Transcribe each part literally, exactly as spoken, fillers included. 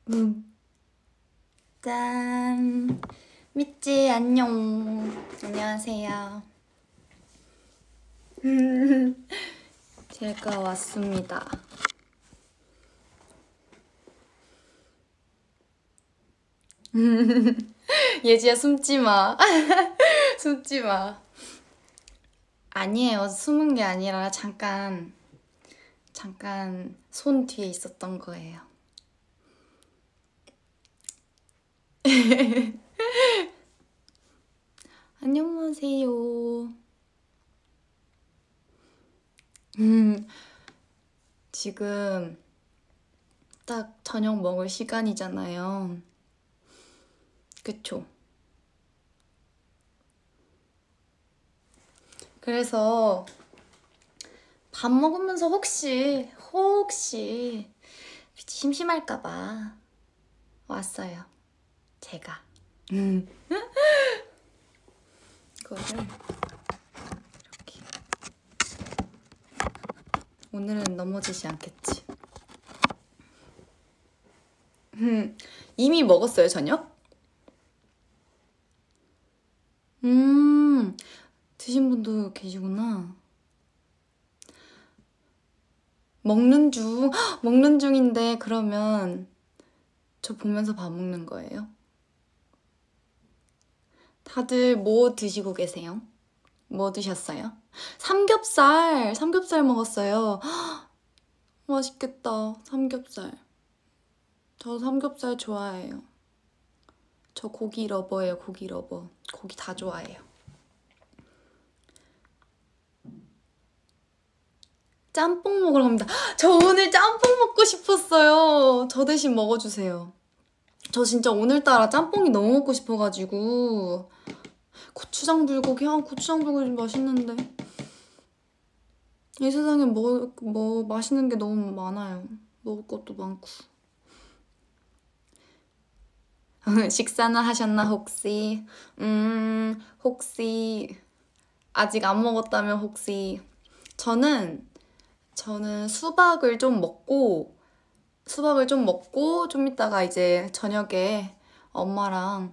음. 짠. 미찌 안녕. 안녕하세요. 제가 왔습니다. 예지야 숨지 마. 숨지 마. 아니에요. 숨은 게 아니라 잠깐 잠깐 손 뒤에 있었던 거예요. 안녕하세요. 음, 지금 딱 저녁 먹을 시간이잖아요. 그쵸? 그래서 밥 먹으면서 혹시 혹시 심심할까봐 왔어요. 제가. 음. 이거를 이렇게. 오늘은 넘어지지 않겠지. 음. 이미 먹었어요, 저녁? 음. 드신 분도 계시구나. 먹는 중, 먹는 중인데 그러면 저 보면서 밥 먹는 거예요? 다들 뭐 드시고 계세요? 뭐 드셨어요? 삼겹살! 삼겹살 먹었어요. 맛있겠다, 삼겹살. 저 삼겹살 좋아해요. 저 고기 러버예요, 고기 러버. 고기 다 좋아해요. 짬뽕 먹으러 갑니다. 저 오늘 짬뽕 먹고 싶었어요. 저 대신 먹어주세요. 저 진짜 오늘따라 짬뽕이 너무 먹고 싶어가지고. 고추장 불고기, 아 고추장 불고기 맛있는데. 이 세상에 뭐, 뭐 맛있는 게 너무 많아요. 먹을 것도 많고. 식사는 하셨나 혹시? 음 혹시 아직 안 먹었다면 혹시? 저는 저는 수박을 좀 먹고 수박을 좀 먹고 좀 이따가 이제 저녁에 엄마랑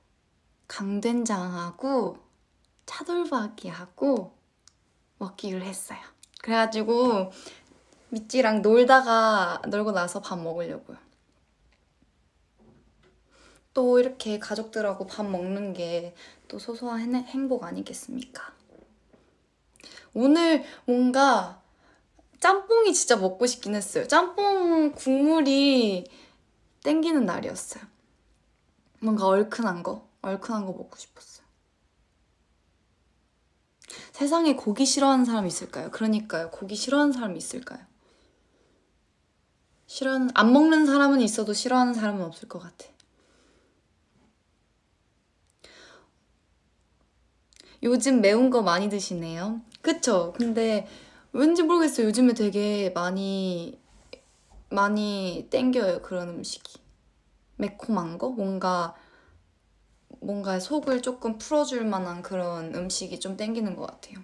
강된장하고 차돌박이하고 먹기로 했어요. 그래가지고 미찌랑 놀다가 놀고 나서 밥 먹으려고요. 또 이렇게 가족들하고 밥 먹는 게 또 소소한 행복 아니겠습니까? 오늘 뭔가 짬뽕이 진짜 먹고 싶긴 했어요. 짬뽕 국물이 땡기는 날이었어요. 뭔가 얼큰한 거, 얼큰한 거 먹고 싶었어요. 세상에 고기 싫어하는 사람 있을까요? 그러니까요. 고기 싫어하는 사람 있을까요? 싫어하는, 안 먹는 사람은 있어도 싫어하는 사람은 없을 것 같아. 요즘 매운 거 많이 드시네요. 그쵸? 근데 왠지 모르겠어요. 요즘에 되게 많이 많이 땡겨요. 그런 음식이. 매콤한 거? 뭔가 뭔가 속을 조금 풀어줄 만한 그런 음식이 좀 땡기는 것 같아요.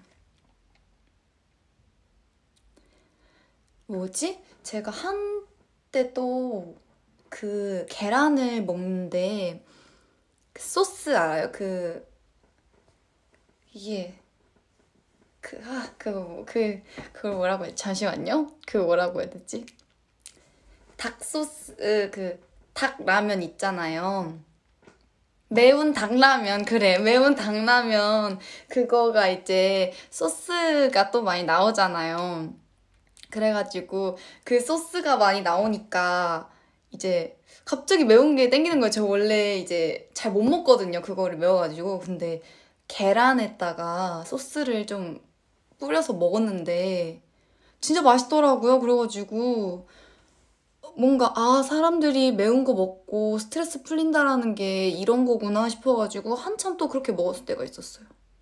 뭐지? 제가 한때 또 그 계란을 먹는데 그 소스 알아요? 그 이게 그, 아, 그, 그, 그걸 뭐라고 해? 잠시만요. 그 뭐라고 해야 되지? 닭소스, 그, 닭라면 있잖아요. 매운 닭라면, 그래. 매운 닭라면. 그거가 이제 소스가 또 많이 나오잖아요. 그래가지고 그 소스가 많이 나오니까 이제 갑자기 매운 게 땡기는 거예요. 저 원래 이제 잘 못 먹거든요. 그거를 매워가지고. 근데 계란에다가 소스를 좀 뿌려서 먹었는데 진짜 맛있더라고요. 그래가지고 뭔가 아 사람들이 매운 거 먹고 스트레스 풀린다라는 게 이런 거구나 싶어가지고 한참 또 그렇게 먹었을 때가 있었어요.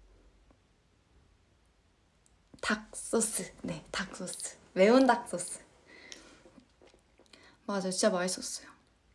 닭소스. 네, 닭소스. 매운 닭소스. 맞아, 진짜 맛있었어요.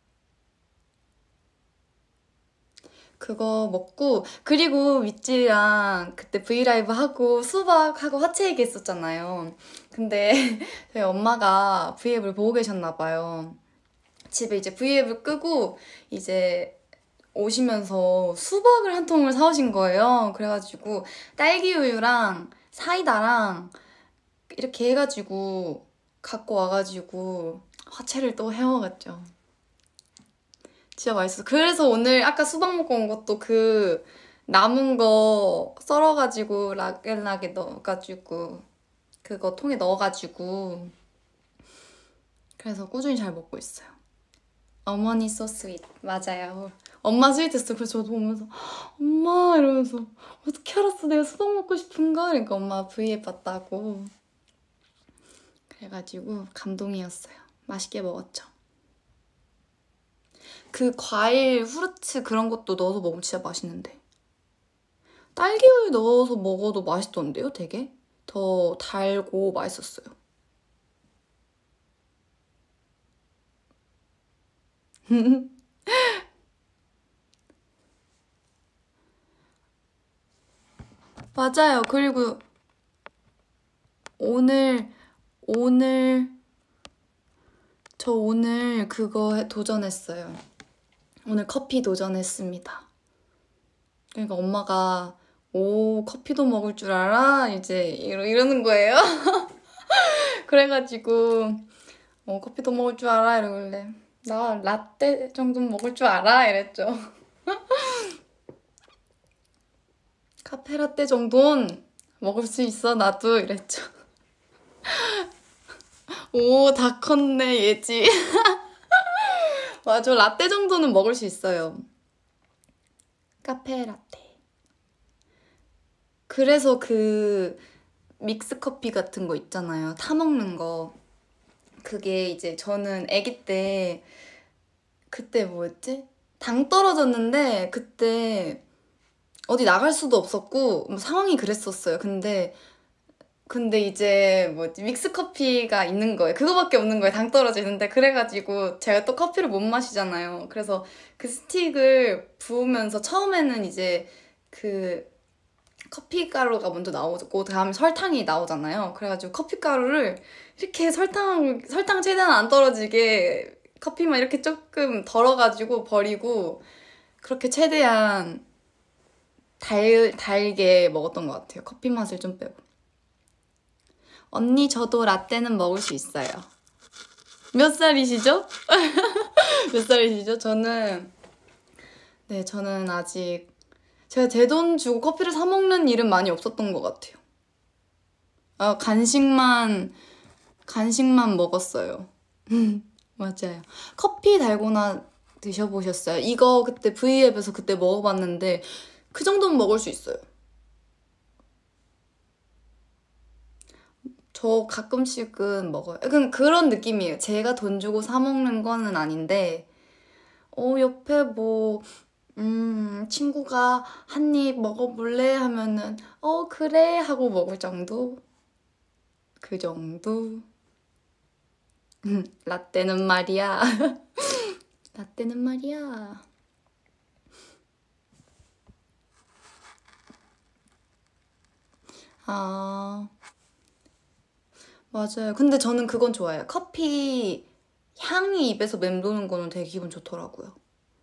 그거 먹고 그리고 밑지랑 그때 브이라이브 하고 수박하고 화채 얘기했었잖아요. 근데 저희 엄마가 브이라이브를 보고 계셨나 봐요. 집에 이제 브이앱을 끄고 이제 오시면서 수박을 한 통을 사오신 거예요. 그래가지고 딸기 우유랑 사이다랑 이렇게 해가지고 갖고 와가지고 화채를 또 해먹었죠. 진짜 맛있어. 그래서 오늘 아까 수박 먹고 온 것도 그 남은 거 썰어가지고 락앤락에 넣어가지고 그거 통에 넣어가지고 그래서 꾸준히 잘 먹고 있어요. 어머니 so sweet. 맞아요. 엄마 스윗했어. 그래서 저도 보면서 엄마 이러면서 어떻게 알았어 내가 수박 먹고 싶은가? 그러니까 엄마 브이앱 봤다고. 그래가지고 감동이었어요. 맛있게 먹었죠. 그 과일, 후르츠 그런 것도 넣어서 먹으면 진짜 맛있는데 딸기우유 넣어서 먹어도 맛있던데요? 되게? 더 달고 맛있었어요. 맞아요. 그리고 오늘 오늘 저 오늘 그거 도전했어요. 오늘 커피 도전했습니다. 그러니까 엄마가 오 커피도 먹을 줄 알아? 이제 이러, 이러는 거예요. 그래가지고 어, 커피도 먹을 줄 알아? 이러길래 나 라떼 정도는 먹을 줄 알아? 이랬죠. 카페라떼 정도는 먹을 수 있어 나도 이랬죠. 오 다 컸네 예지. 맞아 라떼 정도는 먹을 수 있어요. 카페라떼. 그래서 그 믹스커피 같은 거 있잖아요. 타먹는 거. 그게 이제 저는 아기 때 그때 뭐였지? 당 떨어졌는데 그때 어디 나갈 수도 없었고 뭐 상황이 그랬었어요. 근데 근데 이제 뭐지 믹스커피가 있는 거예요. 그거밖에 없는 거예요. 당 떨어지는데 그래가지고 제가 또 커피를 못 마시잖아요. 그래서 그 스틱을 부으면서 처음에는 이제 그 커피가루가 먼저 나오고 다음에 설탕이 나오잖아요. 그래가지고 커피가루를 이렇게 설탕 설탕 최대한 안 떨어지게 커피만 이렇게 조금 덜어가지고 버리고 그렇게 최대한 달, 달게 먹었던 것 같아요. 커피 맛을 좀 빼고. 언니 저도 라떼는 먹을 수 있어요. 몇 살이시죠? 몇 살이시죠? 저는 네 저는 아직 제가 제 돈 주고 커피를 사 먹는 일은 많이 없었던 것 같아요. 아, 간식만 간식만 먹었어요. 맞아요. 커피 달고나 드셔보셨어요? 이거 그때 브이앱에서 그때 먹어봤는데 그 정도는 먹을 수 있어요. 저 가끔씩은 먹어요. 약간 그런 느낌이에요. 제가 돈 주고 사 먹는 거는 아닌데 어 옆에 뭐 음, 친구가 한 입 먹어볼래? 하면은 어 그래 하고 먹을 정도? 그 정도? 라떼는 말이야. 라떼는 말이야. 아 맞아요. 근데 저는 그건 좋아해요. 커피 향이 입에서 맴도는 거는 되게 기분 좋더라고요.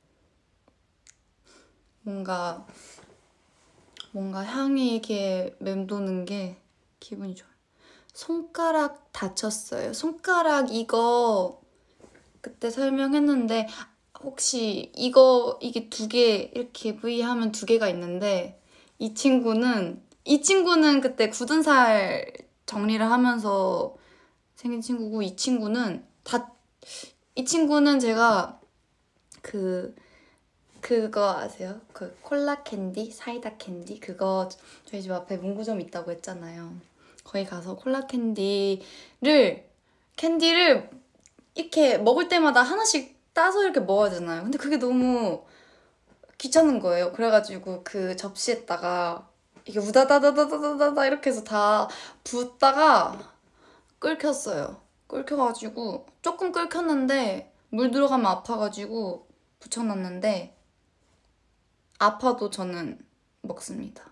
뭔가 뭔가 향이 이렇게 맴도는 게 기분이 좋아요. 손가락 다쳤어요. 손가락 이거 그때 설명했는데 혹시 이거 이게 두 개 이렇게 V 하면 두 개가 있는데 이 친구는 이 친구는 그때 굳은 살 정리를 하면서 생긴 친구고 이 친구는 다 이 친구는 제가 그 그거 아세요? 그 콜라 캔디, 사이다 캔디 그거 저희 집 앞에 문구점 있다고 했잖아요. 거기 가서 콜라 캔디를 캔디를 이렇게 먹을 때마다 하나씩 따서 이렇게 먹어야 되잖아요. 근데 그게 너무 귀찮은 거예요. 그래가지고 그 접시에다가 이게 우다다다다다다다 이렇게 해서 다 붓다가 끓였어요. 끓여가지고 조금 끓였는데 물 들어가면 아파가지고 붙여놨는데 아파도 저는 먹습니다.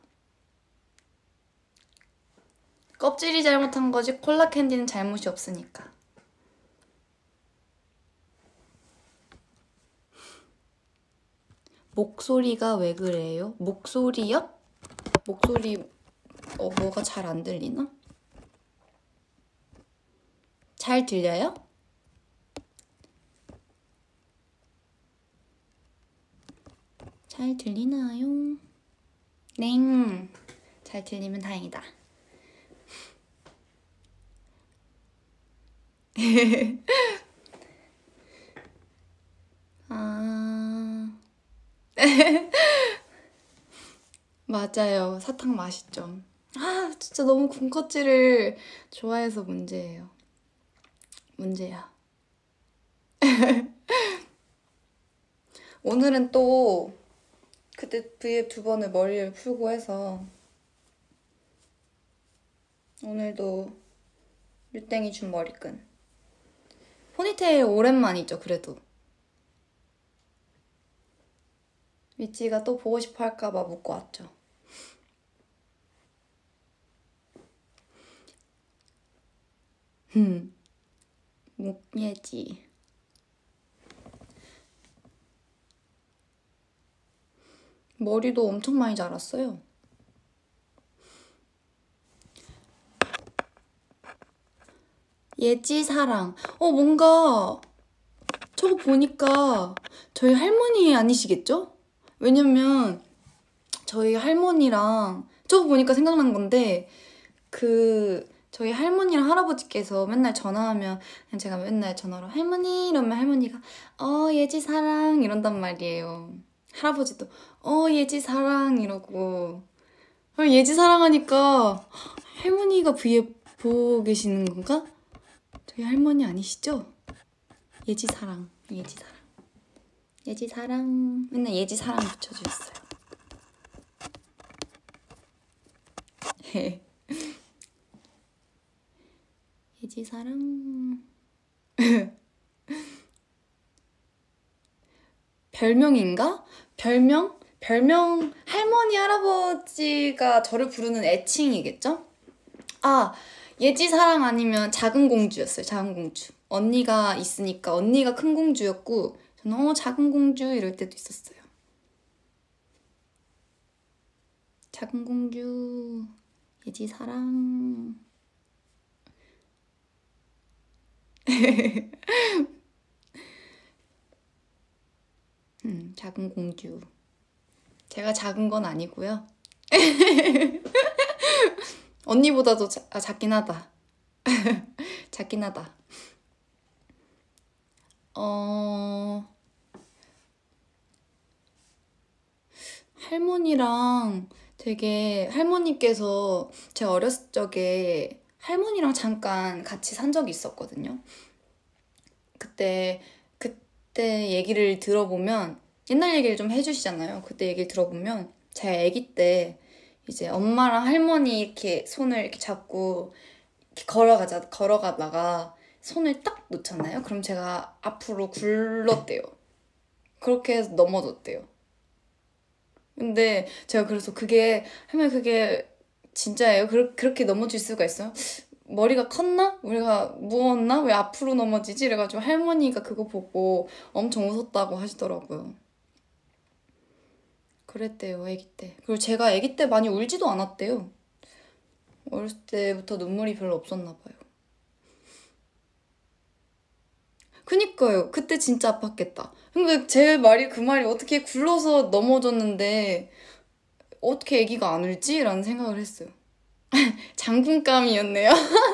껍질이 잘못한 거지 콜라 캔디는 잘못이 없으니까. 목소리가 왜 그래요? 목소리요? 목소리 어 뭐가 잘 안 들리나? 잘 들려요? 잘 들리나요? 네, 잘 들리면 다행이다. 아 맞아요. 사탕 맛있죠. 아 진짜 너무 군것질을 좋아해서 문제예요. 문제야. 오늘은 또 그때 브이앱 두 번을 머리를 풀고 해서 오늘도 유땡이 준 머리끈. 포니테일 오랜만이죠, 그래도. 위찌가 또 보고 싶어 할까봐 묶고 왔죠. 음, 목예지. 머리도 엄청 많이 자랐어요. 예지 사랑. 어, 뭔가 저거 보니까 저희 할머니 아니시겠죠? 왜냐면 저희 할머니랑 저거 보니까 생각난 건데 그 저희 할머니랑 할아버지께서 맨날 전화하면 그냥 제가 맨날 전화로 할머니 이러면 할머니가 어 예지 사랑 이런단 말이에요. 할아버지도 어 예지 사랑 이러고 예지 사랑하니까 할머니가 브이앱 보고 계시는 건가? 저희 할머니 아니시죠? 예지 사랑 예지 사랑 예지 사랑 맨날 예지 사랑 붙여주셨어요. 예지 사랑. 별명인가? 별명? 별명 할머니 할아버지가 저를 부르는 애칭이겠죠? 아 예지 사랑 아니면 작은 공주였어요. 작은 공주. 언니가 있으니까 언니가 큰 공주였고 저는 어 작은 공주 이럴 때도 있었어요. 작은 공주 예지 사랑. 음, 작은 공주. 제가 작은 건 아니고요. 언니보다도 자, 아, 작긴 하다. 작긴 하다. 어... 할머니랑 되게 할머니께서 제가 어렸을 적에 할머니랑 잠깐 같이 산 적이 있었거든요. 그때 그때 얘기를 들어보면 옛날 얘기를 좀 해주시잖아요. 그때 얘기를 들어보면 제가 아기 때 이제 엄마랑 할머니 이렇게 손을 이렇게 잡고 이렇게 걸어가자 걸어가다가 손을 딱 놓잖아요. 그럼 제가 앞으로 굴렀대요. 그렇게 해서 넘어졌대요. 근데 제가 그래서 그게 할머니 그게 진짜예요? 그, 그렇게 넘어질 수가 있어요? 머리가 컸나? 우리가 무었나? 왜 앞으로 넘어지지? 이래가지고 할머니가 그거 보고 엄청 웃었다고 하시더라고요. 그랬대요, 아기 때. 그리고 제가 아기 때 많이 울지도 않았대요. 어렸을 때부터 눈물이 별로 없었나 봐요. 그니까요. 그때 진짜 아팠겠다. 근데 제 말이 그 말이 어떻게 굴러서 넘어졌는데 어떻게 아기가 안 울지? 라는 생각을 했어요. 장군감이었네요.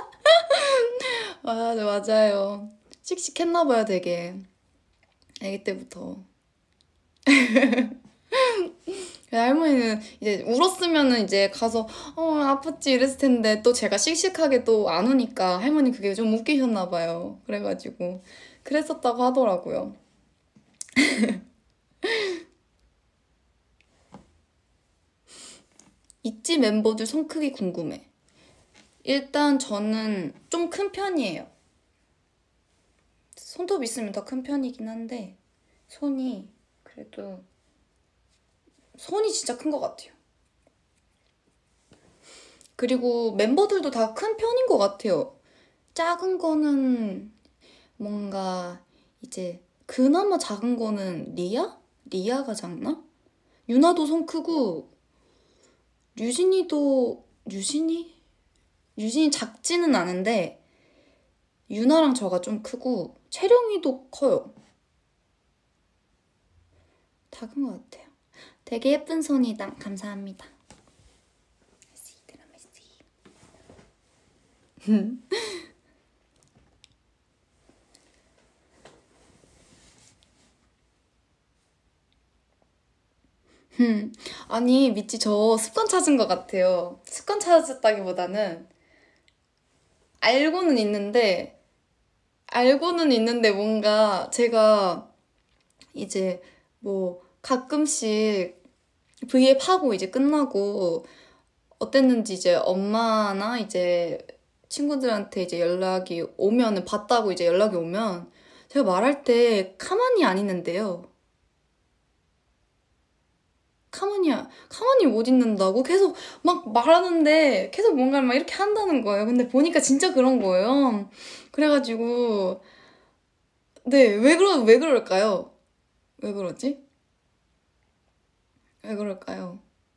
아, 네, 맞아요. 씩씩했나봐요, 되게. 아기 때부터. 할머니는 이제 울었으면은 이제 가서 어 아팠지 이랬을 텐데 또 제가 씩씩하게 또 안 우니까 할머니 그게 좀 웃기셨나봐요. 그래가지고 그랬었다고 하더라고요. 있지 멤버들 손 크기 궁금해. 일단 저는 좀 큰 편이에요. 손톱 있으면 더 큰 편이긴 한데 손이 그래도 손이 진짜 큰 것 같아요. 그리고 멤버들도 다 큰 편인 것 같아요. 작은 거는 뭔가 이제 그나마 작은 거는 리아? 리아가 작나? 유나도 손 크고 유진이도 유진이? 유진이 작지는 않은데 유나랑 저가 좀 크고 채령이도 커요. 다 큰 것 같아요. 되게 예쁜 손이다. 감사합니다. 아니 미찌 저 습관 찾은 것 같아요. 습관 찾았다기보다는 알고는 있는데 알고는 있는데 뭔가 제가 이제 뭐 가끔씩 브이앱 하고 이제 끝나고 어땠는지 이제 엄마나 이제 친구들한테 이제 연락이 오면은 봤다고 이제 연락이 오면 제가 말할 때 가만히 안 있는데요. 가만히 가만히 못 있는다고 계속 막 말하는데 계속 뭔가를 막 이렇게 한다는 거예요. 근데 보니까 진짜 그런 거예요. 그래가지고 네, 왜 그러 왜 그럴까요? 왜 그러지? 왜 그럴까요?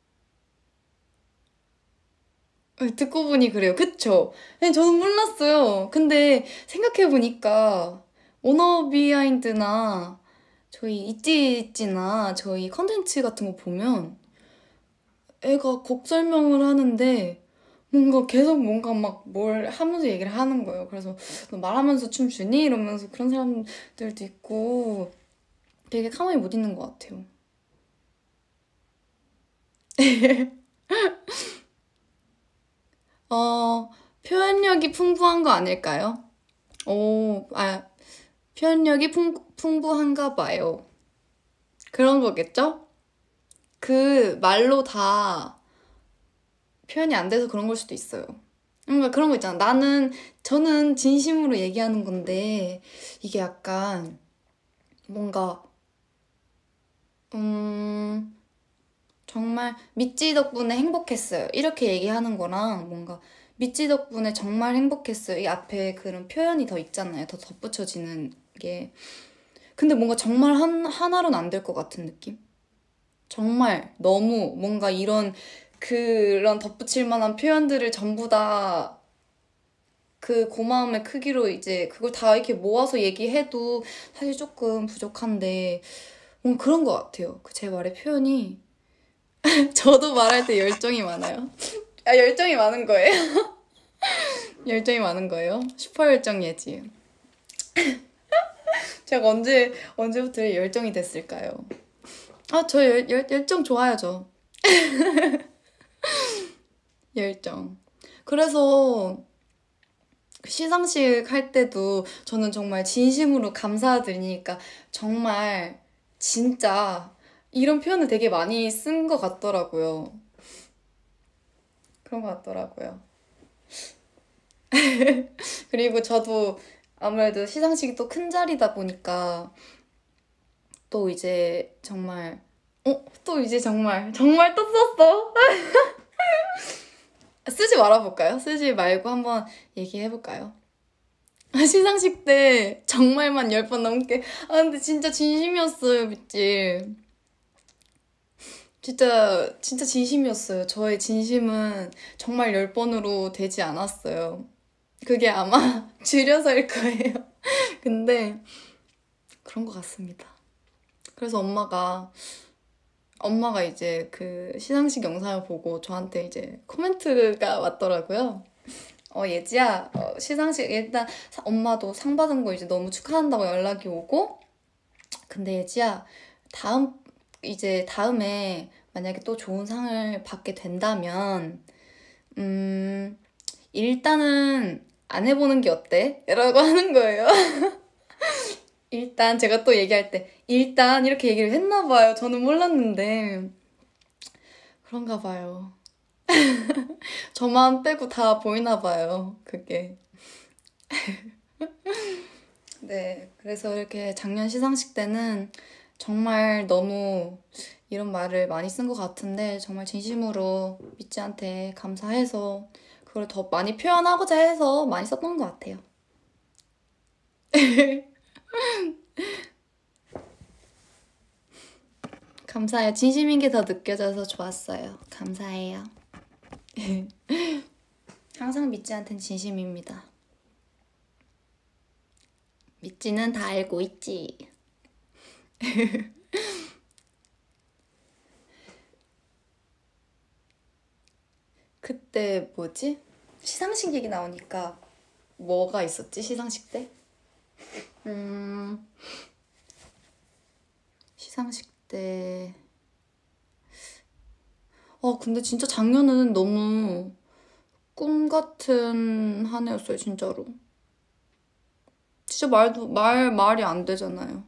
듣고 보니 그래요. 그쵸? 아니, 저는 몰랐어요. 근데 생각해보니까 오너 비하인드나 저희 있지있지나 저희 컨텐츠 같은 거 보면 애가 곡 설명을 하는데 뭔가 계속 뭔가 막 뭘 하면서 얘기를 하는 거예요. 그래서 너 말하면서 춤추니? 이러면서 그런 사람들도 있고 되게 가만히 못 있는 것 같아요. 어, 표현력이 풍부한 거 아닐까요? 오, 아, 표현력이 풍, 풍부한가 봐요. 그런 거겠죠? 그 말로 다 표현이 안 돼서 그런 걸 수도 있어요. 뭔가 그런 거 있잖아. 나는, 저는 진심으로 얘기하는 건데, 이게 약간, 뭔가, 음, 정말 미찌 덕분에 행복했어요. 이렇게 얘기하는 거랑 뭔가, 미찌 덕분에 정말 행복했어요. 이 앞에 그런 표현이 더 있잖아요. 더 덧붙여지는 게. 근데 뭔가 정말 한, 하나로는 안 될 것 같은 느낌? 정말 너무 뭔가 이런 그런 덧붙일 만한 표현들을 전부 다 그 고마움의 크기로 이제 그걸 다 이렇게 모아서 얘기해도 사실 조금 부족한데 뭔가 그런 것 같아요. 그 제 말의 표현이 저도 말할 때 열정이 많아요. 아 열정이 많은 거예요? 열정이 많은 거예요? 슈퍼 열정 예지. 제가 언제 언제부터 열정이 됐을까요? 아 저 열, 열, 열정 좋아요 저. 열정. 그래서 시상식 할 때도 저는 정말 진심으로 감사드리니까 정말 진짜 이런 표현을 되게 많이 쓴 것 같더라고요. 그런 것 같더라고요. 그리고 저도 아무래도 시상식이 또 큰 자리다 보니까 또 이제 정말 어? 또 이제 정말 정말 또 썼어? 쓰지 말아볼까요? 쓰지 말고 한번 얘기해볼까요? 시상식 때 정말만 열 번 넘게 아 근데 진짜 진심이었어요 미찌. 진짜 진짜 진심이었어요. 저의 진심은 정말 열 번으로 되지 않았어요. 그게 아마 줄여서일 거예요. 근데 그런 것 같습니다. 그래서 엄마가 엄마가 이제 그 시상식 영상을 보고 저한테 이제 코멘트가 왔더라고요. 어 예지야 어, 시상식 일단 사- 엄마도 상 받은 거 이제 너무 축하한다고 연락이 오고 근데 예지야 다음 이제 다음에 만약에 또 좋은 상을 받게 된다면 음 일단은 안 해보는 게 어때? 라고 하는 거예요. 일단 제가 또 얘기할 때 일단 이렇게 얘기를 했나 봐요. 저는 몰랐는데 그런가 봐요. 저만 빼고 다 보이나 봐요. 그게. 네, 그래서 이렇게 작년 시상식 때는 정말 너무 이런 말을 많이 쓴 것 같은데 정말 진심으로 미찌한테 감사해서 그걸 더 많이 표현하고자 해서 많이 썼던 것 같아요. 감사해요. 진심인 게 더 느껴져서 좋았어요. 감사해요. 항상 미찌한텐 진심입니다. 미찌는 다 알고 있지. 그때 뭐지? 시상식 얘기 나오니까 뭐가 있었지? 시상식 때? 음... 시상식 때... 어 근데 진짜 작년은 너무 꿈 같은 한 해였어요, 진짜로. 진짜 말도 말 말이 안 되잖아요.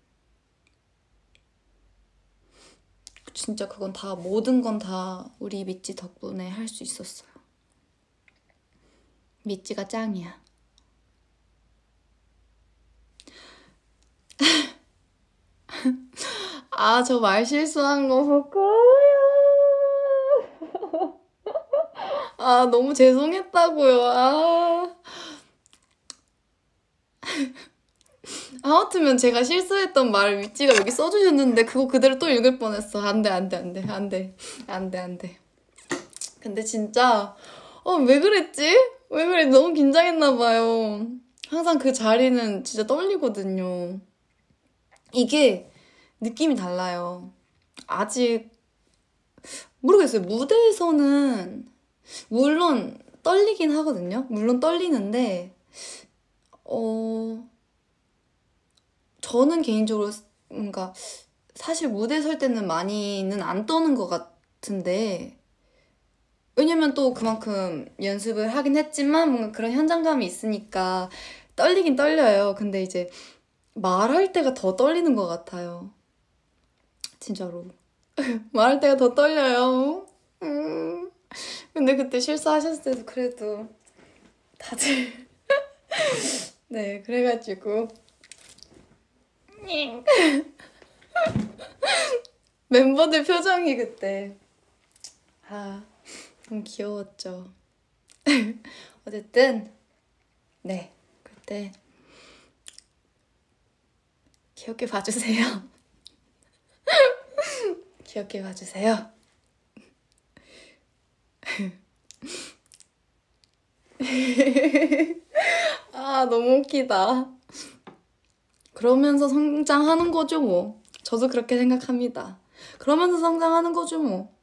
진짜 그건 다 모든 건 다 우리 미찌 덕분에 할 수 있었어요. 미찌가 짱이야. 아, 저 말 실수한 거 부끄러워요. 아, 너무 죄송했다고요. 아. 하마터면 제가 실수했던 말을 미찌가 여기 써주셨는데 그거 그대로 또 읽을 뻔했어. 안 돼, 안 돼, 안 돼, 안 돼, 안 돼, 안 돼. 근데 진짜 어, 왜 그랬지? 왜 그래? 너무 긴장했나 봐요. 항상 그 자리는 진짜 떨리거든요. 이게 느낌이 달라요. 아직 모르겠어요. 무대에서는 물론 떨리긴 하거든요. 물론 떨리는데 어 저는 개인적으로 뭔가 사실 무대 설 때는 많이는 안 떠는 것 같은데 왜냐면 또 그만큼 연습을 하긴 했지만 뭔가 그런 현장감이 있으니까 떨리긴 떨려요. 근데 이제 말할 때가 더 떨리는 것 같아요. 진짜로. 말할 때가 더 떨려요. 음. 근데 그때 실수하셨을 때도 그래도 다들 네, 그래가지고 멤버들 표정이 그때 아, 너무 귀여웠죠. 어쨌든 네, 그때 귀엽게 봐주세요. 귀엽게 봐주세요. 아, 너무 웃기다. 그러면서 성장하는 거죠, 뭐. 저도 그렇게 생각합니다. 그러면서 성장하는 거죠, 뭐.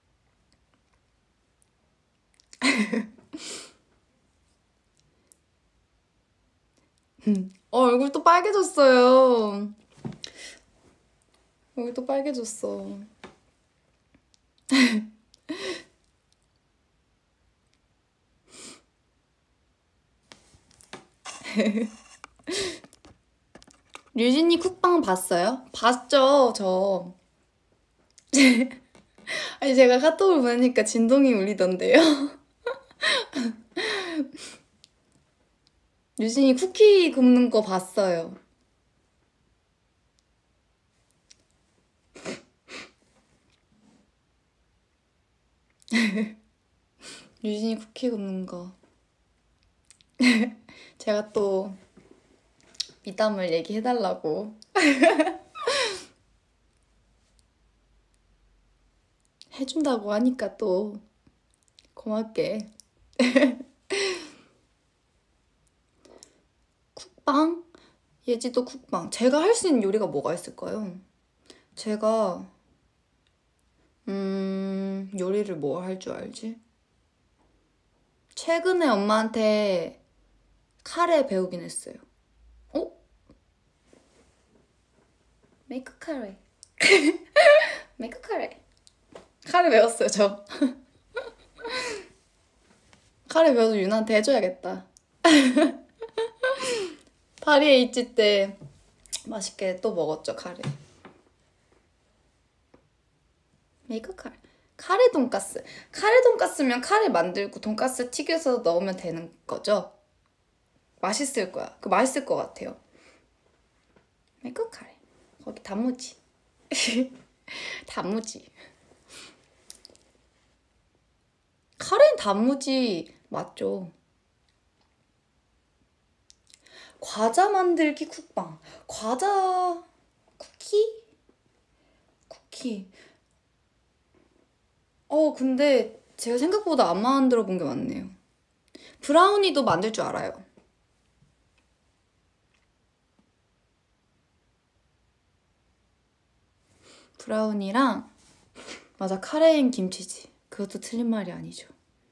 어, 얼굴 또 빨개졌어요. 얼굴 또 빨개졌어. 류진이 쿡방 봤어요? 봤죠, 저. 아니, 제가 카톡을 보내니까 진동이 울리던데요? 류진이 쿠키 굽는 거 봤어요. 류진이 쿠키 굽는 거. 제가 또 미담을 얘기해달라고 해준다고 하니까 또 고맙게. 쿡방? 예지도 쿡방. 제가 할 수 있는 요리가 뭐가 있을까요? 제가 음... 요리를 뭐 할 줄 알지? 최근에 엄마한테 카레 배우긴 했어요. 어? 메이크 카레. 메이크 카레. 카레 배웠어요, 저. 카레 배워서 유나한테 해줘야겠다. 파리에 있을 때 맛있게 또 먹었죠, 카레. 메이크 카레. 카레 돈가스. 카레 돈가스면 카레 만들고 돈가스 튀겨서 넣으면 되는 거죠? 맛있을 거야. 그 맛있을 것 같아요. 메이크 카레. 거기 단무지. 단무지. 카레는 단무지 맞죠? 과자 만들기 쿡방. 과자 쿠키? 쿠키 티. 어, 근데 제가 생각보다 안 만들어 본 게 많네요. 브라우니도 만들 줄 알아요. 브라우니랑 맞아, 카레인 김치지. 그것도 틀린 말이 아니죠.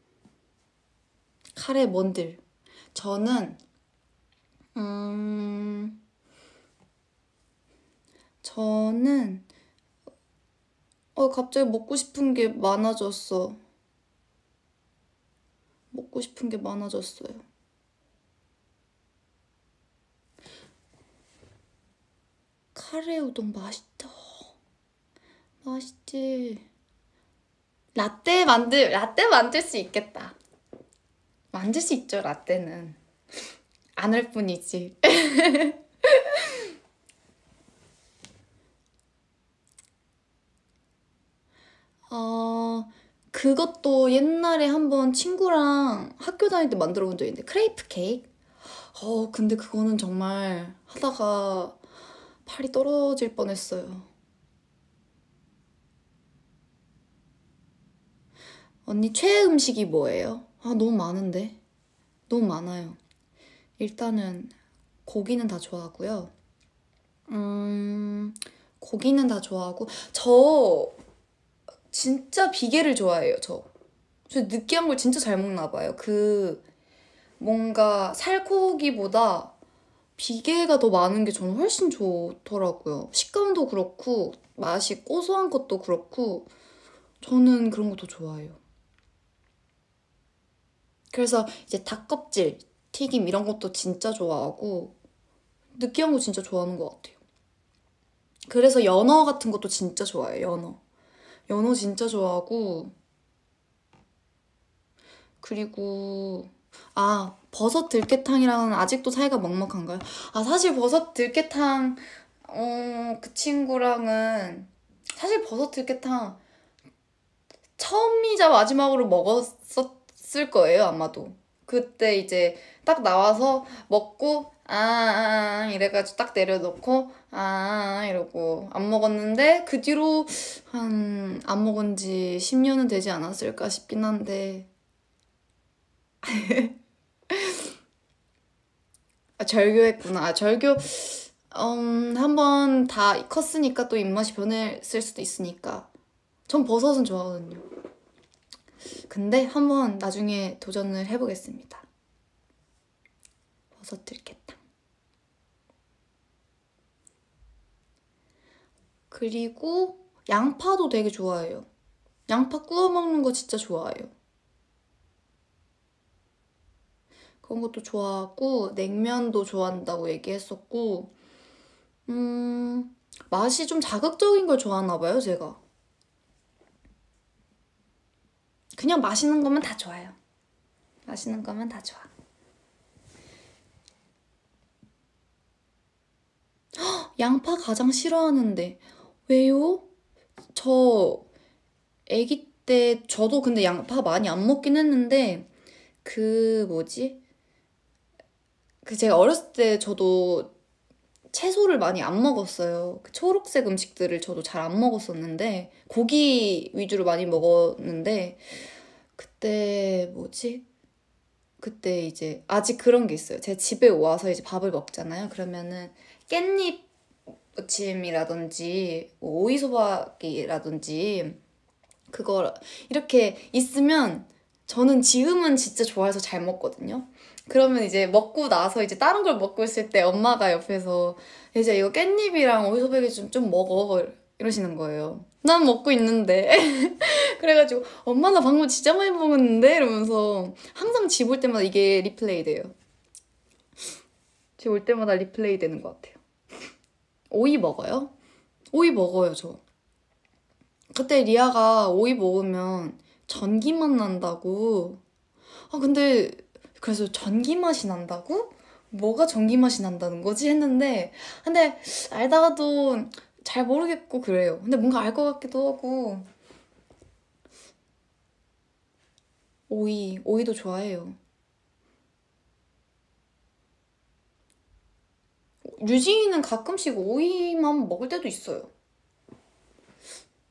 카레 뭔들. 저는 음 저는 어 갑자기 먹고 싶은 게 많아졌어. 먹고 싶은 게 많아졌어요. 카레 우동 맛있다. 맛있지. 라떼 만들 라떼 만들 수 있겠다. 만들 수 있죠, 라떼는. 안 할 뿐이지. 어, 그것도 옛날에 한번 친구랑 학교 다닐 때 만들어 본 적 있는데, 크레이프 케이크? 어, 근데 그거는 정말 하다가 팔이 떨어질 뻔했어요. 언니 최애 음식이 뭐예요? 아, 너무 많은데. 너무 많아요. 일단은 고기는 다 좋아하고요. 음, 고기는 다 좋아하고 저 진짜 비계를 좋아해요. 저. 저 느끼한 걸 진짜 잘 먹나 봐요. 그 뭔가 살코기보다 비계가 더 많은 게 저는 훨씬 좋더라고요. 식감도 그렇고 맛이 고소한 것도 그렇고 저는 그런 거 더 좋아해요. 그래서 이제 닭껍질, 튀김 이런 것도 진짜 좋아하고 느끼한 거 진짜 좋아하는 것 같아요. 그래서 연어 같은 것도 진짜 좋아해요. 연어. 연어 진짜 좋아하고 그리고 아 버섯 들깨탕이랑은 아직도 사이가 먹먹한가요? 아 사실 버섯 들깨탕 어, 그 친구랑은 사실 버섯 들깨탕 처음이자 마지막으로 먹었었을 거예요, 아마도. 그때 이제 딱 나와서 먹고 아, 아, 아 이래가지고 딱 내려놓고 아 이러고 안 먹었는데 그 뒤로 한 안 먹은 지 십 년은 되지 않았을까 싶긴 한데 아, 절교했구나. 아, 절교 음, 한번 다 컸으니까 또 입맛이 변했을 수도 있으니까 전 버섯은 좋아하거든요. 근데 한번 나중에 도전을 해보겠습니다. 버섯 들깨탕. 그리고 양파도 되게 좋아해요. 양파 구워 먹는 거 진짜 좋아해요. 그런 것도 좋아하고 냉면도 좋아한다고 얘기했었고 음... 맛이 좀 자극적인 걸 좋아하나 봐요, 제가. 그냥 맛있는 거면 다 좋아요. 맛있는 거면 다 좋아. 헉, 양파 가장 싫어하는데 왜요? 저 아기 때 저도 근데 양파 많이 안 먹긴 했는데 그 뭐지? 그 제가 어렸을 때 저도 채소를 많이 안 먹었어요. 그 초록색 음식들을 저도 잘 안 먹었었는데 고기 위주로 많이 먹었는데 그때 뭐지? 그때 이제 아직 그런 게 있어요. 제 집에 와서 이제 밥을 먹잖아요. 그러면은 깻잎 무침이라든지 뭐 오이소박이라든지 그거 이렇게 있으면 저는 지금은 진짜 좋아해서 잘 먹거든요. 그러면 이제 먹고 나서 이제 다른 걸 먹고 있을 때 엄마가 옆에서 이제 이거 깻잎이랑 오이소박이 좀, 좀 먹어 이러시는 거예요. 난 먹고 있는데. 그래가지고 엄마 나 방금 진짜 많이 먹었는데 이러면서 항상 집 올 때마다 이게 리플레이 돼요. 집 올 때마다 리플레이 되는 것 같아요. 오이 먹어요? 오이 먹어요, 저. 그때 리아가 오이 먹으면 전기 맛 난다고. 아, 근데 그래서 전기 맛이 난다고? 뭐가 전기 맛이 난다는 거지? 했는데 근데 알다가도 잘 모르겠고 그래요. 근데 뭔가 알 것 같기도 하고. 오이, 오이도 좋아해요. 유진이는 가끔씩 오이만 먹을 때도 있어요.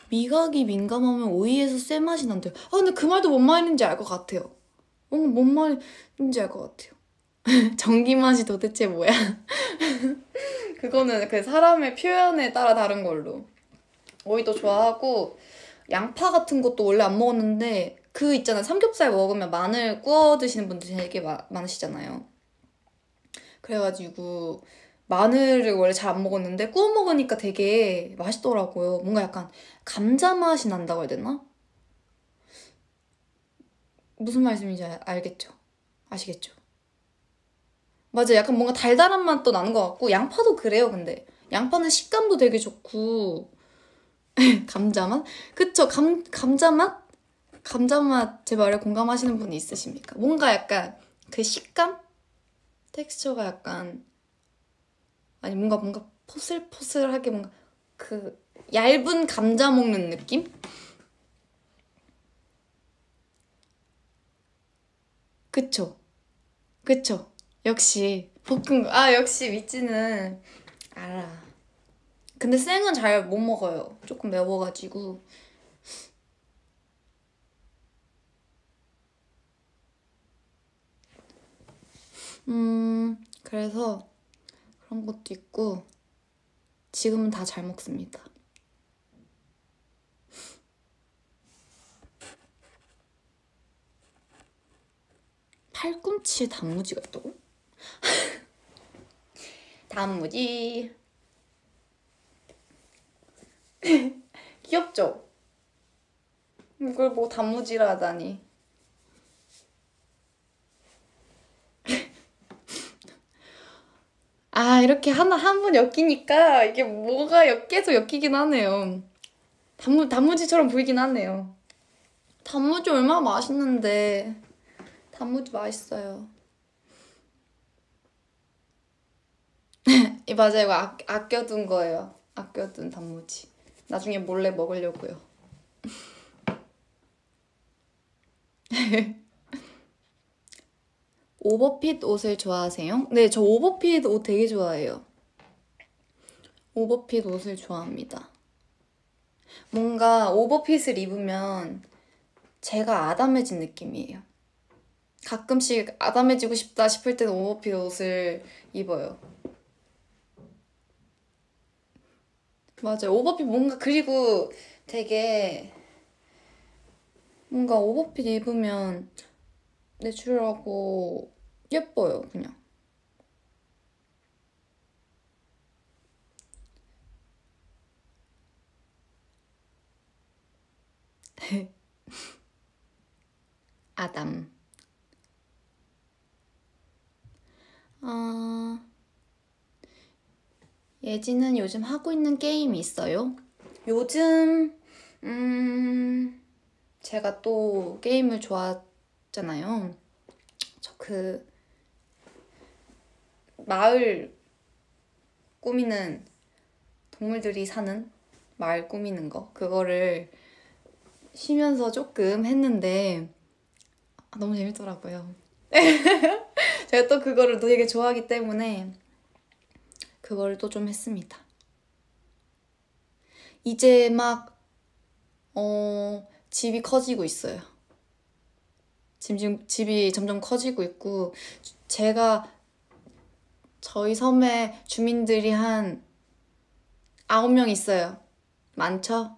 미각이 민감하면 오이에서 쇠 맛이 난대요. 아 근데 그 말도 뭔 말인지 알 것 같아요. 뭔가 뭔 말인지 알 것 같아요. 전기 맛이 도대체 뭐야? 그거는 그 사람의 표현에 따라 다른 걸로. 오이도 좋아하고 양파 같은 것도 원래 안 먹었는데 그 있잖아요. 삼겹살 먹으면 마늘 구워 드시는 분들 되게 마, 많으시잖아요. 그래가지고 마늘을 원래 잘 안 먹었는데 구워 먹으니까 되게 맛있더라고요. 뭔가 약간 감자 맛이 난다고 해야 되나? 무슨 말씀인지 알, 알겠죠? 아시겠죠? 맞아, 약간 뭔가 달달한 맛도 나는 것 같고 양파도 그래요. 근데 양파는 식감도 되게 좋고 감자 맛? 그쵸? 감, 감자 맛? 감자 맛 제 말에 공감하시는 분이 있으십니까? 뭔가 약간 그 식감? 텍스처가 약간 아니 뭔가 뭔가 포슬포슬하게 뭔가 그 얇은 감자 먹는 느낌? 그쵸? 그쵸? 역시 볶은 거. 아 역시 미찌는 알아. 근데 생은 잘 못 먹어요. 조금 매워가지고. 음 그래서 그런 것도 있고 지금은 다 잘 먹습니다. 팔꿈치에 단무지가 있다고? 단무지 귀엽죠? 이걸 뭐 단무지라 하다니. 아 이렇게 하나 한 번 엮이니까 이게 뭐가 엮, 계속 엮이긴 하네요. 단무, 단무지처럼 보이긴 하네요. 단무지 얼마나 맛있는데. 단무지 맛있어요. 이 맞아요. 이거 아, 아껴둔 거예요. 아껴둔 단무지. 나중에 몰래 먹으려고요. 오버핏 옷을 좋아하세요? 네, 저 오버핏 옷 되게 좋아해요. 오버핏 옷을 좋아합니다. 뭔가 오버핏을 입으면 제가 아담해진 느낌이에요. 가끔씩 아담해지고 싶다 싶을 때는 오버핏 옷을 입어요. 맞아요. 오버핏 뭔가 그리고 되게 뭔가 오버핏 입으면 내추럴하고 예뻐요, 그냥. 아담. 아, 예지는 요즘 하고 있는 게임이 있어요? 요즘, 음, 제가 또 게임을 좋아하잖아요. 저 그, 마을 꾸미는 동물들이 사는 마을 꾸미는 거. 그거를 쉬면서 조금 했는데, 아, 너무 재밌더라고요. 제가 또 그거를 되게 좋아하기 때문에 그거를 또 좀 했습니다. 이제 막 어, 집이 커지고 있어요. 집, 집이 점점 커지고 있고 제가 저희 섬에 주민들이 한 아홉 명 있어요. 많죠?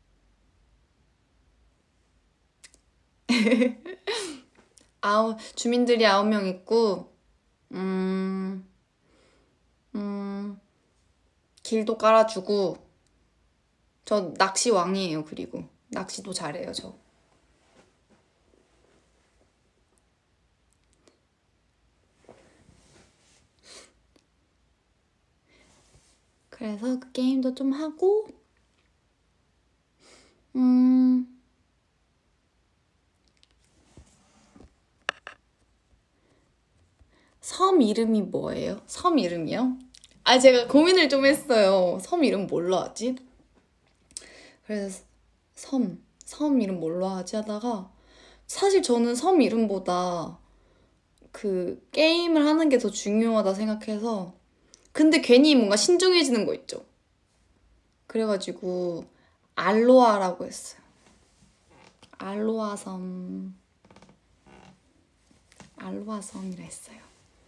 아홉, 주민들이 아홉 명 있고 음, 음, 길도 깔아주고 저 낚시 왕이에요. 그리고 낚시도 잘해요, 저. 그래서 그 게임도 좀 하고 음... 섬 이름이 뭐예요? 섬 이름이요? 아 제가 고민을 좀 했어요. 섬 이름 뭘로 하지? 그래서 섬, 섬 이름 뭘로 하지 하다가 사실 저는 섬 이름보다 그 게임을 하는 게 더 중요하다 생각해서 근데 괜히 뭔가 신중해지는 거 있죠. 그래가지고 알로아라고 했어요. 알로아 섬. 알로아 섬이라 했어요.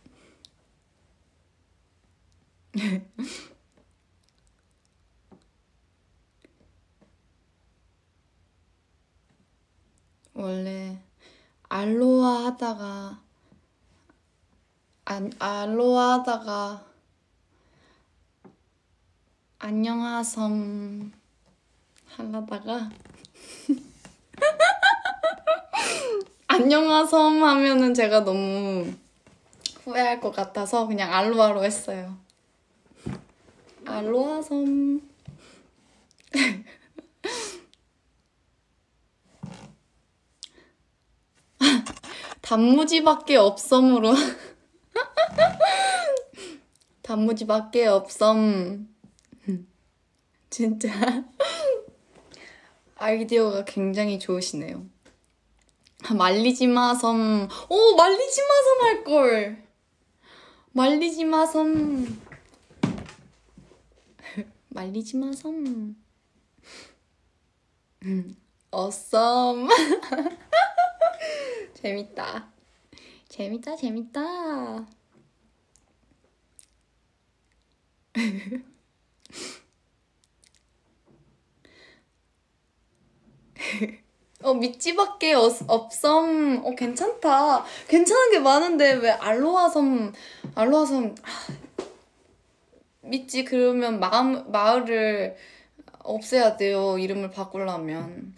원래 알로아 하다가 안, 알로아 하다가 안녕하섬 하려다가 안녕하섬 하면은 제가 너무 후회할 것 같아서 그냥 알로아로 했어요. 알로아섬. 단무지밖에 없섬으로. 단무지밖에 없섬. 진짜 아이디어가 굉장히 좋으시네요. 말리지마 섬. 오, 말리지마 섬 할걸. 말리지마 섬. 말리지마 섬. 어썸. 재밌다. 재밌다, 재밌다. 어, 미찌밖에 없섬. 어, 괜찮다. 괜찮은 게 많은데 왜 알로하 섬, 알로하 섬. 미찌 그러면 마음, 마을을 없애야 돼요. 이름을 바꾸려면.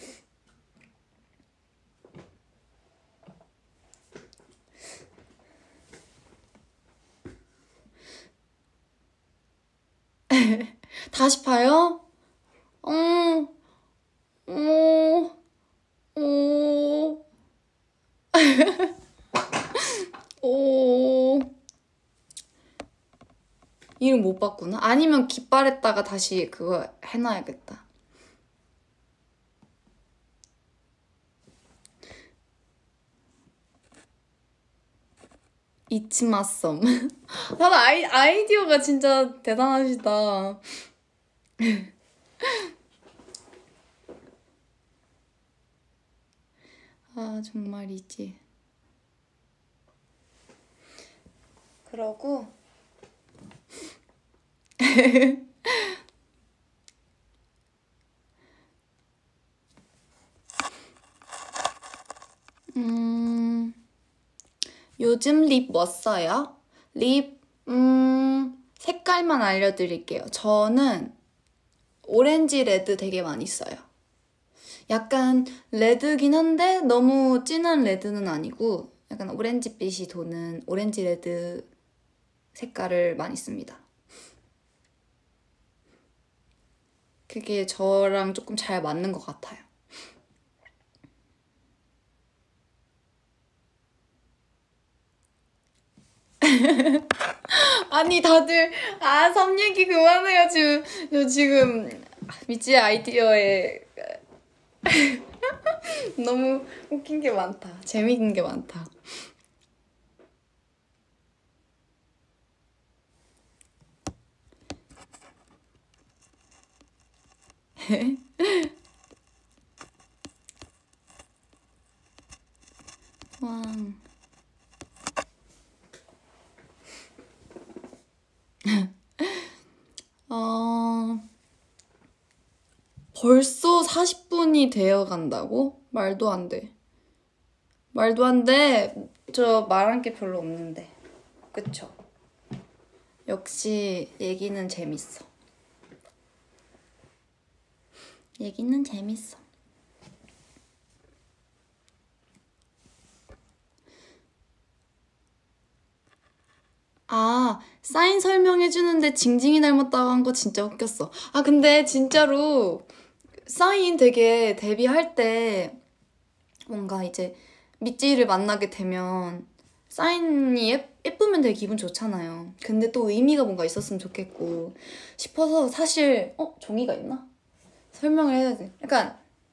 다시 봐요? 어, 오, 오, 오. 이름 못 바꾸나? 아니면 깃발에다가 다시 그거 해놔야겠다. 이치마썸. 다들 아이, 아이디어가 진짜 대단하시다. 아, 정말이지. 그러고 음, 요즘 립 뭐 써요? 립, 음, 색깔만 알려드릴게요. 저는 오렌지 레드 되게 많이 써요. 약간 레드긴 한데 너무 진한 레드는 아니고 약간 오렌지빛이 도는 오렌지 레드 색깔을 많이 씁니다. 그게 저랑 조금 잘 맞는 것 같아요. 아니 다들 아 섬 얘기 그만해요. 지금 저 지금 미찌 아이디어에 너무 웃긴 게 많다. 재밌는 게 많다. 왕. 어... 벌써 사십 분이 되어 간다고? 말도 안 돼. 말도 안 돼. 저 말한 게 별로 없는데. 그쵸? 역시 얘기는 재밌어. 얘기는 재밌어. 아, 사인 설명해주는데 징징이 닮았다고 한 거 진짜 웃겼어. 아, 근데 진짜로 사인 되게 데뷔할 때 뭔가 이제 미찌를 만나게 되면 사인이 예, 예쁘면 되게 기분 좋잖아요. 근데 또 의미가 뭔가 있었으면 좋겠고 싶어서 사실 어? 종이가 있나? 설명을 해야 돼. 약간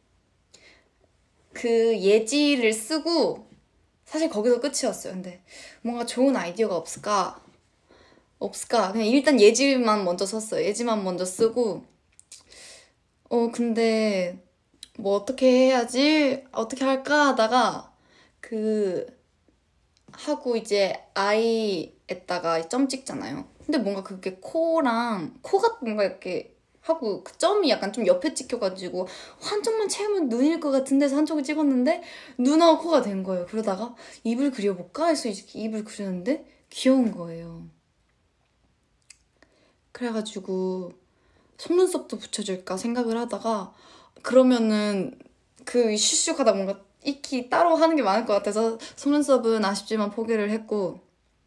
그 예지를 쓰고 사실 거기서 끝이었어요. 근데 뭔가 좋은 아이디어가 없을까? 없을까? 그냥 일단 예지만 먼저 썼어요. 예지만 먼저 쓰고 어, 근데 뭐 어떻게 해야지? 어떻게 할까 하다가 그 하고 이제 아이에다가 점 찍잖아요. 근데 뭔가 그게 코랑 코가 뭔가 이렇게 하고 그 점이 약간 좀 옆에 찍혀가지고 한쪽만 채우면 눈일 것 같은 데서 한쪽을 찍었는데 눈하고 코가 된 거예요. 그러다가 입을 그려볼까 해서 이렇게 입을 그렸는데 귀여운 거예요. 그래가지고 속눈썹도 붙여줄까 생각을 하다가 그러면은 그 슈슈하다 뭔가 익히 따로 하는 게 많을 것 같아서 속눈썹은 아쉽지만 포기를 했고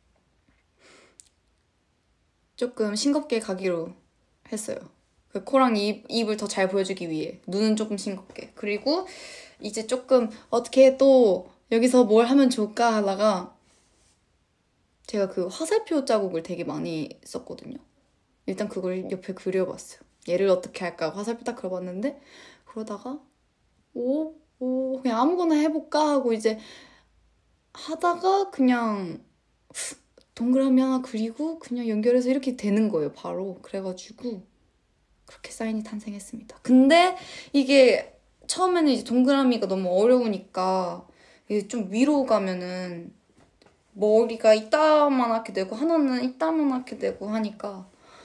조금 싱겁게 가기로 했어요. 그 코랑 입, 입을 더 잘 보여주기 위해 눈은 조금 싱겁게. 그리고 이제 조금 어떻게 또 여기서 뭘 하면 좋을까 하다가 제가 그 화살표 자국을 되게 많이 썼거든요. 일단 그걸 옆에 그려봤어요. 얘를 어떻게 할까 화살표 딱 그려봤는데 그러다가 오, 오 그냥 아무거나 해볼까 하고 이제 하다가 그냥 동그라미 하나 그리고 그냥 연결해서 이렇게 되는 거예요, 바로. 그래가지고 그렇게 사인이 탄생했습니다. 근데 이게 처음에는 이제 동그라미가 너무 어려우니까 이게 좀 위로 가면은 머리가 이따만하게 되고 하나는 이따만하게 되고 하니까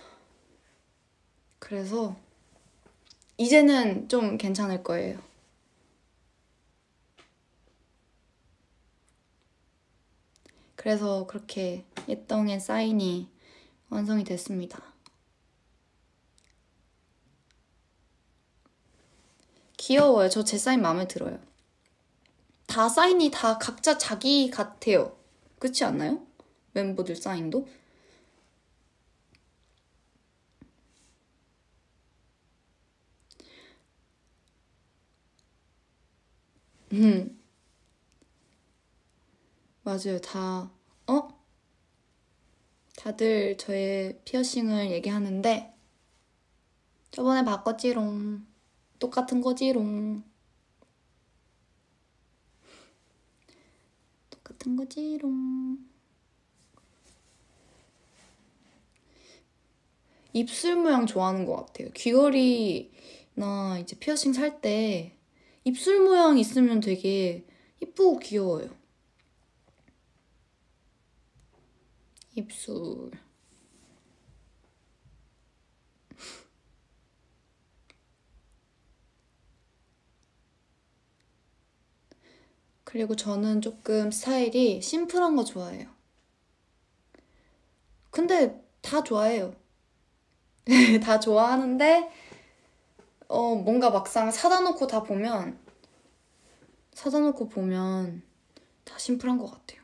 그래서 이제는 좀 괜찮을 거예요. 그래서 그렇게 예떡의 사인이 완성이 됐습니다. 귀여워요. 저 제 사인 마음에 들어요. 다 사인이 다 각자 자기 같아요. 그렇지 않나요? 멤버들 사인도? 음, 맞아요. 다, 어? 다들 저의 피어싱을 얘기하는데 저번에 바꿨지롱. 똑같은 거지롱. 똑같은 거지롱. 입술 모양 좋아하는 것 같아요. 귀걸이나 이제 피어싱 살 때 입술 모양 있으면 되게 이쁘고 귀여워요. 입술. 그리고 저는 조금 스타일이 심플한 거 좋아해요. 근데 다 좋아해요. 다 좋아하는데 어 뭔가 막상 사다 놓고 다 보면 사다 놓고 보면 다 심플한 것 같아요.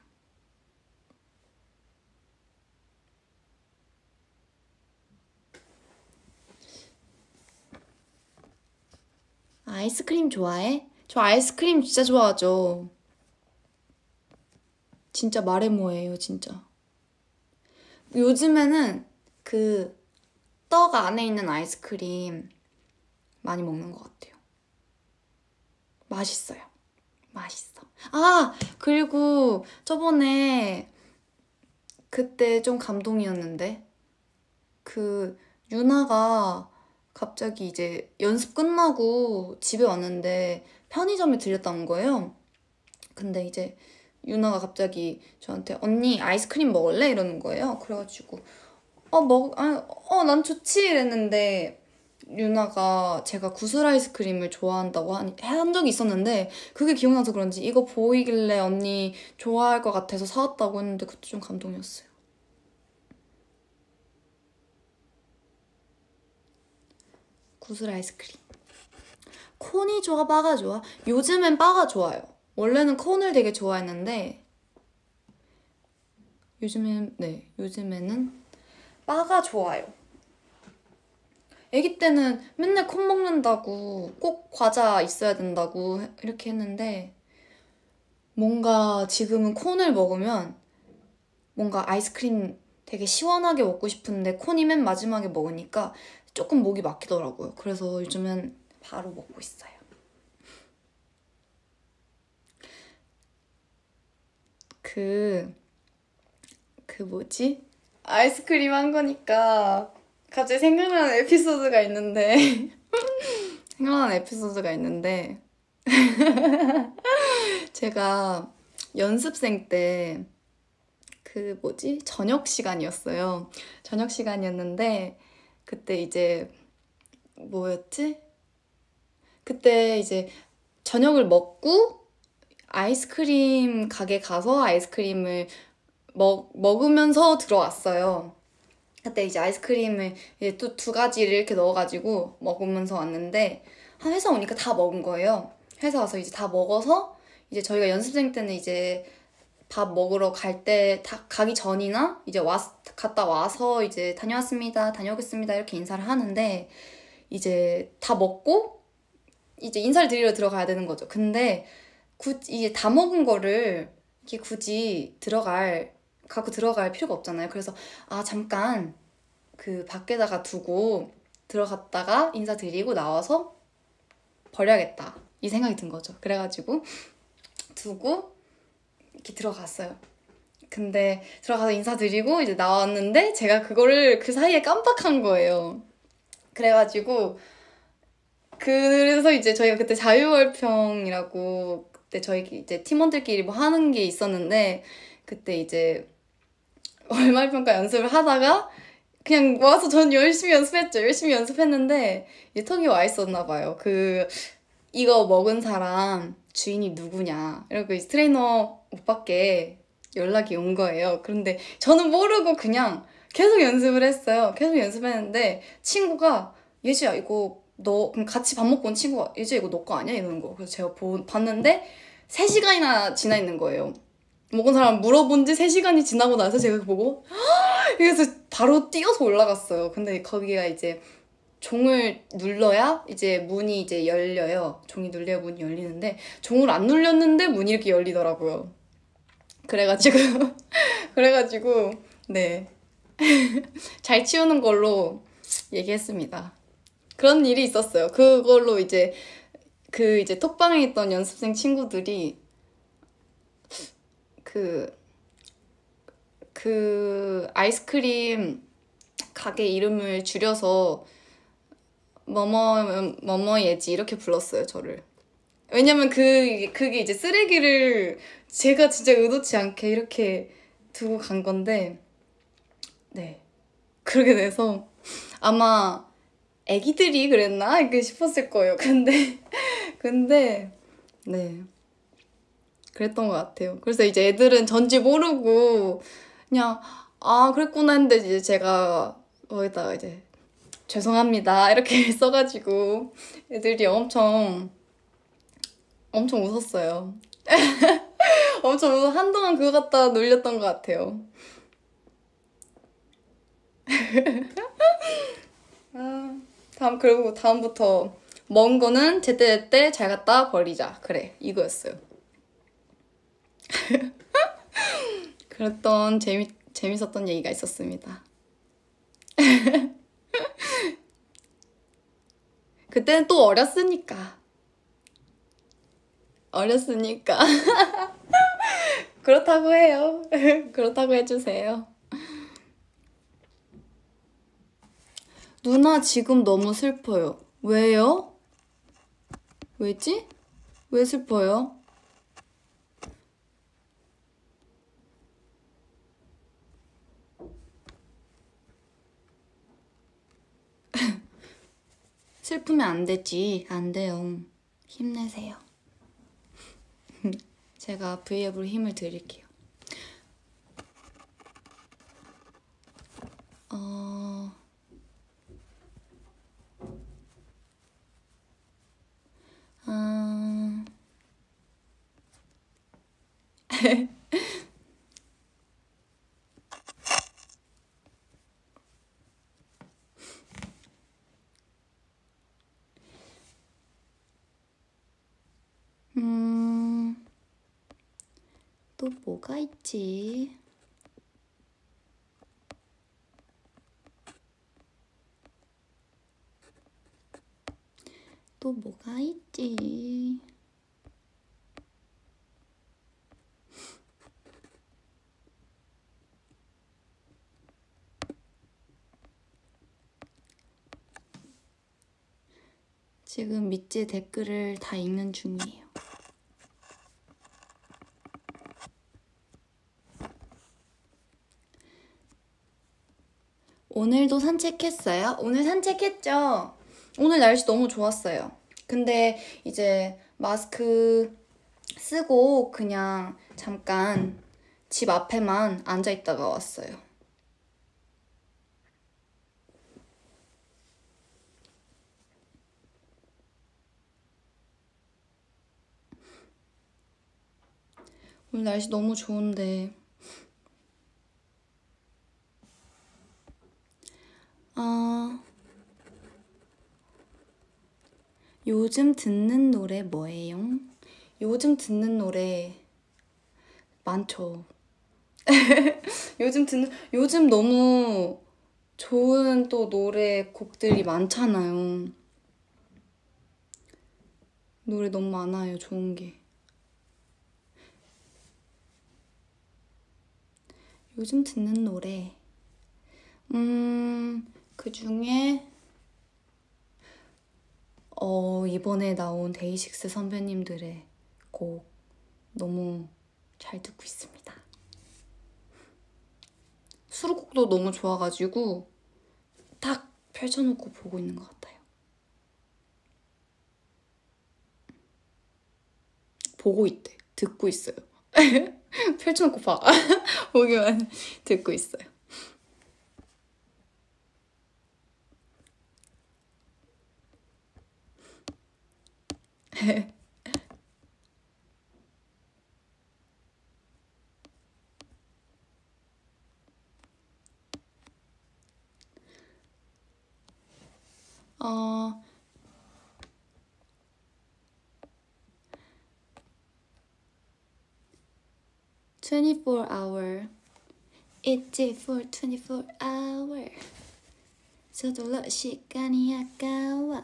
아이스크림 좋아해? 저 아이스크림 진짜 좋아하죠. 진짜 마레모예요, 진짜. 요즘에는 그 떡 안에 있는 아이스크림 많이 먹는 것 같아요. 맛있어요. 맛있어. 아, 그리고 저번에 그때 좀 감동이었는데 그 유나가 갑자기 이제 연습 끝나고 집에 왔는데 편의점에 들렸다는 거예요. 근데 이제 유나가 갑자기 저한테 언니 아이스크림 먹을래? 이러는 거예요. 그래가지고 어, 먹, 아, 어, 난 좋지 이랬는데 유나가 제가 구슬 아이스크림을 좋아한다고 한, 한 적이 있었는데 그게 기억나서 그런지 이거 보이길래 언니 좋아할 것 같아서 사왔다고 했는데 그것도 좀 감동이었어요. 구슬 아이스크림. 콘이 좋아, 바가 좋아? 요즘엔 바가 좋아요. 원래는 콘을 되게 좋아했는데 요즘엔, 네, 요즘에는 바가 좋아요. 아기 때는 맨날 콘 먹는다고 꼭 과자 있어야 된다고 이렇게 했는데 뭔가 지금은 콘을 먹으면 뭔가 아이스크림 되게 시원하게 먹고 싶은데 콘이 맨 마지막에 먹으니까 조금 목이 막히더라고요. 그래서 요즘은 바로 먹고 있어요. 그, 그 뭐지? 아이스크림 한 거니까 갑자기 생각나는 에피소드가 있는데 생각나는 에피소드가 있는데 제가 연습생 때 그 뭐지? 저녁 시간이었어요. 저녁 시간이었는데 그때 이제 뭐였지? 그때 이제 저녁을 먹고 아이스크림 가게 가서 아이스크림을 먹, 먹으면서 들어왔어요. 그때 이제 아이스크림을 이제 또 두 가지를 이렇게 넣어가지고 먹으면서 왔는데 한 회사 오니까 다 먹은 거예요. 회사 와서 이제 다 먹어서 이제 저희가 연습생 때는 이제 밥 먹으러 갈 때 다 가기 전이나 이제 왔 갔다 와서 이제 다녀왔습니다, 다녀오겠습니다 이렇게 인사를 하는데 이제 다 먹고 이제 인사를 드리러 들어가야 되는 거죠. 근데 굳이 이제 다 먹은 거를 이렇게 굳이 들어갈 갖고 들어갈 필요가 없잖아요. 그래서 아 잠깐 그 밖에다가 두고 들어갔다가 인사드리고 나와서 버려야겠다 이 생각이 든 거죠. 그래가지고 두고 이렇게 들어갔어요. 근데 들어가서 인사드리고 이제 나왔는데 제가 그거를 그 사이에 깜빡한 거예요. 그래가지고 그래서 이제 저희가 그때 자유월평이라고 그때 저희 이제 팀원들끼리 뭐 하는 게 있었는데 그때 이제 월말평가 연습을 하다가 그냥 와서 전 열심히 연습했죠. 열심히 연습했는데 이제 턱이 와 있었나 봐요. 그 이거 먹은 사람 주인이 누구냐 이러고 이제 트레이너 오빠께 연락이 온 거예요. 그런데 저는 모르고 그냥 계속 연습을 했어요. 계속 연습했는데 친구가 예지야 이거 너 그럼 같이 밥 먹고 온 친구가 예지야 이거 너 거 아니야? 이러는 거. 그래서 제가 보, 봤는데 세 시간이나 지나 있는 거예요. 먹은 사람 물어본 지 세 시간이 지나고 나서 제가 보고 그래서 바로 뛰어서 올라갔어요. 근데 거기가 이제 종을 눌러야 이제 문이 이제 열려요. 종이 눌려야 문이 열리는데 종을 안 눌렸는데 문이 이렇게 열리더라고요. 그래가지고 그래가지고 네 잘 치우는 걸로 얘기했습니다. 그런 일이 있었어요. 그걸로 이제 그 이제 톡방에 있던 연습생 친구들이 그, 그 아이스크림 가게 이름을 줄여서 뭐뭐 뭐뭐 예지 이렇게 불렀어요 저를. 왜냐면 그 그게 이제 쓰레기를 제가 진짜 의도치 않게 이렇게 두고 간 건데 네 그렇게 돼서 아마 애기들이 그랬나 이렇게 싶었을 거예요. 근데 근데 네 그랬던 것 같아요. 그래서 이제 애들은 전지 모르고 그냥 아 그랬구나 했는데 이제 제가 거기다가 이제 죄송합니다 이렇게 써가지고 애들이 엄청 엄청 웃었어요. 엄청 웃어 한동안 그거 갖다 놀렸던 것 같아요. 아, 다음 그리고 다음부터 먹은 거는 제때제때 잘 갖다 버리자 그래 이거였어요. 그랬던 재미 재밌었던 얘기가 있었습니다. 그때는 또 어렸으니까 어렸으니까 그렇다고 해요. 그렇다고 해주세요. 누나 지금 너무 슬퍼요. 왜요? 왜지? 왜 슬퍼요? 슬프면 안 되지. 안 돼요. 힘내세요. 제가 브이앱으로 힘을 드릴게요. 어... 음... 음... 또 뭐가 있지? 또 뭐가 있지? 지금 밑지 댓글을 다 읽는 중이에요. 오늘도 산책했어요? 오늘 산책했죠? 오늘 날씨 너무 좋았어요. 근데 이제 마스크 쓰고 그냥 잠깐 집 앞에만 앉아 있다가 왔어요. 오늘 날씨 너무 좋은데 아 요즘 듣는 노래 뭐예요? 요즘 듣는 노래 많죠. 요즘 듣는 요즘 너무 좋은 또 노래 곡들이 많잖아요. 노래 너무 많아요, 좋은 게. 요즘 듣는 노래 음... 그 중에 어... 이번에 나온 데이식스 선배님들의 곡 너무 잘 듣고 있습니다. 수록곡도 너무 좋아가지고 딱 펼쳐놓고 보고 있는 것 같아요. 보고 있대. 듣고 있어요. 펼쳐놓고 봐. 보기만 듣고 있어요. 어... twenty-four hour 있지 for twenty-four hour 서둘러 시간이 아까워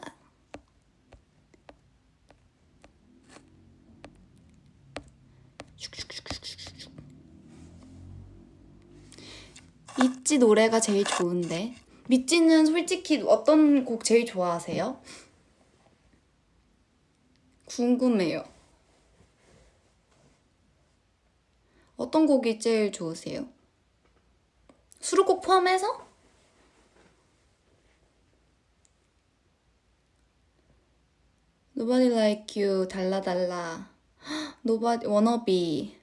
있지 노래가 제일 좋은데 밑지는 솔직히 어떤 곡 제일 좋아하세요? 궁금해요. 어떤 곡이 제일 좋으세요? 수록곡 포함해서? Nobody like you 달라달라 Nobody wanna be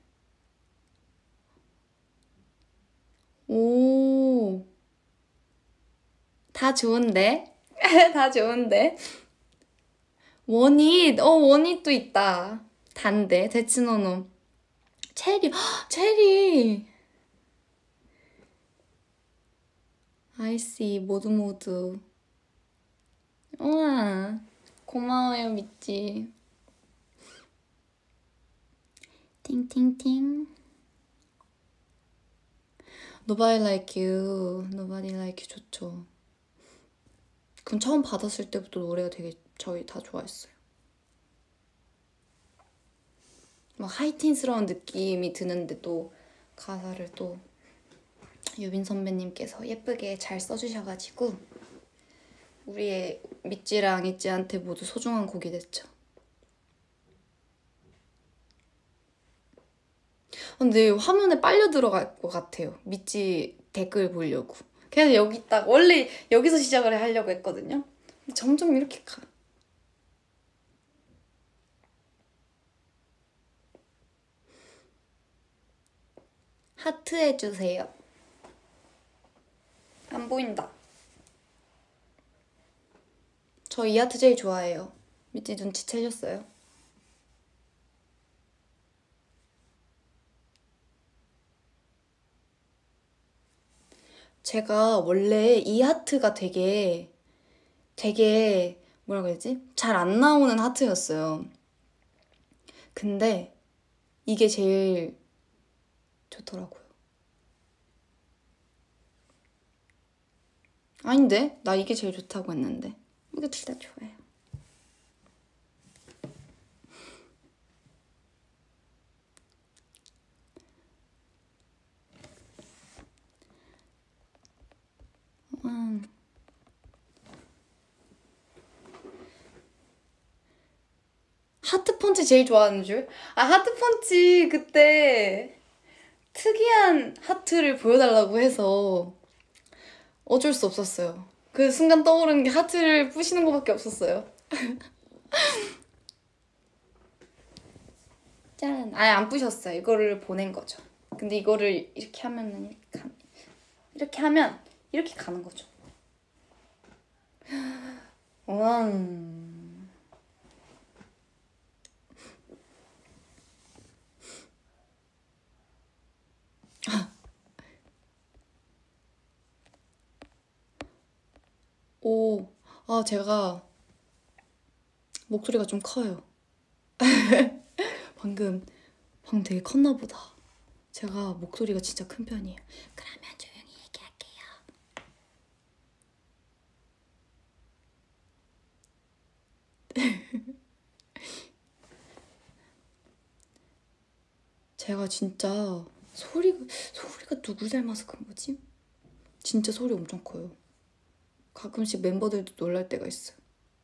오, 다 좋은데? 다 좋은데? 원잇, 어 원잇도 있다. 단데, 데츠노노. 체리, 헉, 체리. 아이씨, 모두 모두. 우와, 고마워요, 미찌. 팅팅팅. Nobody like you, nobody like you 좋죠. 그럼 처음 받았을 때부터 노래가 되게 저희 다 좋아했어요. 막 하이틴스러운 느낌이 드는데 또 가사를 또 유빈 선배님께서 예쁘게 잘 써주셔가지고 우리의 미찌랑 있지한테 모두 소중한 곡이 됐죠. 근데 화면에 빨려 들어갈 것 같아요. 미찌 댓글 보려고. 그래서 여기 딱 원래 여기서 시작을 하려고 했거든요. 근데 점점 이렇게 가. 하트 해주세요. 안 보인다. 저 이 하트 제일 좋아해요. 미찌 눈치채셨어요? 제가 원래 이 하트가 되게 되게 뭐라고 해야지? 잘 안 나오는 하트였어요. 근데 이게 제일 좋더라고요. 아닌데? 나 이게 제일 좋다고 했는데. 이거 둘 다 좋아요. 음. 하트펀치 제일 좋아하는 줄? 아, 하트펀치 그때 특이한 하트를 보여달라고 해서 어쩔 수 없었어요. 그 순간 떠오르는 게 하트를 부시는 것밖에 없었어요. 짠! 아예 안 부셨어요. 이거를 보낸 거죠. 근데 이거를 이렇게 하면은 이렇게, 가, 이렇게 하면 이렇게 가는 거죠. 와. 오, 아, 제가 목소리가 좀 커요. 방금, 방금 되게 컸나 보다. 제가 목소리가 진짜 큰 편이에요. 그러면 조용히 얘기할게요. 제가 진짜 소리가, 소리가 누구 닮아서 그런 거지? 진짜 소리 엄청 커요. 가끔씩 멤버들도 놀랄 때가 있어요.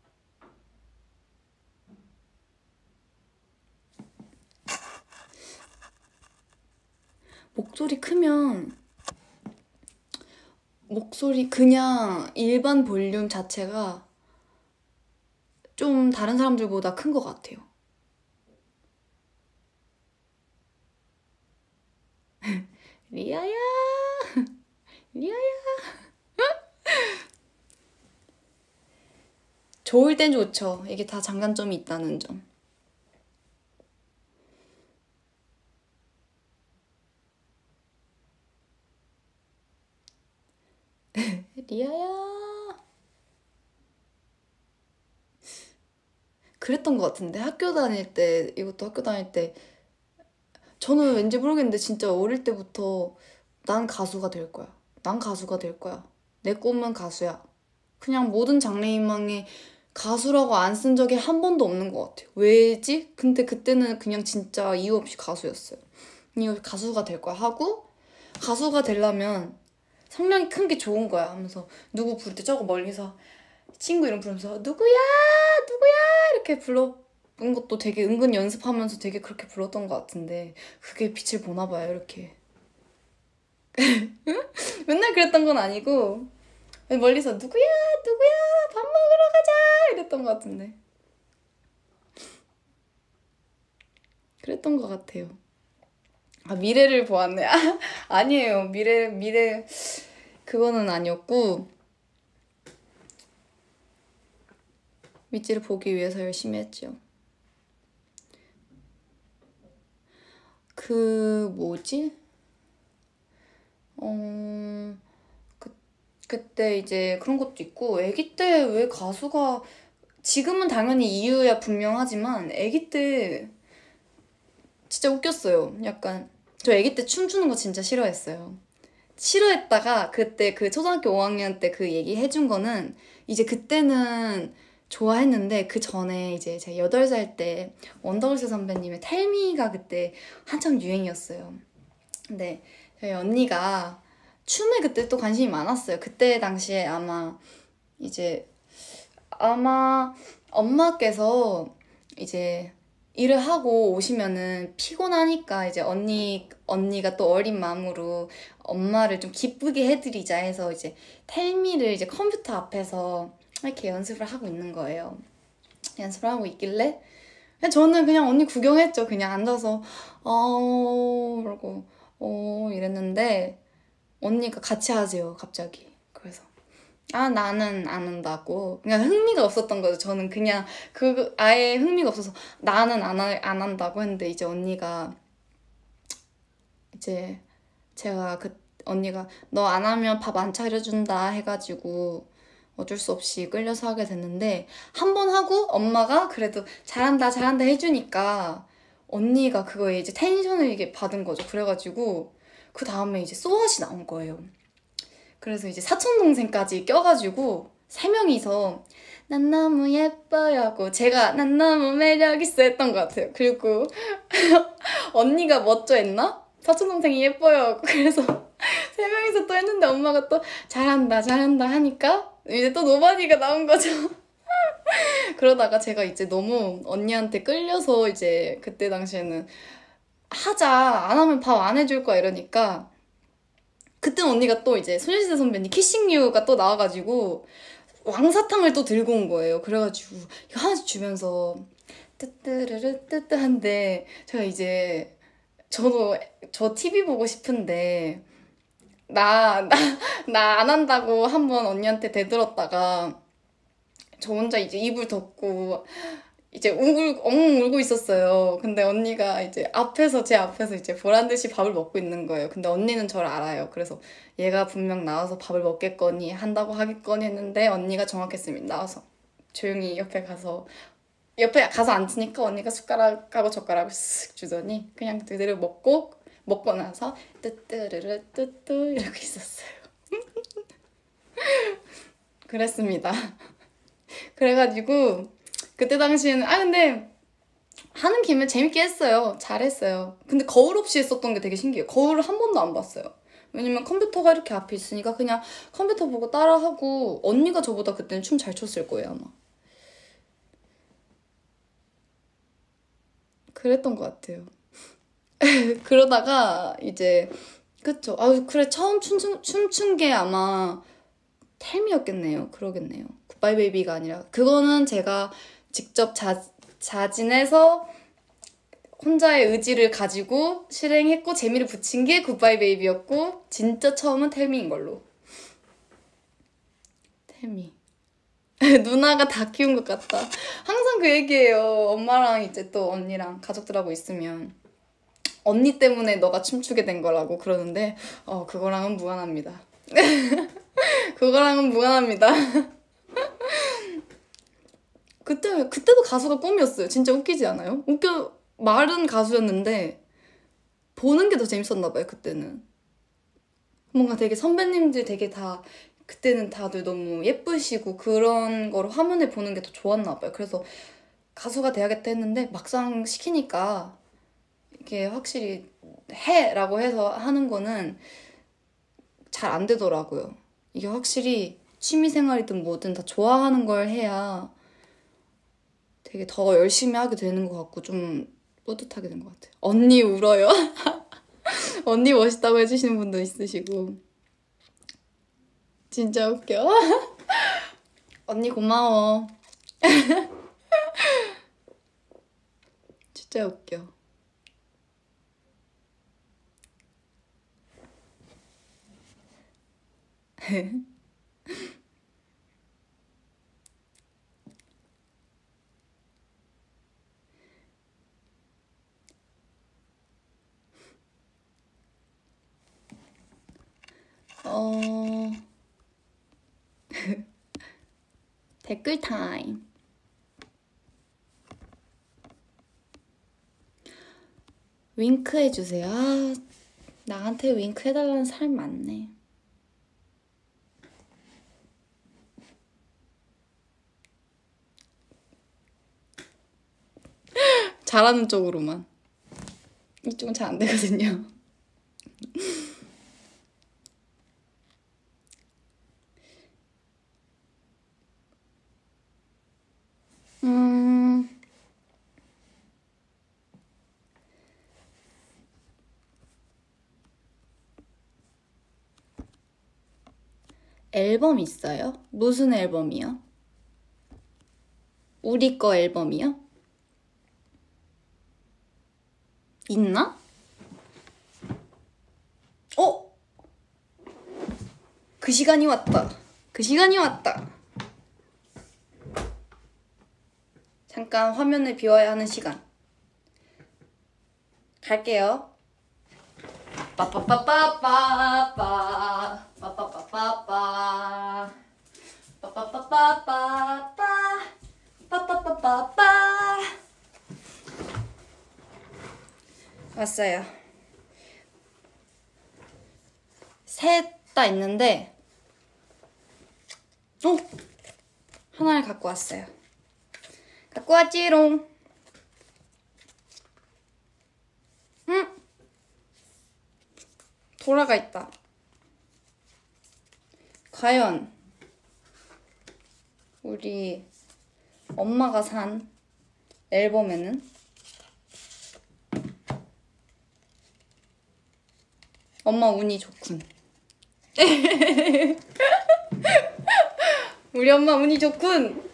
목소리 크면 목소리 그냥 일반 볼륨 자체가 좀 다른 사람들보다 큰 것 같아요. 리아야 리아야 좋을 땐 좋죠. 이게 다 장단점이 있다는 점. 리아야 그랬던 것 같은데 학교 다닐 때 이것도 학교 다닐 때 저는 왠지 모르겠는데 진짜 어릴 때부터 난 가수가 될 거야. 난 가수가 될 거야. 내 꿈은 가수야. 그냥 모든 장래희망에 가수라고 안 쓴 적이 한 번도 없는 것 같아요. 왜지? 근데 그때는 그냥 진짜 이유 없이 가수였어요. 이거 가수가 될 거야 하고 가수가 되려면 성량이 큰 게 좋은 거야 하면서 누구 부를 때 저거 멀리서 친구 이름 부르면서 누구야 누구야 이렇게 불러본 것도 되게 은근 연습하면서 되게 그렇게 불렀던 것 같은데 그게 빛을 보나 봐요. 이렇게 맨날 그랬던 건 아니고 멀리서 누구야 누구야 밥 먹으러 가자 이랬던 것 같은데 그랬던 것 같아요. 아, 미래를 보았네. 아, 아니에요. 미래 미래 그거는 아니었고 미찌를 보기 위해서 열심히 했죠. 그 뭐지? 어... 그, 그때 이제 그런 것도 있고 애기 때 왜 가수가 지금은 당연히 이유야 분명하지만 애기 때 진짜 웃겼어요. 약간 저 애기 때 춤추는 거 진짜 싫어했어요. 싫어했다가 그때 그 초등학교 오 학년 때 그 얘기 해준 거는 이제 그때는 좋아했는데 그 전에 이제 제가 여덟 살 때 원더걸스 선배님의 텔미가 그때 한참 유행이었어요. 근데 저희 언니가 춤에 그때 또 관심이 많았어요. 그때 당시에 아마 이제 아마 엄마께서 이제 일을 하고 오시면은 피곤하니까 이제 언니, 언니가 또 어린 마음으로 엄마를 좀 기쁘게 해드리자 해서 이제 텔미를 이제 컴퓨터 앞에서 이렇게 연습을 하고 있는 거예요. 연습을 하고 있길래 저는 그냥 언니 구경했죠. 그냥 앉아서 어... 그러고 어... 이랬는데 언니가 같이 하세요. 갑자기. 그래서 아 나는 안 한다고 그냥 흥미가 없었던 거죠. 저는 그냥 그 아예 흥미가 없어서 나는 안, 하, 안 한다고 했는데 이제 언니가 이제 제가 그 언니가 너 안 하면 밥 안 차려준다 해가지고 어쩔 수 없이 끌려서 하게 됐는데 한 번 하고 엄마가 그래도 잘한다 잘한다 해주니까 언니가 그거에 이제 텐션을 이게 받은 거죠. 그래가지고 그 다음에 이제 소아시 나온 거예요. 그래서 이제 사촌동생까지 껴가지고 세 명이서 난 너무 예뻐요 하고 제가 난 너무 매력있어 했던 것 같아요. 그리고 언니가 멋져 했나? 사촌동생이 예뻐요 하고 그래서 세 명이서 또 했는데 엄마가 또 잘한다 잘한다 하니까 이제 또 노바디가 나온 거죠. 그러다가 제가 이제 너무 언니한테 끌려서 이제 그때 당시에는 하자, 안 하면 밥 안 해줄 거야 이러니까 그땐 언니가 또 이제 소녀시대 선배님 키싱유가 또 나와가지고 왕사탕을 또 들고 온 거예요. 그래가지고 이거 하나씩 주면서 뜨뜨르르 뜨뜨한데 제가 이제 저도 저 티비 보고 싶은데 나 나 나 안 한다고 한번 언니한테 대들었다가 저 혼자 이제 이불 덮고 이제 웅울, 엉 울고 있었어요. 근데 언니가 이제 앞에서, 제 앞에서 이제 보란 듯이 밥을 먹고 있는 거예요. 근데 언니는 저를 알아요. 그래서 얘가 분명 나와서 밥을 먹겠거니, 한다고 하겠거니 했는데 언니가 정확했습니다. 나와서 조용히 옆에 가서, 옆에 가서 앉으니까 언니가 숟가락하고 젓가락을 쓱 주더니 그냥 그대로 먹고, 먹고 나서 뜨뜨르르 뜨뜨 이러고 있었어요. 그랬습니다. 그래가지고 그때 당시에는 아 근데 하는 김에 재밌게 했어요. 잘했어요. 근데 거울 없이 했었던 게 되게 신기해요. 거울을 한 번도 안 봤어요. 왜냐면 컴퓨터가 이렇게 앞에 있으니까 그냥 컴퓨터 보고 따라하고 언니가 저보다 그때는 춤 잘 췄을 거예요 아마. 그랬던 것 같아요. 그러다가 이제 그쵸. 아 그래 처음 춤춘, 춤춘 게 아마 템이었겠네요. 그러겠네요. 굿바이 베이비가 아니라 그거는 제가 직접 자, 자진해서 혼자의 의지를 가지고 실행했고 재미를 붙인 게 굿바이 베이비였고 진짜 처음은 텔미인 걸로. 텔미. 누나가 다 키운 것 같다. 항상 그 얘기예요. 엄마랑 이제 또 언니랑 가족들하고 있으면 언니 때문에 너가 춤추게 된 거라고 그러는데 어 그거랑은 무관합니다. 그거랑은 무관합니다. 그때, 그때도 가수가 꿈이었어요. 진짜 웃기지 않아요? 웃겨, 말은 가수였는데, 보는 게 더 재밌었나 봐요, 그때는. 뭔가 되게 선배님들 되게 다, 그때는 다들 너무 예쁘시고, 그런 거를 화면에 보는 게 더 좋았나 봐요. 그래서 가수가 돼야겠다 했는데, 막상 시키니까, 이게 확실히 해! 라고 해서 하는 거는 잘 안 되더라고요. 이게 확실히 취미생활이든 뭐든 다 좋아하는 걸 해야 되게 더 열심히 하게 되는 것 같고 좀 뿌듯하게 된 것 같아요. 언니 울어요. 언니 멋있다고 해주시는 분도 있으시고 진짜 웃겨. 언니 고마워. 진짜 웃겨. 어... 댓글 타임. 윙크 해주세요. 아, 나한테 윙크 해달라는 사람 많네. 잘하는 쪽으로만. 이쪽은 잘 안 되거든요. 음... 앨범 있어요? 무슨 앨범이요? 우리 거 앨범이요? 있나? 어? 그 시간이 왔다. 그 시간이 왔다. 잠깐 화면을 비워야 하는 시간. 갈게요. 빠빠빠빠빠빠 빠빠빠빠빠 빠빠빠빠빠빠 빠빠빠빠빠 왔어요. 셋 다 있는데 어? 하나를 갖고 왔어요. 갖고 왔지롱. 응? 돌아가 있다. 과연 우리 엄마가 산 앨범에는 엄마 운이 좋군. 우리 엄마 운이 좋군.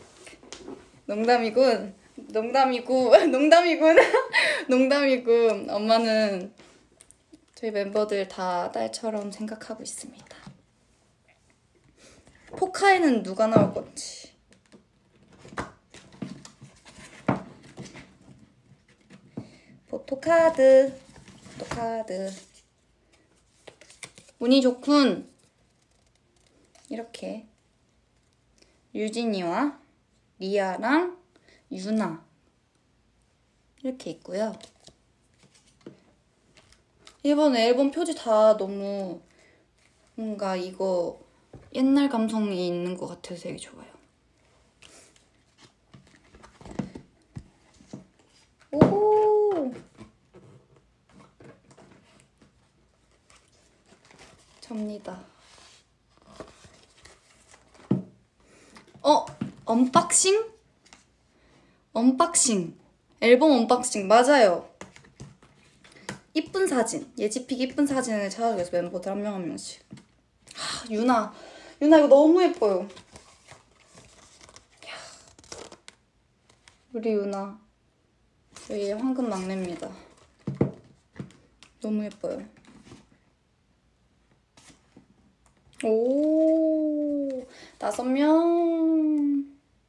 농담이군. 농담이고 농담이군. 농담이군. 엄마는 저희 멤버들 다 딸처럼 생각하고 있습니다. 포카에는 누가 나올 건지. 포토카드 포토카드 운이 좋군. 이렇게 유진이와 리아랑 유나 이렇게 있고요. 이번 앨범 표지 다 너무 뭔가 이거 옛날 감성이 있는 것 같아서 되게 좋아요. 오! 접니다. 어? 언박싱? 언박싱. 앨범 언박싱. 맞아요. 이쁜 사진. 예지픽 이쁜 사진을 찾아주겠어. 멤버들 한 명 한 명씩. 하, 유나. 유나 이거 너무 예뻐요. 우리 유나. 저희 황금 막내입니다. 너무 예뻐요. 오, 다섯 명.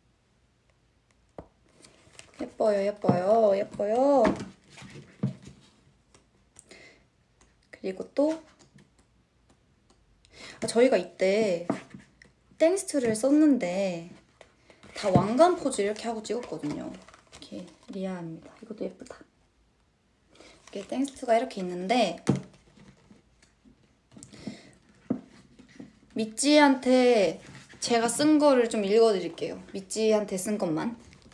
예뻐요, 예뻐요, 예뻐요. 그리고 또 아, 저희가 이때 땡스트를 썼는데 다 왕관 포즈 이렇게 하고 찍었거든요. 이렇게 리아입니다. 이것도 예쁘다. 이렇게 땡스트가 이렇게 있는데 미찌한테 제가 쓴 거를 좀 읽어드릴게요. 미찌한테 쓴 것만.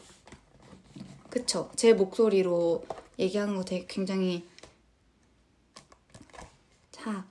그쵸? 제 목소리로 얘기하는 거 되게 굉장히 자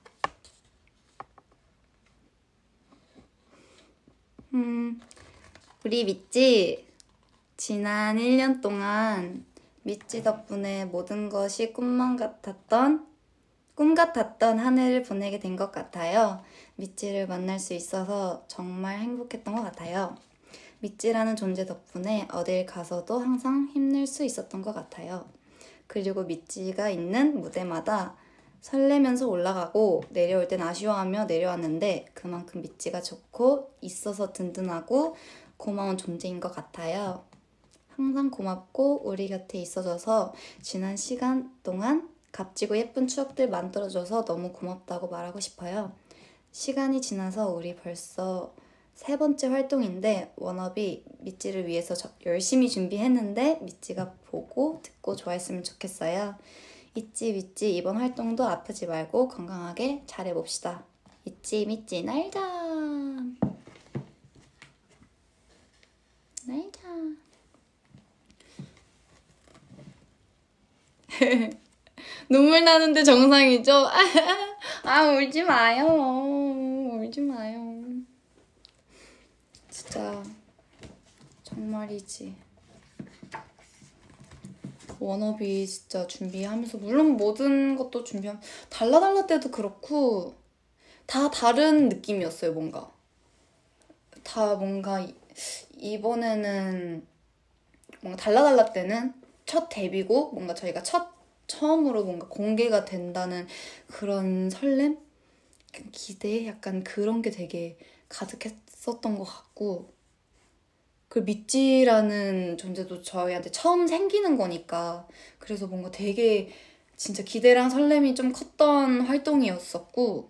음, 우리 미찌 지난 일 년 동안 미찌 덕분에 모든 것이 꿈만 같았던 꿈 같았던 한 해를 보내게 된 것 같아요. 미찌를 만날 수 있어서 정말 행복했던 것 같아요. 미찌라는 존재 덕분에 어딜 가서도 항상 힘낼 수 있었던 것 같아요. 그리고 미찌가 있는 무대마다 설레면서 올라가고 내려올 땐 아쉬워하며 내려왔는데 그만큼 미찌가 좋고 있어서 든든하고 고마운 존재인 것 같아요. 항상 고맙고 우리 곁에 있어줘서 지난 시간 동안 값지고 예쁜 추억들 만들어줘서 너무 고맙다고 말하고 싶어요. 시간이 지나서 우리 벌써 세 번째 활동인데 워너비 미찌를 위해서 저, 열심히 준비했는데 미찌가 보고 듣고 좋아했으면 좋겠어요. 있지 미찌 이번 활동도 아프지 말고 건강하게 잘해봅시다. 있지 미찌 날자 날자. 눈물 나는데 정상이죠? 아 울지 마요. 울지 마요. 진짜 정말이지. 워너비 진짜 준비하면서 물론 모든 것도 준비하면 달라달라 때도 그렇고 다 다른 느낌이었어요. 뭔가 다 뭔가 이, 이번에는 뭔가 달라달라 때는 첫 데뷔고 뭔가 저희가 첫 처음으로 뭔가 공개가 된다는 그런 설렘? 기대? 약간 그런 게 되게 가득했었던 것 같고 그 미찌라는 존재도 저희한테 처음 생기는 거니까 그래서 뭔가 되게 진짜 기대랑 설렘이 좀 컸던 활동이었었고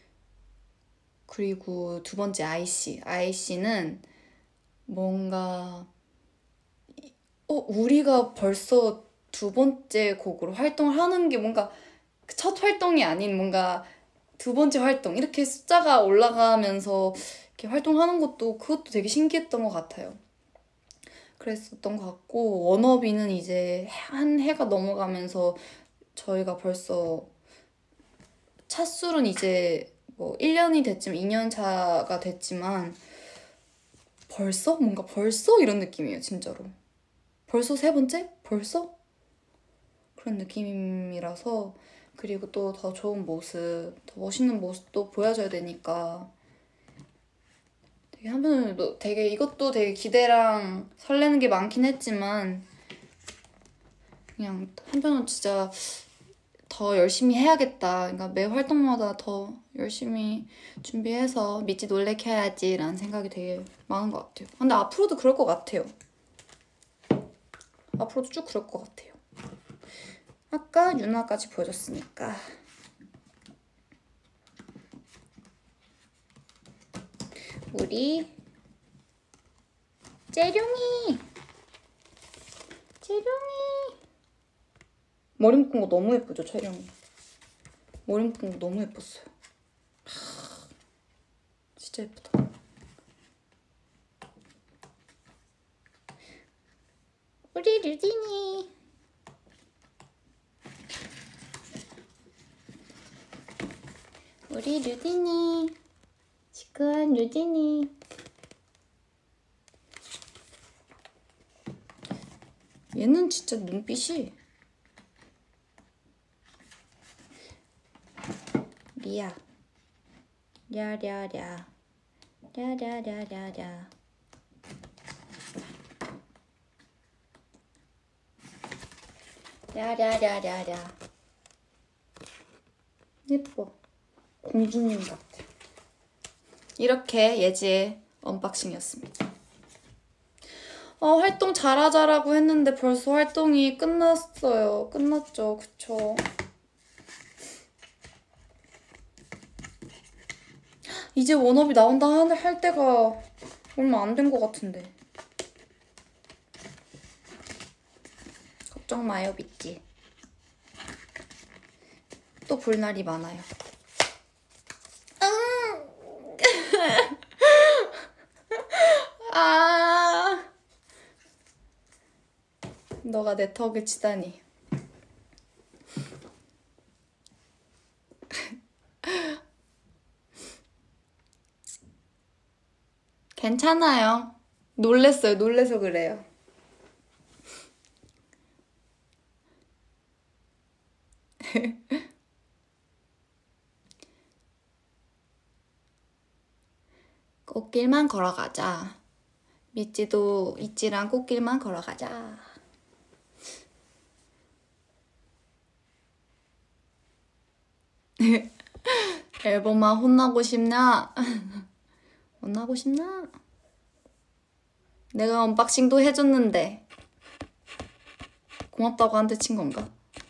그리고 두 번째 아이씨 아이씨는 뭔가 어 우리가 벌써 두 번째 곡으로 활동을 하는 게 뭔가 첫 활동이 아닌 뭔가 두 번째 활동 이렇게 숫자가 올라가면서 이렇게 활동하는 것도 그것도 되게 신기했던 것 같아요. 그랬었던 것 같고 워너비는 이제 한 해가 넘어가면서 저희가 벌써 차술은 이제 뭐 일 년이 됐지만 이 년 차가 됐지만 벌써? 뭔가 벌써? 이런 느낌이에요, 진짜로. 벌써 세 번째? 벌써? 그런 느낌이라서. 그리고 또 더 좋은 모습, 더 멋있는 모습도 보여줘야 되니까 되게 한편으로 되게 이것도 되게 기대랑 설레는 게 많긴 했지만 그냥 한편으로 진짜 더 열심히 해야겠다. 그러니까 매 활동마다 더 열심히 준비해서 미찌 놀래켜 야지 라는 생각이 되게 많은 것 같아요. 근데 앞으로도 그럴 것 같아요. 앞으로도 쭉 그럴 것 같아요. 아까 유나까지 보여줬으니까 우리 재룡이 재룡이 머리 묶은 거 너무 예쁘죠, 재룡이. 머리 묶은 거 너무 예뻤어요. 하, 진짜 예쁘다. 우리 류진이 우리 류진이 시크한 류진이 얘는 진짜 눈빛이 리아 랴랴랴 랴랴랴랴랴 랴랴랴랴랴 예뻐. 공주님 같아. 이렇게 예지의 언박싱이었습니다. 어, 활동 잘하자라고 했는데 벌써 활동이 끝났어요. 끝났죠, 그쵸? 이제 워너비 나온다 할 때가 얼마 안 된 것 같은데. 걱정 마요, 미찌. 또 볼 날이 많아요. 아, 너가 내 턱을 치다니. 괜찮아요. 놀랬어요. 놀래서 그래요. 꽃길만 걸어가자. 미찌도 이찌랑 꽃길만 걸어가자. 앨범아 혼나고 싶나? 혼나고 싶나? 내가 언박싱도 해줬는데 고맙다고 한테 친 건가?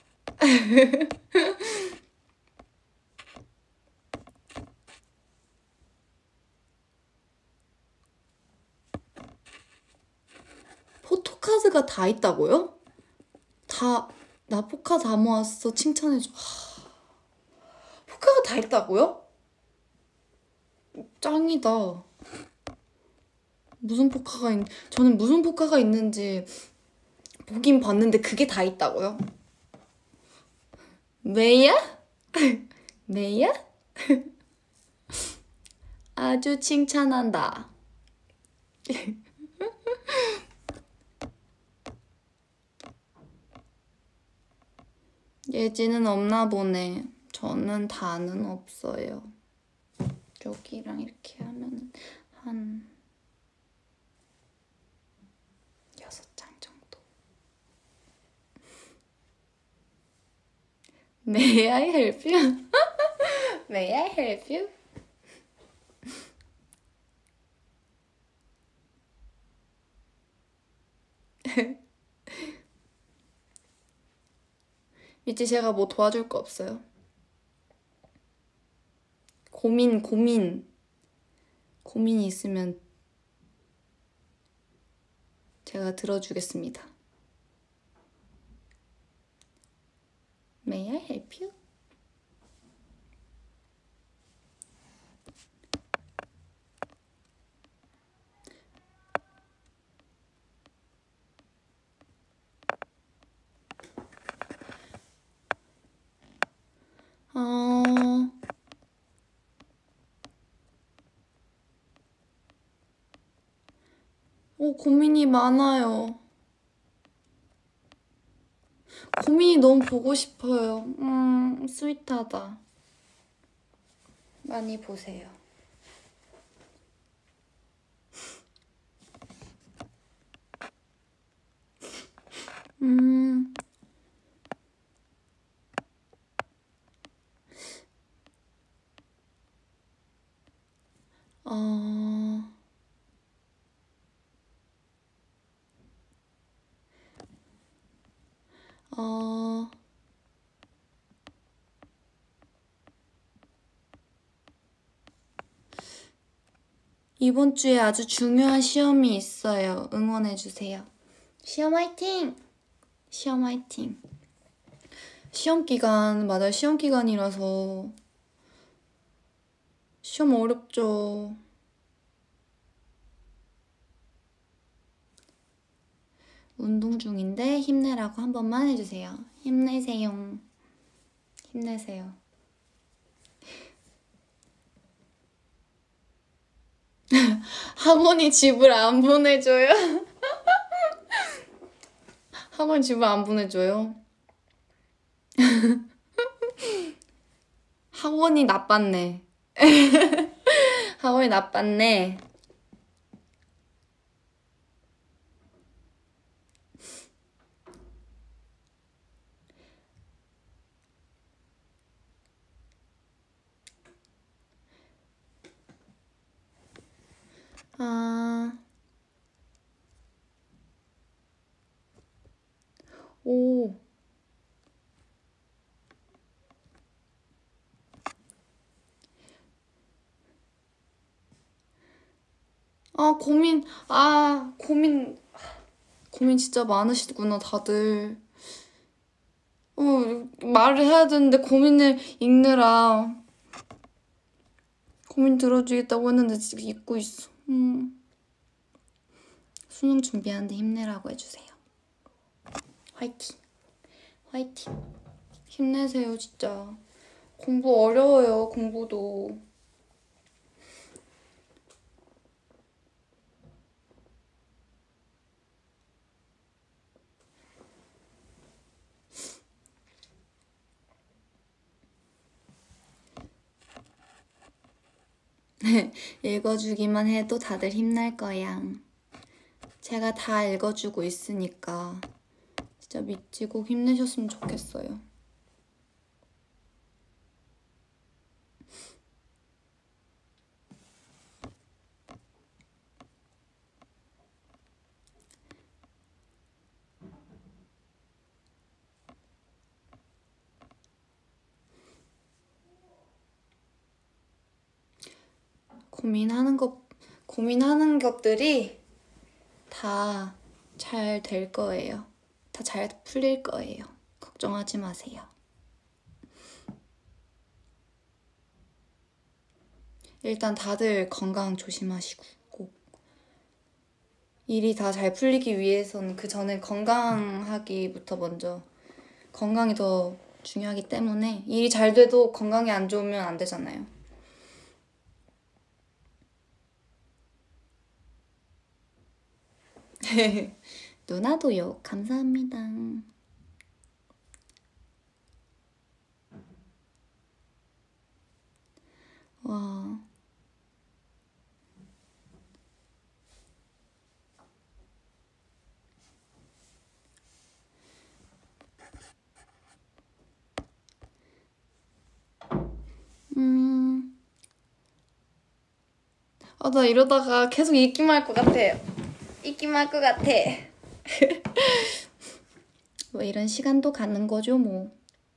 포토카드가 다 있다고요? 다, 나 포카 다 모았어. 칭찬해줘. 하, 포카가 다 있다고요? 짱이다. 무슨 포카가 있, 저는 무슨 포카가 있는지 보긴 봤는데 그게 다 있다고요? 메이야? 메이야? 아주 칭찬한다. 예지는 없나 보네. 저는 다는 없어요. 여기랑 이렇게 하면은 한 여섯 장 정도. May I help you? May I help you? 미찌 제가 뭐 도와줄 거 없어요? 고민 고민 고민이 있으면 제가 들어주겠습니다. May I help you? 어... 오, 고민이 많아요. 고민이 너무 보고 싶어요. 음, 스윗하다. 많이 보세요. 음. 어. 어. 이번 주에 아주 중요한 시험이 있어요. 응원해주세요. 시험 화이팅! 시험 화이팅. 시험 기간, 맞아요. 시험 기간이라서 시험 어렵죠. 운동 중인데 힘내라고 한 번만 해주세요. 힘내세요. 힘내세요. 학원이 집을 안 보내줘요? 학원 집을 안 보내줘요? 학원이 나빴네. 학원이 나빴네. 아... 오... 아, 고민, 아, 고민, 고민 진짜 많으시구나, 다들. 어, 말을 해야 되는데 고민을 읽느라 고민 들어주겠다고 했는데 지금 읽고 있어. 음. 수능 준비하는데 힘내라고 해주세요. 화이팅. 화이팅. 힘내세요, 진짜. 공부 어려워요, 공부도. 읽어주기만 해도 다들 힘날 거야. 제가 다 읽어주고 있으니까 진짜 믿지 꼭 힘내셨으면 좋겠어요. 고민하는 것, 고민하는 것들이 다 잘 될 거예요. 다 잘 풀릴 거예요. 걱정하지 마세요. 일단 다들 건강 조심하시고 꼭 일이 다 잘 풀리기 위해서는 그 전에 건강하기부터 먼저 건강이 더 중요하기 때문에 일이 잘 돼도 건강이 안 좋으면 안 되잖아요. 누나도요. 감사합니다. 와. 음. 아, 나 이러다가 계속 잊기만 할 것 같아요. 잊기만 할 것 같아. 뭐 이런 시간도 갖는 거죠, 뭐.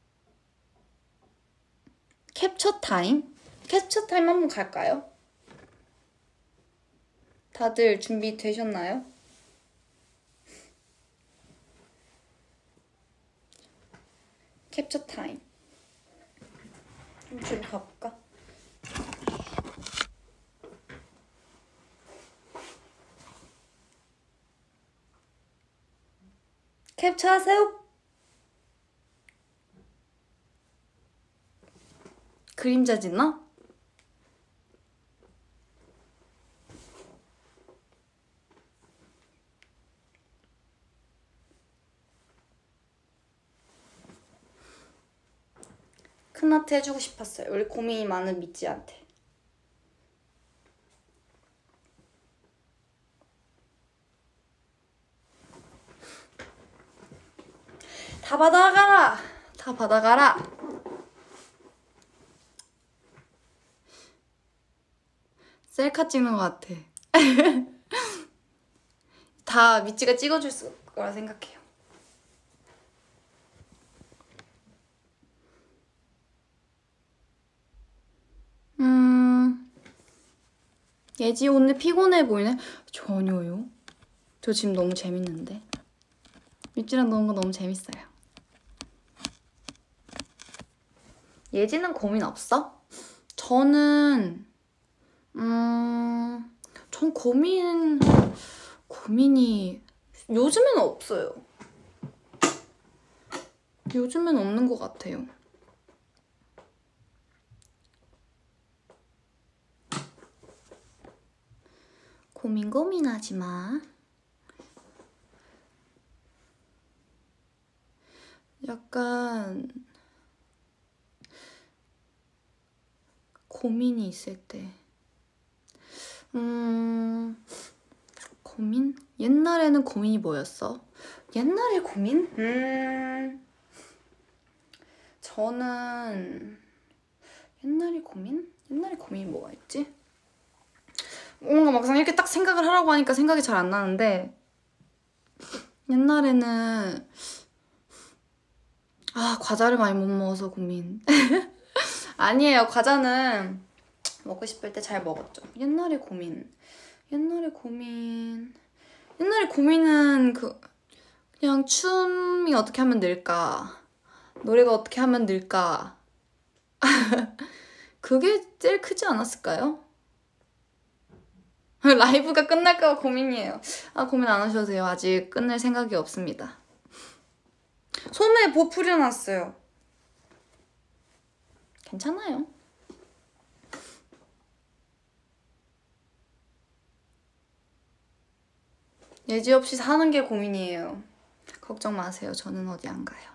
캡처 타임? 캡처 타임 한번 갈까요? 다들 준비되셨나요? 캡처 타임. 한번 집에 가볼까? 캡처하세요. 그림자 짓나? 하트 해주고 싶었어요. 우리 고민이 많은 미찌한테. 다 받아가라! 다 받아가라! 셀카 찍는 것 같아. 다 미찌가 찍어줄 거라 생각해요. 음... 예지 오늘 피곤해 보이네? 전혀요. 저 지금 너무 재밌는데. 미찌랑 노는 거 너무 재밌어요. 예지는 고민 없어? 저는 음... 전 고민... 고민이 요즘엔 없어요. 요즘엔 없는 것 같아요. 고민 고민하지 마. 약간 고민이 있을 때 음... 고민? 옛날에는 고민이 뭐였어? 옛날에 고민? 음... 저는 옛날에 고민? 옛날에 고민이 뭐가 있지? 뭔가 막상 이렇게 딱 생각을 하라고 하니까 생각이 잘 안 나는데 옛날에는 아 과자를 많이 못 먹어서 고민. 아니에요. 과자는 먹고 싶을 때 잘 먹었죠. 옛날에 고민 옛날에 고민 옛날에 고민은 그 그냥 춤이 어떻게 하면 늘까, 노래가 어떻게 하면 늘까. 그게 제일 크지 않았을까요? 라이브가 끝날까 봐 고민이에요. 아, 고민 안 하셔도 돼요. 아직 끝낼 생각이 없습니다. 손에 보 뿌려놨어요. 괜찮아요. 예지 없이 사는 게 고민이에요. 걱정 마세요. 저는 어디 안 가요.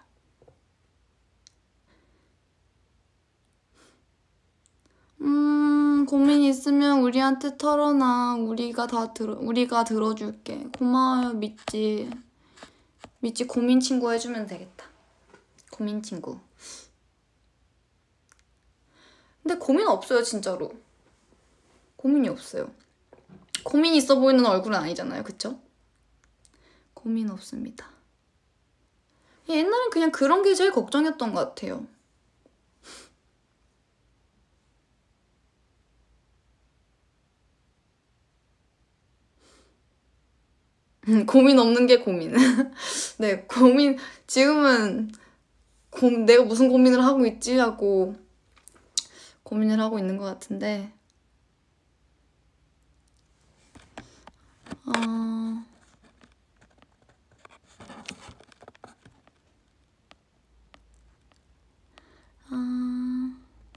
음, 고민 있으면 우리한테 털어놔. 우리가 다 들어, 우리가 들어줄게. 고마워요, 미찌. 미찌 고민 친구 해주면 되겠다. 고민 친구. 근데 고민 없어요, 진짜로. 고민이 없어요. 고민이 있어 보이는 얼굴은 아니잖아요, 그쵸? 고민 없습니다. 옛날엔 그냥 그런 게 제일 걱정이었던 것 같아요. 고민 없는 게 고민. 네, 고민, 지금은 고, 내가 무슨 고민을 하고 있지? 하고 고민을 하고 있는 것 같은데, 어... 어...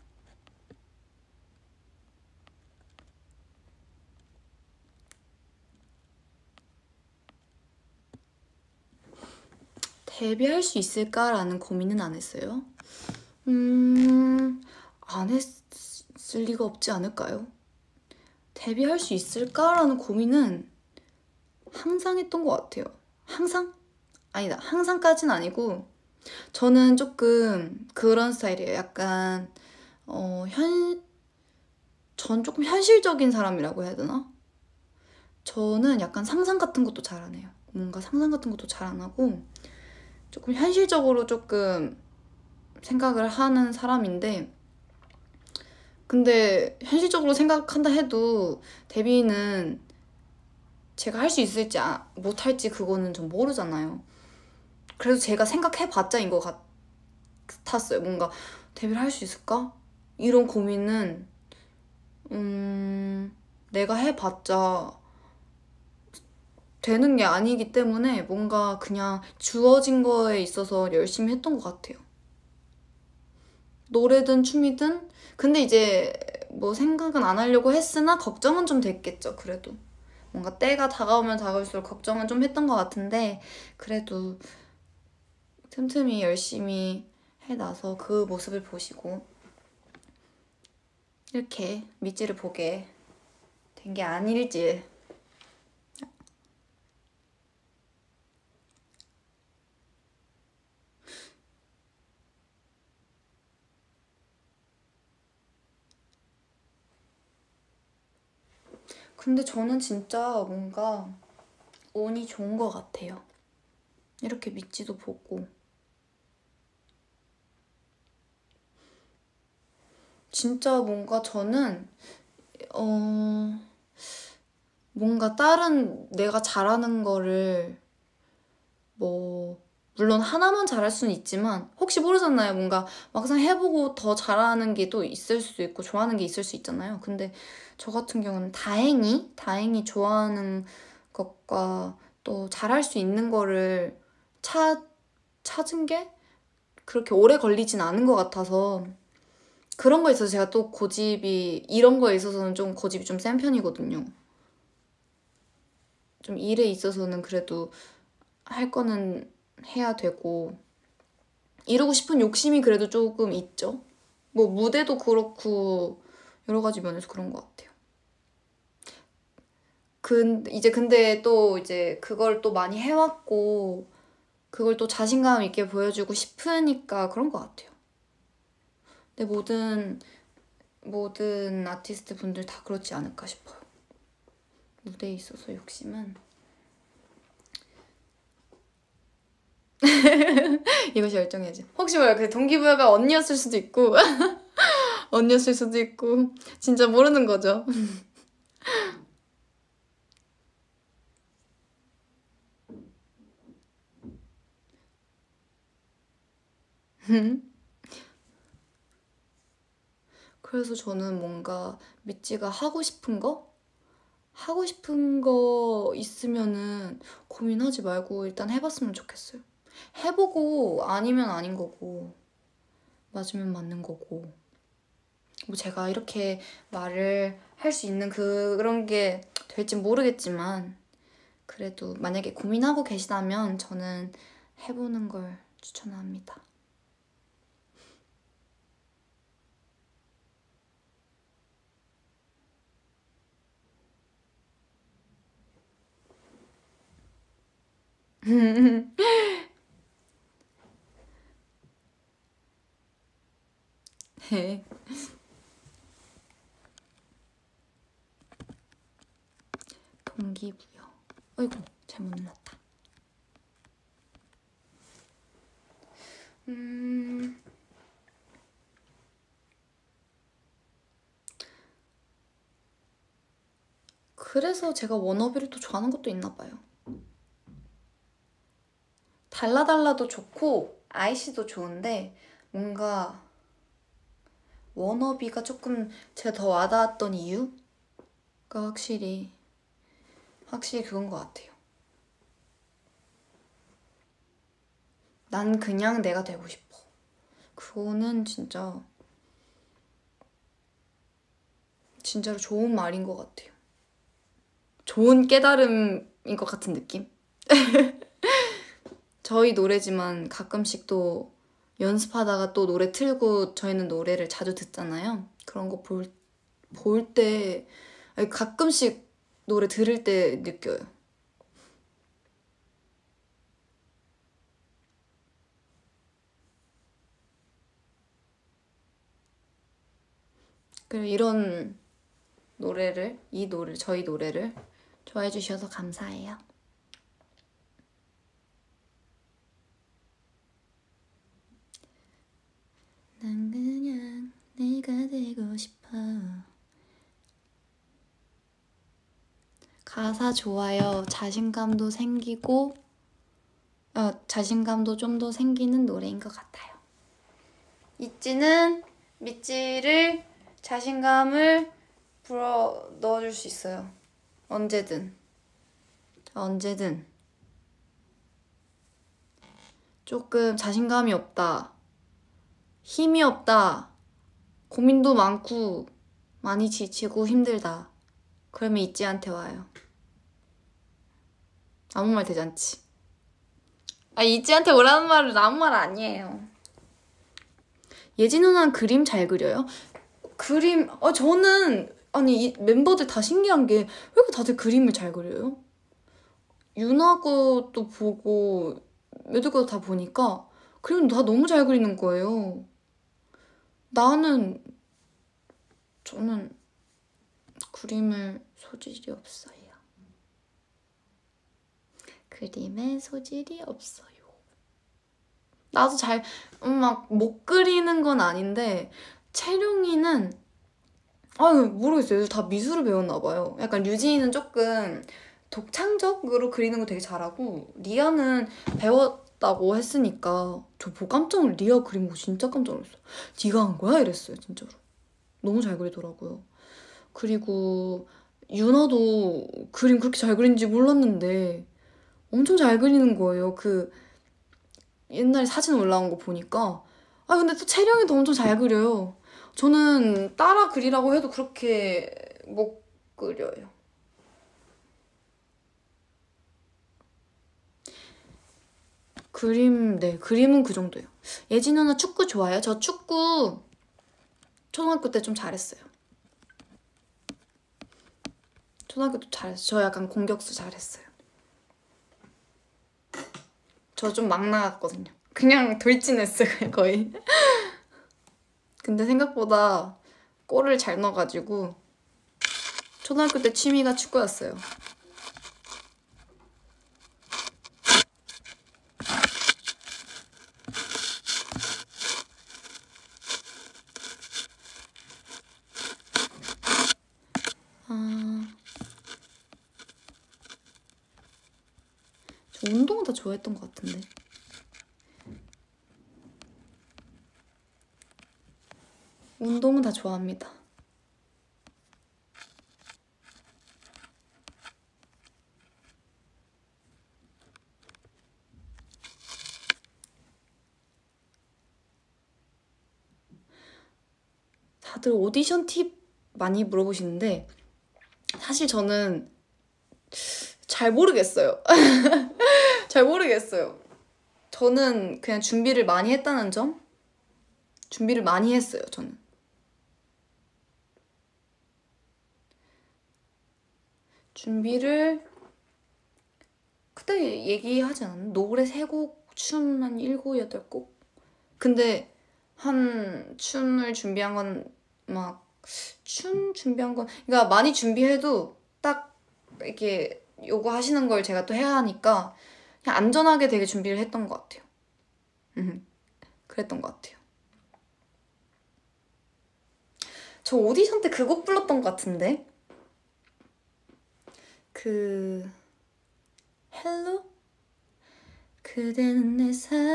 데뷔할 수 있을까라는 고민은 안 했어요. 음... 안 했을 리가 없지 않을까요? 데뷔할 수 있을까라는 고민은 항상 했던 것 같아요. 항상? 아니다, 항상까지는 아니고 저는 조금 그런 스타일이에요. 약간 어, 현... 전 조금 현실적인 사람이라고 해야 되나? 저는 약간 상상 같은 것도 잘 안 해요. 뭔가 상상 같은 것도 잘 안 하고 조금 현실적으로 조금 생각을 하는 사람인데, 근데 현실적으로 생각한다 해도 데뷔는 제가 할 수 있을지 아, 못할지 그거는 전 모르잖아요. 그래서 제가 생각해봤자인 것 같았어요. 뭔가 데뷔를 할 수 있을까? 이런 고민은 음... 내가 해봤자 되는 게 아니기 때문에 뭔가 그냥 주어진 거에 있어서 열심히 했던 것 같아요. 노래든 춤이든. 근데 이제 뭐 생각은 안 하려고 했으나 걱정은 좀 됐겠죠. 그래도 뭔가 때가 다가오면 다가올수록 걱정은 좀 했던 것 같은데, 그래도 틈틈이 열심히 해놔서 그 모습을 보시고 이렇게 밑지를 보게 된 게 아닐지. 근데 저는 진짜 뭔가 운이 좋은 것 같아요. 이렇게 밑지도 보고. 진짜 뭔가 저는 어 뭔가 다른 내가 잘하는 거를 뭐 물론 하나만 잘할 수는 있지만 혹시 모르잖아요. 뭔가 막상 해보고 더 잘하는 게 또 있을 수도 있고 좋아하는 게 있을 수 있잖아요. 근데 저 같은 경우는 다행히 다행히 좋아하는 것과 또 잘할 수 있는 거를 찾, 찾은 게 그렇게 오래 걸리진 않은 것 같아서 그런 거에 있어서 제가 또 고집이 이런 거에 있어서는 좀 고집이 좀 센 편이거든요. 좀 일에 있어서는 그래도 할 거는 해야 되고 이루고 싶은 욕심이 그래도 조금 있죠. 뭐 무대도 그렇고 여러 가지 면에서 그런 것 같아요. 근 이제 근데 또 이제 그걸 또 많이 해왔고 그걸 또 자신감 있게 보여주고 싶으니까 그런 것 같아요. 근데 모든 모든 아티스트 분들 다 그렇지 않을까 싶어요. 무대에 있어서 욕심은 이것이 열정이지. 혹시 몰라 그 동기부여가 언니였을 수도 있고 언니였을 수도 있고 진짜 모르는 거죠. 그래서 저는 뭔가 미찌가 하고 싶은 거? 하고 싶은 거 있으면은 고민하지 말고 일단 해봤으면 좋겠어요. 해보고 아니면 아닌 거고 맞으면 맞는 거고 뭐 제가 이렇게 말을 할 수 있는 그런 게 될진 모르겠지만 그래도 만약에 고민하고 계시다면 저는 해보는 걸 추천합니다. 네. 동기부여. 어이구 잘못 눌렀다. 음... 그래서 제가 워너비를 또 좋아하는 것도 있나 봐요. 달라달라도 좋고 아이씨도 좋은데 뭔가 워너비가 조금 제가 더 와닿았던 이유가 확실히 확실히 그건 것 같아요. 난 그냥 내가 되고 싶어. 그거는 진짜 진짜로 좋은 말인 것 같아요. 좋은 깨달음인 것 같은 느낌? 저희 노래지만 가끔씩 또 연습하다가 또 노래 틀고 저희는 노래를 자주 듣잖아요. 그런 거 볼, 볼 때 가끔씩 노래 들을 때 느껴요. 그리고 이런 노래를, 이 노래, 저희 노래를 좋아해 주셔서 감사해요. 난 그냥 내가 되고 싶어. 가사 좋아요. 자신감도 생기고 어, 자신감도 좀 더 생기는 노래인 것 같아요. 있지는 미찌를 자신감을 불어 넣어줄 수 있어요. 언제든 언제든 조금 자신감이 없다, 힘이 없다, 고민도 많고 많이 지치고 힘들다 그러면 있지한테 와요. 아무 말 대잔치. 아 있지한테 오라는 말은 아무 말 아니에요. 예지 누나는 그림 잘 그려요? 그림, 아, 저는, 아니, 이 멤버들 다 신기한 게, 왜 이렇게 다들 그림을 잘 그려요? 유나 것도 보고, 애들 것도 다 보니까, 그림 다 너무 잘 그리는 거예요. 나는, 저는 그림을 소질이 없어요. 그림에 소질이 없어요. 나도 잘, 막, 못 그리는 건 아닌데, 채룡이는, 아유, 모르겠어요. 다 미술을 배웠나 봐요. 약간 유진이는 조금 독창적으로 그리는 거 되게 잘하고, 리아는 배웠다고 했으니까, 저 보고 깜짝 놀랐어요. 리아 그린 거 진짜 깜짝 놀랐어요. 네가 한 거야? 이랬어요, 진짜로. 너무 잘 그리더라고요. 그리고 유나도 그림 그렇게 잘 그리는지 몰랐는데 엄청 잘 그리는 거예요. 그 옛날에 사진 올라온 거 보니까. 아, 근데 또 채령이도 엄청 잘 그려요. 저는 따라 그리라고 해도 그렇게 못 그려요. 그림, 네, 그림은 그 정도예요. 예진 누나 축구 좋아해요? 저 축구 초등학교 때 좀 잘했어요. 초등학교 때 잘했어요. 저 약간 공격수 잘했어요. 저 좀 막 나갔거든요. 그냥 돌진했어요, 거의. 근데 생각보다 골을 잘 넣어가지고 초등학교 때 취미가 축구였어요. 아... 저 운동은 다 좋아했던 것 같은데. 운동은 다 좋아합니다. 다들 오디션 팁 많이 물어보시는데 사실 저는 잘 모르겠어요. 잘 모르겠어요. 저는 그냥 준비를 많이 했다는 점? 준비를 많이 했어요, 저는. 준비를 그때 얘기하지 않았나? 노래 세 곡, 춤 한 일곱, 여덟 곡? 근데 한 춤을 준비한 건 막 춤 준비한 건 그러니까 많이 준비해도 딱 이렇게 요구하시는 걸 제가 또 해야 하니까 그냥 안전하게 되게 준비를 했던 것 같아요. 음, 그랬던 것 같아요. 저 오디션 때 그 곡 불렀던 것 같은데 그 헬로? 그대는 내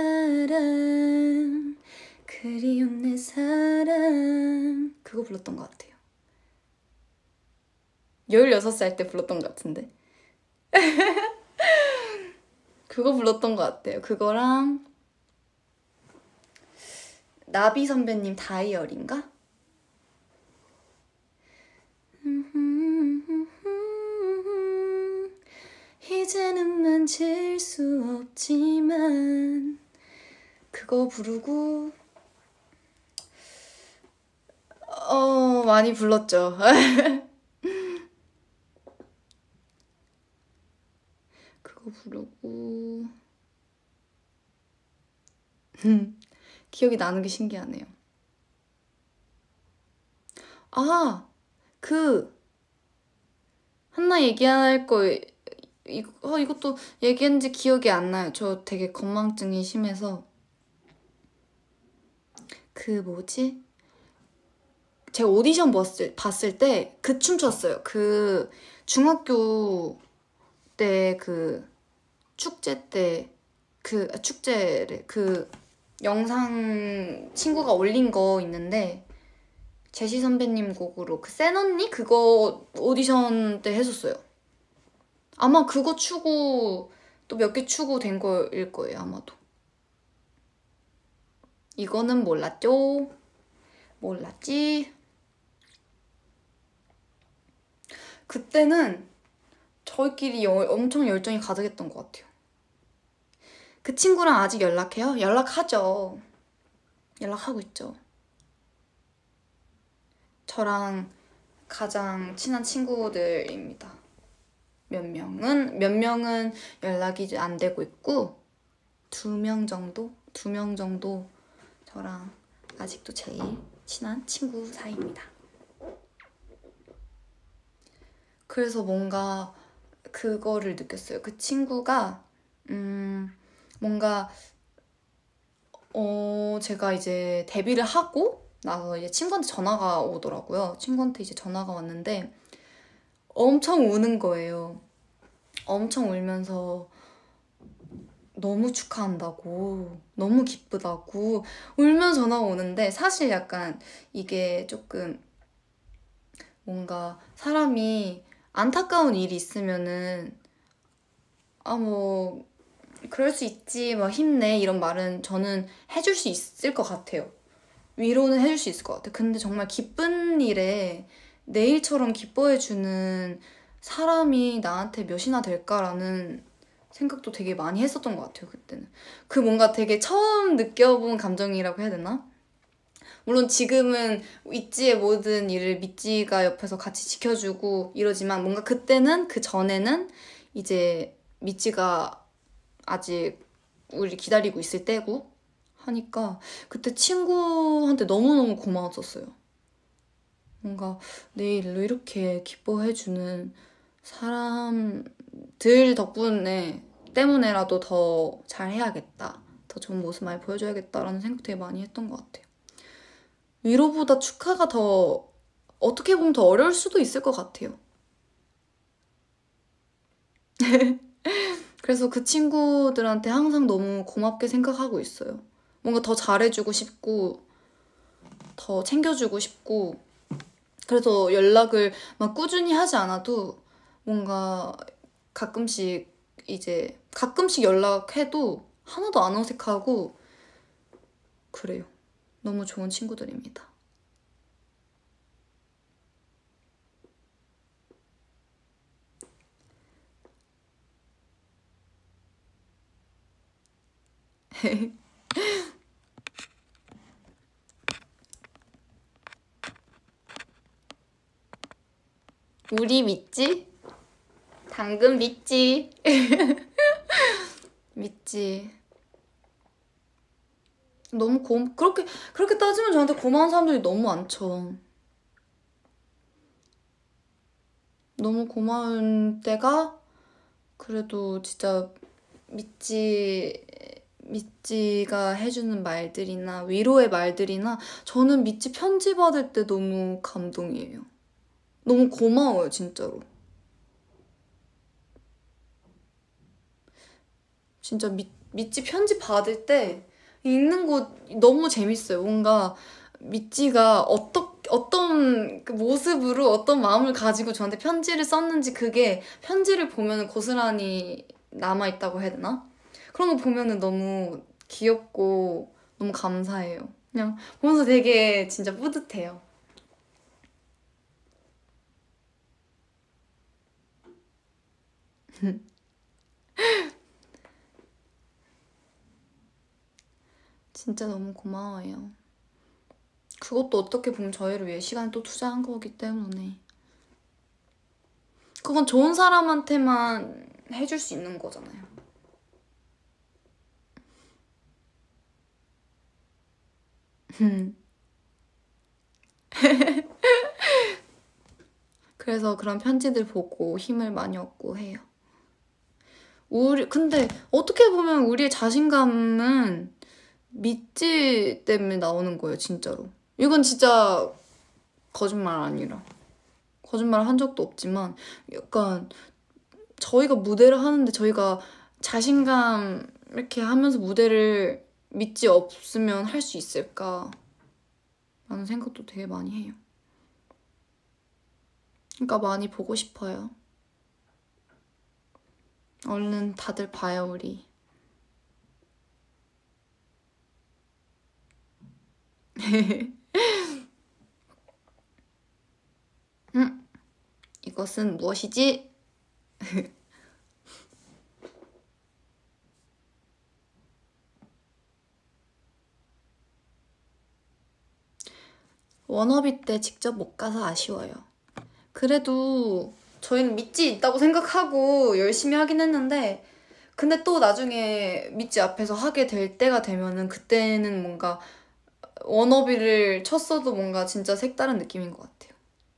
사랑 그리운 내 사랑 그거 불렀던 것 같아요. 열여섯 살 때 불렀던 것 같은데 그거 불렀던 것 같아요. 그거랑 나비 선배님 다이어리인가? 이제는 만질 수 없지만 그거 부르고 어 많이 불렀죠. 그거 부르고 기억이 나는 게 신기하네요. 아, 그 한나 얘기할 거 이거, 어, 이것도 얘기했는지 기억이 안 나요. 저 되게 건망증이 심해서 그 뭐지? 제가 오디션 봤을, 봤을 때 그 춤 췄어요. 그 중학교 때 그 축제 때 그 아, 축제래 그 영상 친구가 올린 거 있는데 제시 선배님 곡으로 그 센 언니 그거 오디션 때 했었어요. 아마 그거 추고 또 몇 개 추고 된 거일 거예요, 아마도. 이거는 몰랐죠? 몰랐지? 그때는 저희끼리 여, 엄청 열정이 가득했던 것 같아요. 그 친구랑 아직 연락해요? 연락하죠. 연락하고 있죠. 저랑 가장 친한 친구들입니다. 몇 명은 몇 명은 연락이 안 되고 있고 두 명 정도 두 명 정도 저랑 아직도 제일 친한 친구 사이입니다. 그래서 뭔가 그거를 느꼈어요. 그 친구가 음 뭔가 어 제가 이제 데뷔를 하고 나서 이제 친구한테 전화가 오더라고요. 친구한테 이제 전화가 왔는데 엄청 우는 거예요. 엄청 울면서 너무 축하한다고, 너무 기쁘다고 울면서 전화가 오는데 사실 약간 이게 조금 뭔가 사람이 안타까운 일이 있으면은 아 뭐 그럴 수 있지 막 힘내 이런 말은 저는 해줄 수 있을 것 같아요. 위로는 해줄 수 있을 것 같아요. 근데 정말 기쁜 일에 내일처럼 기뻐해주는 사람이 나한테 몇이나 될까라는 생각도 되게 많이 했었던 것 같아요. 그때는 그 뭔가 되게 처음 느껴본 감정이라고 해야 되나? 물론 지금은 있지의 모든 일을 미찌가 옆에서 같이 지켜주고 이러지만 뭔가 그때는 그 전에는 이제 미찌가 아직 우리 기다리고 있을 때고 하니까 그때 친구한테 너무너무 고마웠었어요. 뭔가 내 일로 이렇게 기뻐해주는 사람들 덕분에 때문에라도 더 잘해야겠다, 더 좋은 모습 많이 보여줘야겠다라는 생각 되게 많이 했던 것 같아요. 위로보다 축하가 더 어떻게 보면 더 어려울 수도 있을 것 같아요. 그래서 그 친구들한테 항상 너무 고맙게 생각하고 있어요. 뭔가 더 잘해주고 싶고 더 챙겨주고 싶고 그래서 연락을 막 꾸준히 하지 않아도 뭔가 가끔씩 이제 가끔씩 연락해도 하나도 안 어색하고 그래요. 너무 좋은 친구들입니다. 우리 믿지? 당근 믿지? 믿지. 너무 고 그렇게 그렇게 따지면 저한테 고마운 사람들이 너무 많죠. 너무 고마운 때가 그래도 진짜 미찌 미찌가 해주는 말들이나 위로의 말들이나 저는 미찌 편지 받을 때 너무 감동이에요. 너무 고마워요, 진짜로. 진짜 미, 미찌 편지 받을 때 읽는 거 너무 재밌어요. 뭔가 미찌가 어떠, 어떤 그 모습으로 어떤 마음을 가지고 저한테 편지를 썼는지 그게 편지를 보면 고스란히 남아있다고 해야 되나? 그런 거 보면 너무 귀엽고 너무 감사해요. 그냥 보면서 되게 진짜 뿌듯해요. 진짜 너무 고마워요. 그것도 어떻게 보면 저희를 위해 시간을 또 투자한 거기 때문에 그건 좋은 사람한테만 해줄 수 있는 거잖아요. 그래서 그런 편지들 보고 힘을 많이 얻고 해요. 우리 근데 어떻게 보면 우리의 자신감은 미찌 때문에 나오는 거예요, 진짜로. 이건 진짜 거짓말 아니라 거짓말 한 적도 없지만 약간 저희가 무대를 하는데 저희가 자신감 이렇게 하면서 무대를 미찌 없으면 할 수 있을까 라는 생각도 되게 많이 해요. 그러니까 많이 보고 싶어요. 얼른 다들 봐요, 우리. 음, 이것은 무엇이지? 워너비 때 직접 못 가서 아쉬워요. 그래도 저희는 밑지 있다고 생각하고 열심히 하긴 했는데 근데 또 나중에 밑지 앞에서 하게 될 때가 되면은 그때는 뭔가 워너비를 쳤어도 뭔가 진짜 색다른 느낌인 것 같아요.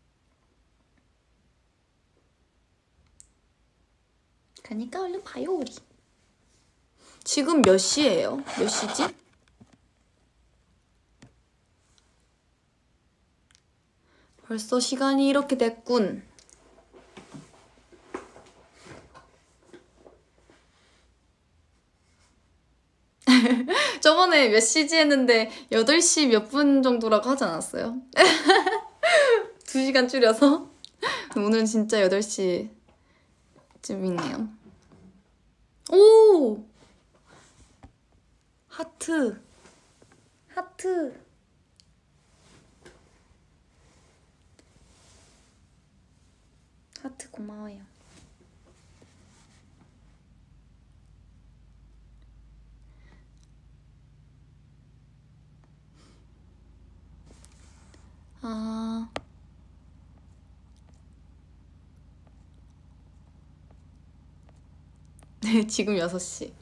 그러니까 얼른 봐요 우리. 지금 몇 시예요? 몇 시지? 벌써 시간이 이렇게 됐군. 저번에 몇 시지 했는데 여덟 시 몇 분 정도라고 하지 않았어요? 두 시간 줄여서? 오늘 진짜 여덟 시쯤이네요. 오! 하트. 하트. 하트 고마워요. 아... 네, 지금 여섯 시.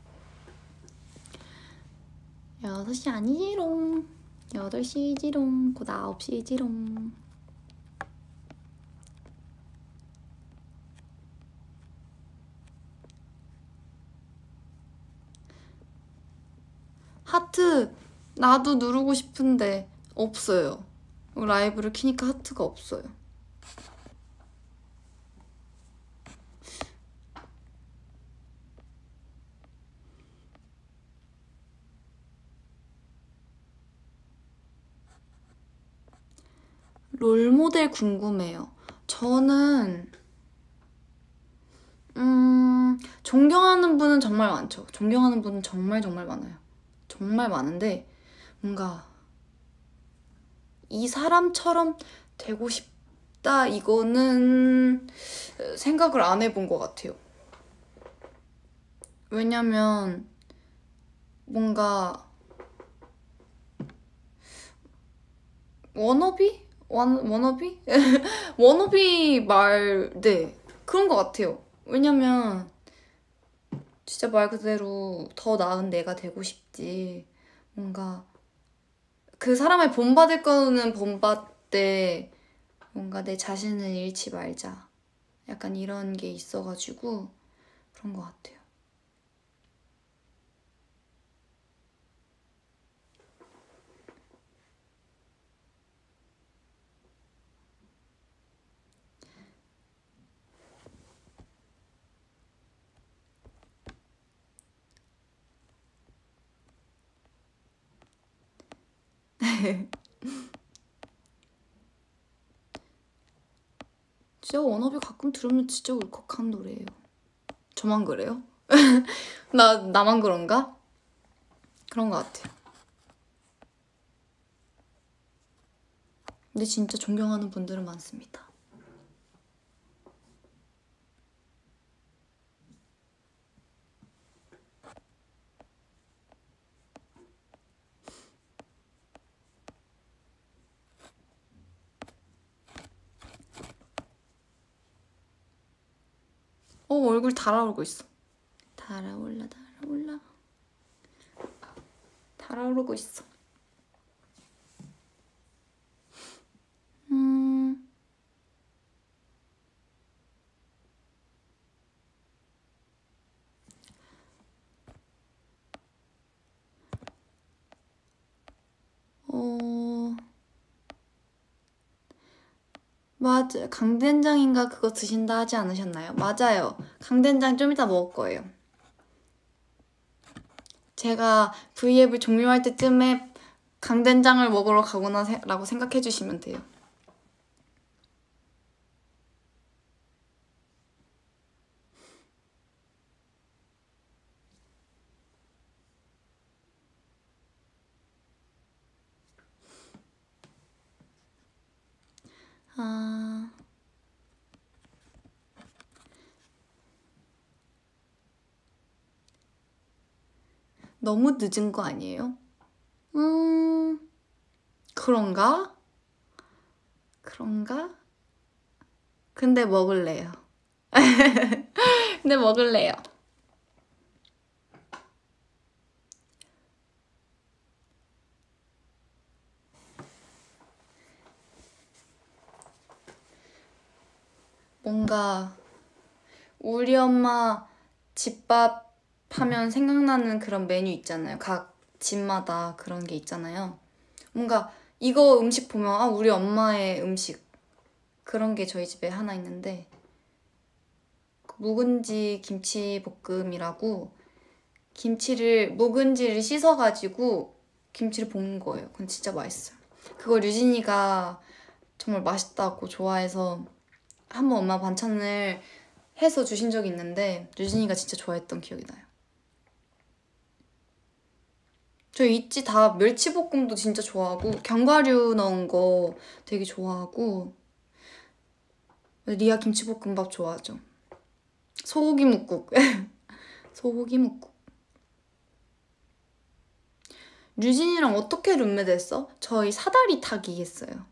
여섯 시 아니지롱. 여덟 시지롱. 곧 아홉 시지롱. 하트 나도 누르고 싶은데 없어요. 라이브를 키니까 하트가 없어요. 롤모델 궁금해요. 저는 음... 존경하는 분은 정말 많죠. 존경하는 분은 정말 정말 많아요. 정말 많은데 뭔가 이 사람처럼 되고 싶다 이거는 생각을 안 해본 것 같아요. 왜냐면 뭔가 워너비? 원, 워너비? 워너비 말, 네 그런 것 같아요. 왜냐면 진짜 말 그대로 더 나은 내가 되고 싶지. 뭔가 그 사람을 본받을 거는 본받되 뭔가 내 자신을 잃지 말자. 약간 이런 게 있어가지고 그런 것 같아요. 진짜 워너비 가끔 들으면 진짜 울컥한 노래예요. 저만 그래요? 나, 나만 그런가? 그런 것 같아요. 근데 진짜 존경하는 분들은 많습니다. 어, 얼굴 달아오르고 있어. 달아올라 달아올라 달아오르고 있어. 음... 어... 맞아. 강된장인가 그거 드신다 하지 않으셨나요? 맞아요. 강된장 좀 이따 먹을 거예요. 제가 브이앱을 종료할 때쯤에 강된장을 먹으러 가구나 라고 생각해 주시면 돼요. 아... 너무 늦은 거 아니에요? 음... 그런가? 그런가? 근데 먹을래요. 근데 먹을래요. 뭔가 우리 엄마 집밥 하면 생각나는 그런 메뉴 있잖아요. 각 집마다 그런 게 있잖아요. 뭔가 이거 음식 보면 아 우리 엄마의 음식 그런 게 저희 집에 하나 있는데 묵은지 김치볶음이라고 김치를 묵은지를 씻어가지고 김치를 볶는 거예요. 그건 진짜 맛있어요. 그거 류진이가 정말 맛있다고 좋아해서 한번 엄마 반찬을 해서 주신 적이 있는데 류진이가 진짜 좋아했던 기억이 나요. 저 있지 다 멸치볶음도 진짜 좋아하고 견과류 넣은 거 되게 좋아하고 리아 김치볶음밥 좋아하죠. 소고기 묵국 소고기 묵국. 류진이랑 어떻게 룸메 됐어? 저희 사다리 타기 했어요.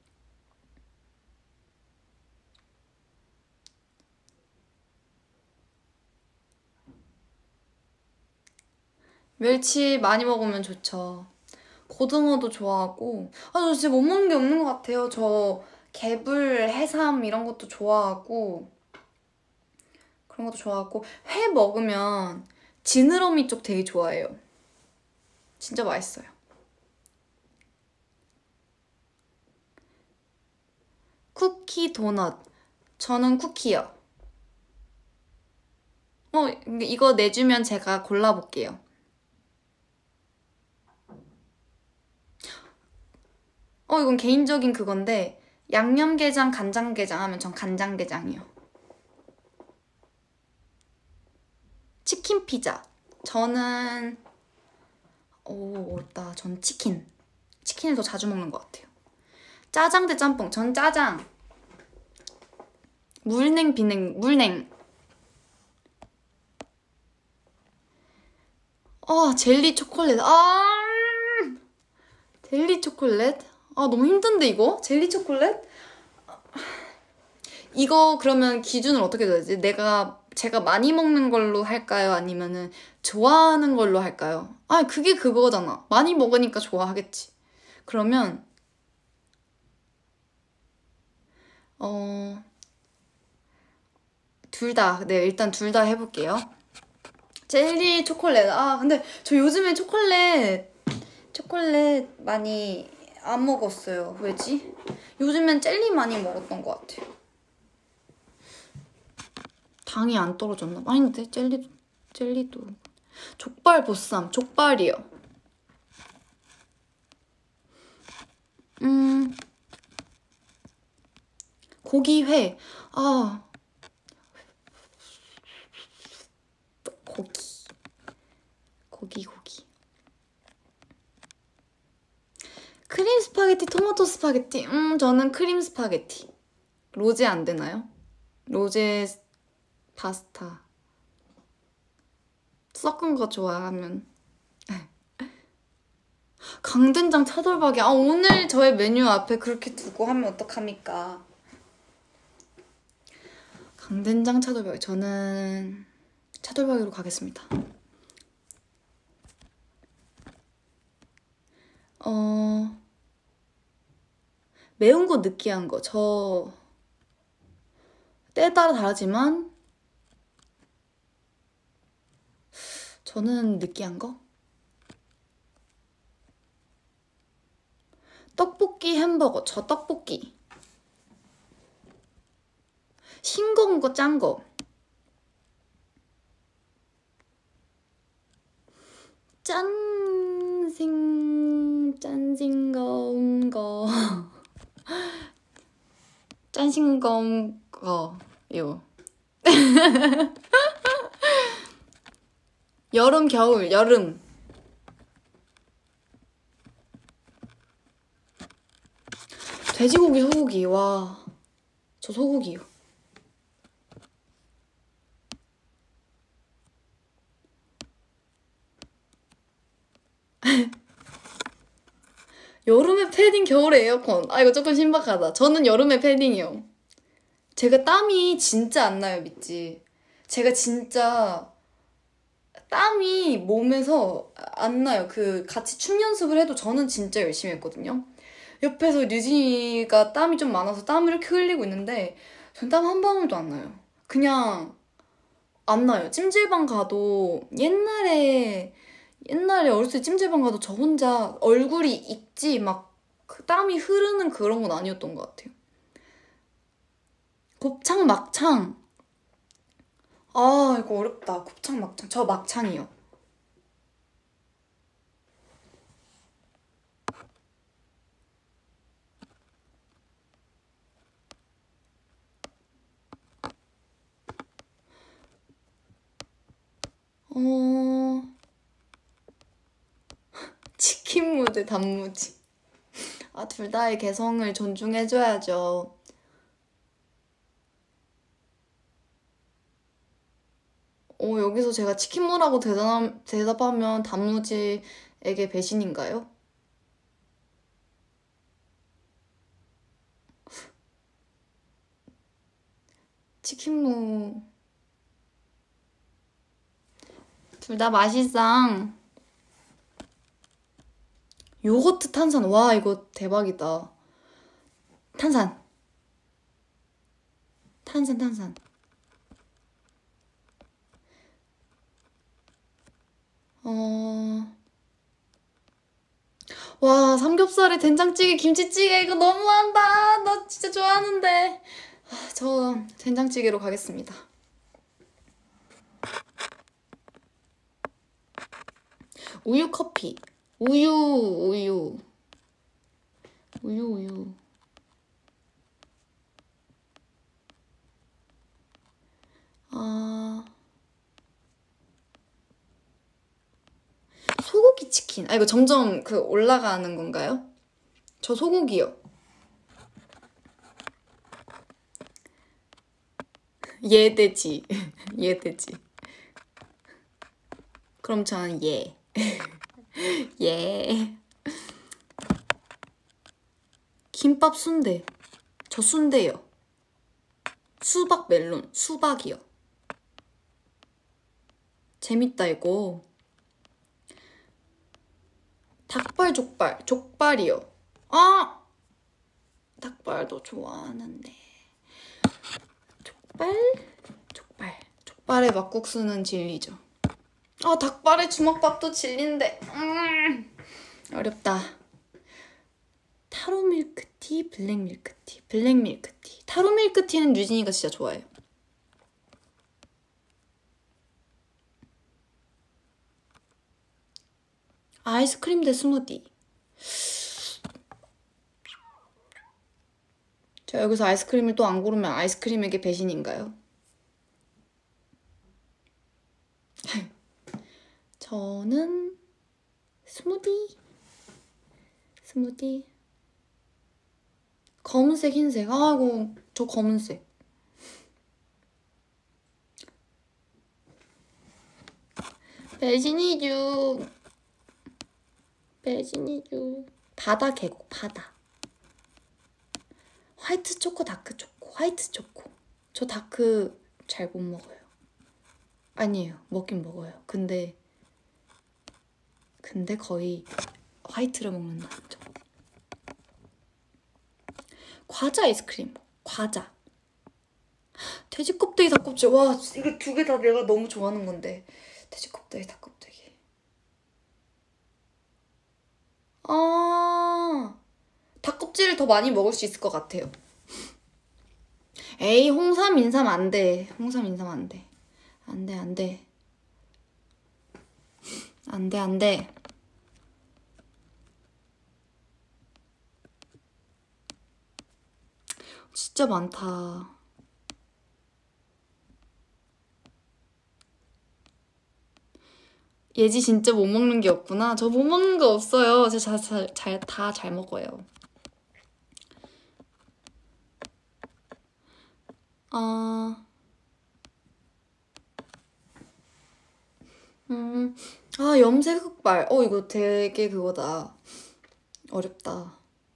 멸치 많이 먹으면 좋죠. 고등어도 좋아하고 아 저 진짜 못 먹는 게 없는 것 같아요. 저 개불, 해삼 이런 것도 좋아하고 그런 것도 좋아하고 회 먹으면 지느러미 쪽 되게 좋아해요. 진짜 맛있어요. 쿠키, 도넛. 저는 쿠키요. 어, 이거 내주면 제가 골라볼게요. 어, 이건 개인적인 그건데 양념게장, 간장게장 하면 전 간장게장이요. 치킨 피자. 저는 오, 어렵다. 전 치킨. 치킨을 더 자주 먹는 것 같아요. 짜장 대 짬뽕. 전 짜장. 물냉, 비냉, 물냉. 아, 젤리 초콜릿. 아, 젤리 초콜릿? 아, 너무 힘든데, 이거? 젤리 초콜릿? 이거 그러면 기준을 어떻게 둬야지? 내가, 제가 많이 먹는 걸로 할까요? 아니면은 좋아하는 걸로 할까요? 아, 그게 그거잖아. 많이 먹으니까 좋아하겠지. 그러면, 어, 둘 다. 네, 일단 둘 다 해볼게요. 젤리 초콜릿. 아, 근데 저 요즘에 초콜릿, 초콜릿 많이 안 먹었어요. 왜지? 요즘엔 젤리 많이 먹었던 것 같아요. 당이 안 떨어졌나? 아닌데 젤리도 젤리도 족발 보쌈 족발이요. 음 고기회. 아 고기 고기 고기 크림 스파게티 토마토 스파게티. 음 저는 크림 스파게티. 로제 안 되나요? 로제 파스타 섞은 거 좋아하면. 강된장 차돌박이. 아 오늘 저의 메뉴 앞에 그렇게 두고 하면 어떡합니까? 강된장 차돌박이. 저는 차돌박이로 가겠습니다. 어 매운 거 느끼한 거. 저 때에 따라 다르지만 저는 느끼한 거? 떡볶이 햄버거. 저 떡볶이. 싱거운 거 짠 거. 짠생 짠 싱거운 거. 짠 싱거운 거요. 여름 겨울 여름. 돼지고기 소고기. 와 저 소고기요. 여름에 패딩, 겨울에 에어컨. 아, 이거 조금 신박하다. 저는 여름에 패딩이요. 제가 땀이 진짜 안 나요, 믿지? 제가 진짜 땀이 몸에서 안 나요. 그 같이 춤 연습을 해도 저는 진짜 열심히 했거든요. 옆에서 류진이가 땀이 좀 많아서 땀을 이렇게 흘리고 있는데 전 땀 한 방울도 안 나요. 그냥 안 나요. 찜질방 가도 옛날에 옛날에 어렸을 때 찜질방 가도 저 혼자 얼굴이 익지 막 그 땀이 흐르는 그런 건 아니었던 것 같아요. 곱창 막창. 아 이거 어렵다. 곱창 막창. 저 막창이요. 어... 치킨 무대 단무지. 아, 둘 다의 개성을 존중해줘야죠. 어, 여기서 제가 치킨무라고 대답, 대답하면 단무지에게 배신인가요? 치킨무 둘 다 맛있어. 요거트 탄산. 와 이거 대박이다. 탄산 탄산 탄산. 어... 와 삼겹살에 된장찌개 김치찌개 이거 너무한다. 나 진짜 좋아하는데. 아, 저 된장찌개로 가겠습니다. 우유 커피. 우유 우유 우유 우유. 아 소고기 치킨. 아 이거 점점 그 올라가는 건가요? 저 소고기요. 예돼지. 예돼지. 그럼 저는 예. 예. 김밥 순대. 저 순대요. 수박 멜론. 수박이요. 재밌다 이거. 닭발 족발. 족발이요. 아! 닭발도 좋아하는데. 족발? 족발. 족발에 막국수는 진리죠. 아 닭발에 주먹밥도 진리인데. 음, 어렵다. 타로 밀크티, 블랙 밀크티. 블랙 밀크티. 타로 밀크티는 유진이가 진짜 좋아해요. 아이스크림 대 스무디. 저 여기서 아이스크림을 또 안 고르면 아이스크림에게 배신인가요? 저는 스무디. 스무디. 검은색, 흰색. 아이고 저 검은색. 배신이죠. 배신이죠. 바다 계곡. 바다. 화이트 초코, 다크 초코. 화이트 초코. 저 다크 잘 못 먹어요. 아니에요. 먹긴 먹어요. 근데 근데 거의 화이트를 먹는다는 점. 과자 아이스크림. 과자. 돼지 껍데기 닭껍질. 와 이거 두 개 다 내가 너무 좋아하는 건데. 돼지 껍데기 닭껍데기. 아 닭껍질을 더 많이 먹을 수 있을 것 같아요. 에이 홍삼 인삼 안돼. 홍삼 인삼 안돼. 안돼 안돼 안돼 안돼. 진짜 많다. 예지 진짜 못 먹는 게 없구나. 저 못 먹는 거 없어요. 저 다 잘 먹어요. 아, 음, 아 염색 흑발. 어 이거 되게 그거다. 어렵다.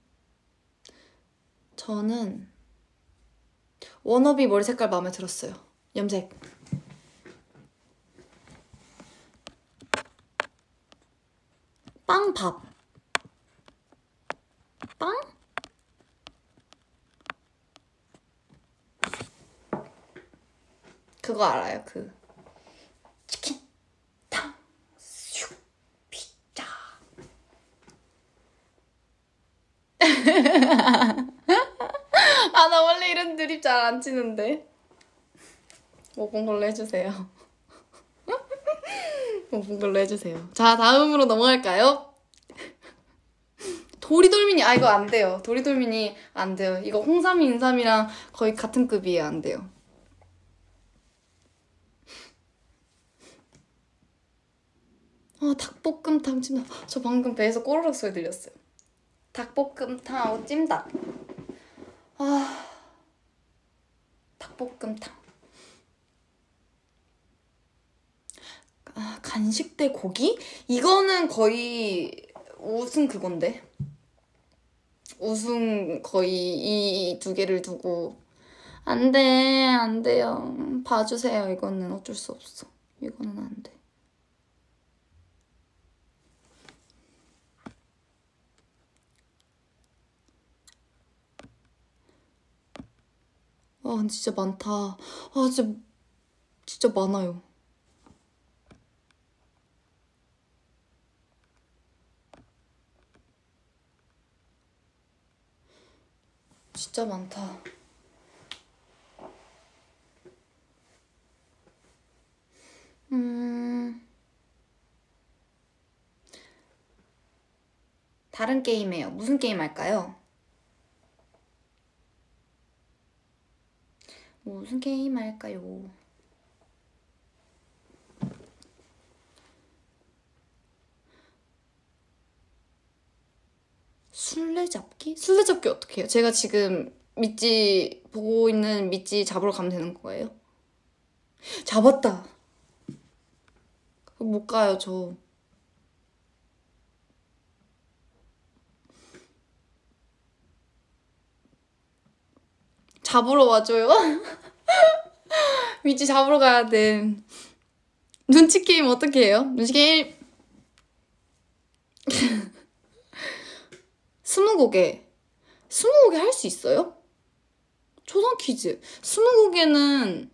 저는 워너비 머리 색깔 마음에 들었어요. 염색. 빵밥. 빵? 그거 알아요? 그 치킨 탕수육 피자. 아, 나 원래 이런 드립 잘 안 치는데. 먹은 걸로 해주세요. 먹은 걸로 해주세요. 자, 다음으로 넘어갈까요? 도리돌미니. 아, 이거 안 돼요. 도리돌미니 안 돼요. 이거 홍삼이 인삼이랑 거의 같은 급이에요. 안 돼요. 아, 닭볶음탕 찜닭. 저 방금 배에서 꼬르륵 소리 들렸어요. 닭볶음탕하고 찜닭. 아, 닭볶음탕. 아, 간식 대 고기? 이거는 거의 우승 그건데. 우승 거의 이 두 개를 두고. 안 돼, 안 돼요. 봐주세요. 이거는 어쩔 수 없어. 이거는 안 돼. 아, 근데 진짜 많다. 아, 진짜, 진짜 많아요. 진짜 많다. 음... 다른 게임해요. 무슨 게임 할까요? 무슨 게임 할까요? 술래잡기? 술래잡기 어떻게 해요? 제가 지금 미찌 보고 있는 미찌 잡으러 가면 되는 거예요? 잡았다. 못 가요, 저. 잡으러 와줘요? 미찌 잡으러 가야 돼. 눈치 게임 어떻게 해요? 눈치 게임. 스무고개. 스무고개 할 수 있어요? 초성 퀴즈. 스무고개는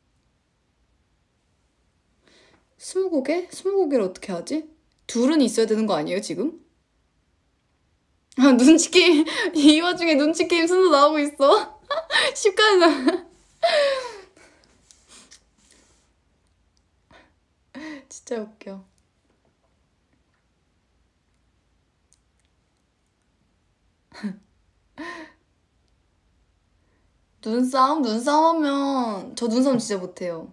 스무고개? 스무고개를 어떻게 하지? 둘은 있어야 되는 거 아니에요, 지금? 아, 눈치 게임. 이 와중에 눈치 게임 순서 나오고 있어. 십까지. 진짜 웃겨. 눈싸움? 눈싸움 하면 저 눈싸움 진짜 못해요.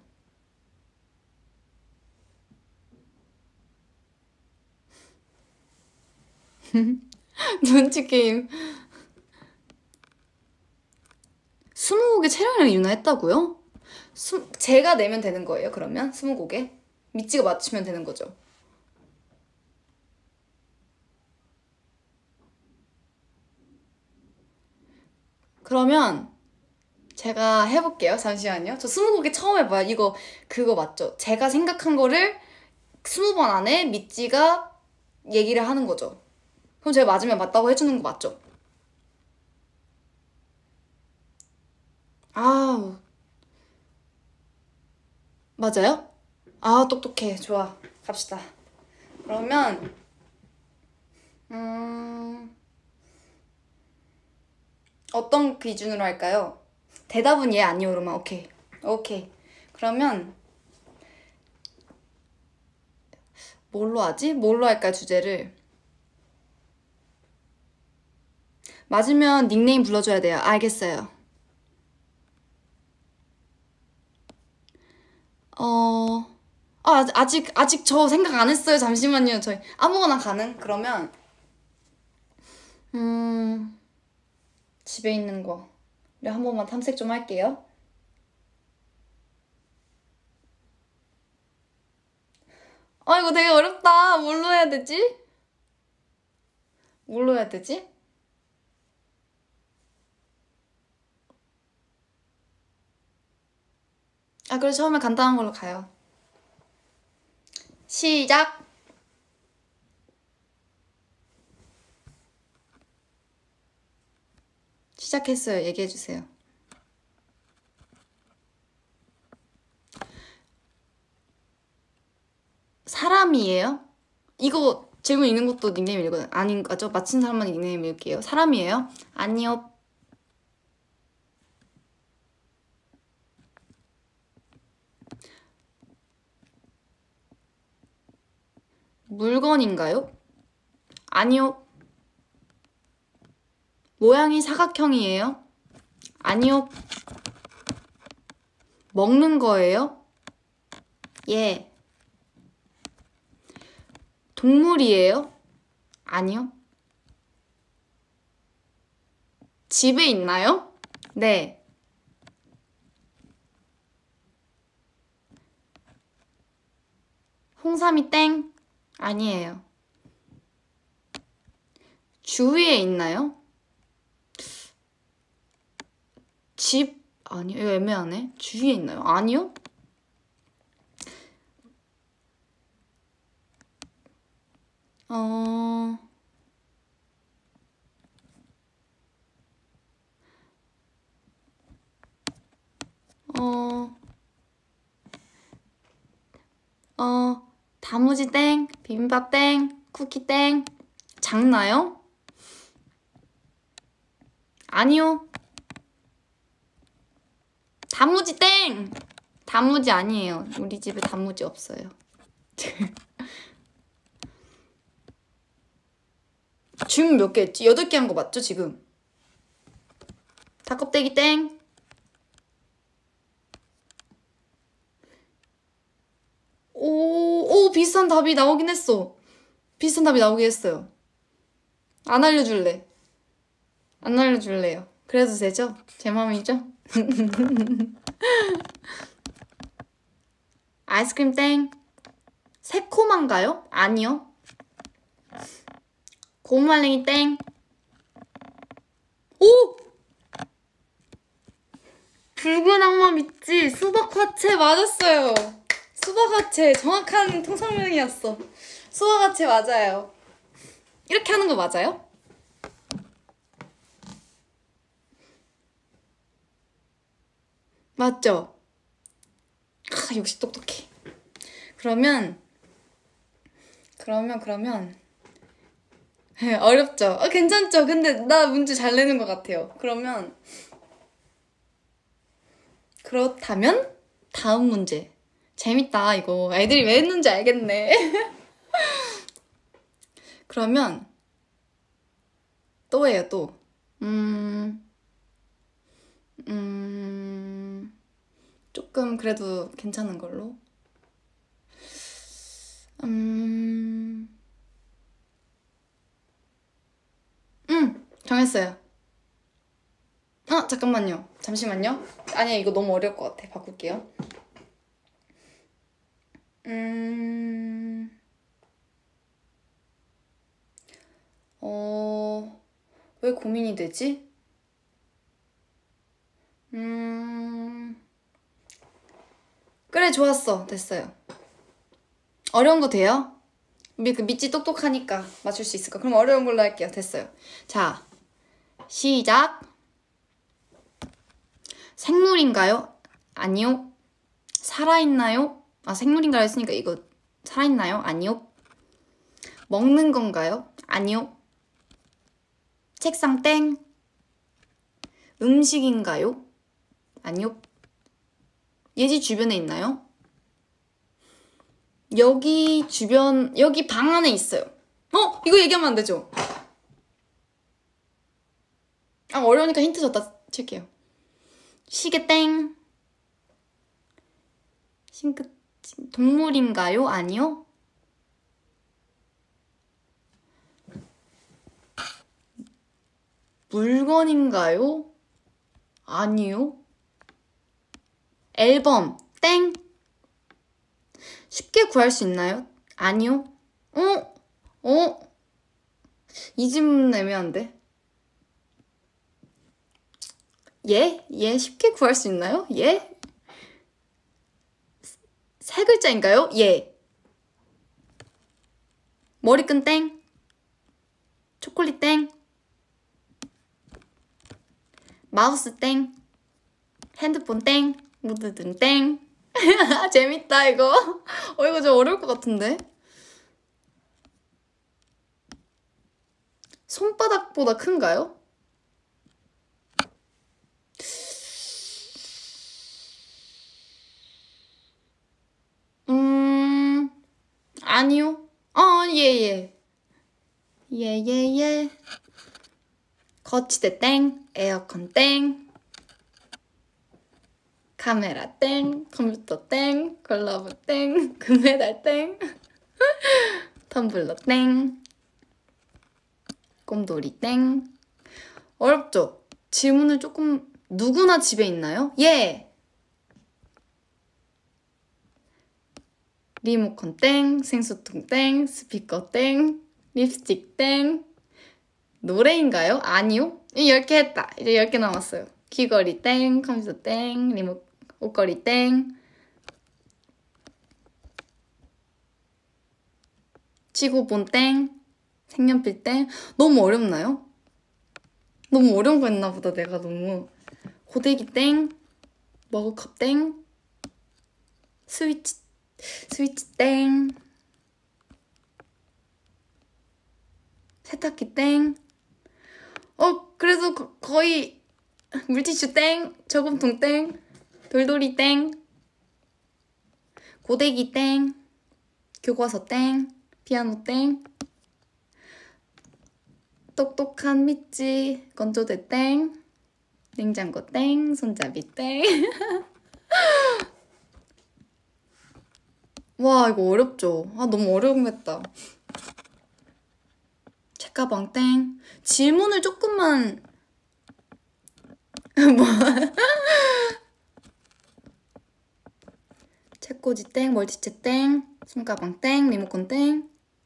눈치 게임. 스무고개 채령이랑 유나 했다고요? 스, 제가 내면 되는 거예요, 그러면? 스무고개? 미찌가 맞추면 되는 거죠? 그러면 제가 해볼게요. 잠시만요. 저 스무고개 처음 해봐요. 이거 그거 맞죠? 제가 생각한 거를 스무 번 안에 미찌가 얘기를 하는 거죠. 그럼 제가 맞으면 맞다고 해주는 거 맞죠? 아우, 맞아요? 아, 똑똑해. 좋아. 갑시다. 그러면 음... 어떤 기준으로 할까요? 대답은 예, 아니오로만. 오케이. 오케이. 그러면 뭘로 하지? 뭘로 할까, 주제를? 맞으면 닉네임 불러줘야 돼요. 알겠어요. 어... 아, 아직, 아직 저 생각 안 했어요. 잠시만요. 저희 아무거나 가능? 그러면 음... 집에 있는 거. 우리 한 번만 탐색 좀 할게요. 아, 이거 되게 어렵다. 뭘로 해야 되지? 뭘로 해야 되지? 아, 그래, 처음에 간단한 걸로 가요. 시작! 시작했어요. 얘기해주세요. 사람이에요? 이거 질문 읽는 것도 닉네임 읽어요. 아닌 거죠? 맞힌 사람만 닉네임 읽을게요. 사람이에요? 아니요. 물건인가요? 아니요. 모양이 사각형이에요? 아니요. 먹는 거예요? 예. 동물이에요? 아니요. 집에 있나요? 네. 홍삼이 땡? 아니에요. 주위에 있나요? 집? 아니요. 이거 애매하네. 주위에 있나요? 아니요. 어... 어... 어... 다무지 땡, 비빔밥 땡, 쿠키 땡. 작나요? 아니요. 단무지 땡! 단무지 아니에요. 우리 집에 단무지 없어요. 질문 몇 개 했지? 여덟 개 한 거 맞죠, 지금? 닭껍데기 땡! 오, 오, 비슷한 답이 나오긴 했어. 비슷한 답이 나오긴 했어요. 안 알려줄래? 안 알려줄래요? 그래도 되죠? 제 맘이죠? 아이스크림 땡. 새콤한가요? 아니요. 고무말랭이 땡. 오! 붉은 악마 믿지? 수박 화채 맞았어요. 수박 화채 정확한 통설명이었어. 수박 화채 맞아요. 이렇게 하는 거 맞아요? 맞죠? 아, 역시 똑똑해. 그러면 그러면 그러면 어렵죠? 어, 괜찮죠? 근데 나 문제 잘 내는 것 같아요. 그러면 그렇다면 다음 문제. 재밌다 이거. 애들이 왜 했는지 알겠네. 그러면 또 해요 또. 음... 음... 조금 그래도 괜찮은 걸로. 음... 음! 정했어요. 아, 잠깐만요. 잠시만요. 아니야, 이거 너무 어려울 것 같아. 바꿀게요. 음... 어... 왜 고민이 되지? 음... 그래, 좋았어. 됐어요. 어려운 거 돼요? 미, 그 미찌 똑똑하니까 맞출 수 있을 까 그럼 어려운 걸로 할게요. 됐어요. 자, 시작. 생물인가요? 아니요. 살아있나요? 아, 생물인가요 했으니까 이거 살아있나요? 아니요. 먹는 건가요? 아니요. 책상 땡. 음식인가요? 아니요. 예지 주변에 있나요? 여기 주변, 여기 방 안에 있어요. 어? 이거 얘기하면 안 되죠? 아, 어려우니까 힌트 줬다 칠게요. 시계 땡. 싱크, 동물인가요? 아니요. 물건인가요? 아니요. 앨범 땡. 쉽게 구할 수 있나요? 아니요. 어? 어? 이 질문 애매한데? 예? 예? 쉽게 구할 수 있나요? 예? 세 글자인가요? 예. 머리끈 땡. 초콜릿 땡. 마우스 땡. 핸드폰 땡. 무드등 땡. 재밌다 이거. 어 이거 좀 어려울 것 같은데. 손바닥보다 큰가요? 음... 아니요. 어, 예, 예. 예, 예, 예. 거치대 땡. 에어컨 땡. 카메라 땡. 컴퓨터 땡. 글러브 땡. 금메달 땡. 텀블러 땡. 꼼돌이 땡. 어렵죠? 질문을 조금 누구나 집에 있나요? 예! 리모컨 땡, 생수통 땡, 스피커 땡, 립스틱 땡. 노래인가요? 아니요. 이 열 개 했다. 이제 열 개 남았어요. 귀걸이 땡, 컴퓨터 땡, 리모 옷걸이 땡. 지구본 땡, 색연필 땡. 너무 어렵나요? 너무 어려운 거 했나 보다 내가 너무. 고데기 땡, 머그컵 땡, 스위치 스위치 땡, 세탁기 땡. 어 그래도 거, 거의 물티슈 땡, 저금통 땡, 돌돌이 땡, 고데기 땡, 교과서 땡, 피아노 땡, 똑똑한 미찌 건조대 땡, 냉장고 땡, 손잡이 땡. 와 이거 어렵죠? 아 너무 어려운 거 했다. 책가방 땡. 질문을 조금만 뭐 책꽂이 땡, 멀티채 땡, 손가방 땡, 리모컨 땡.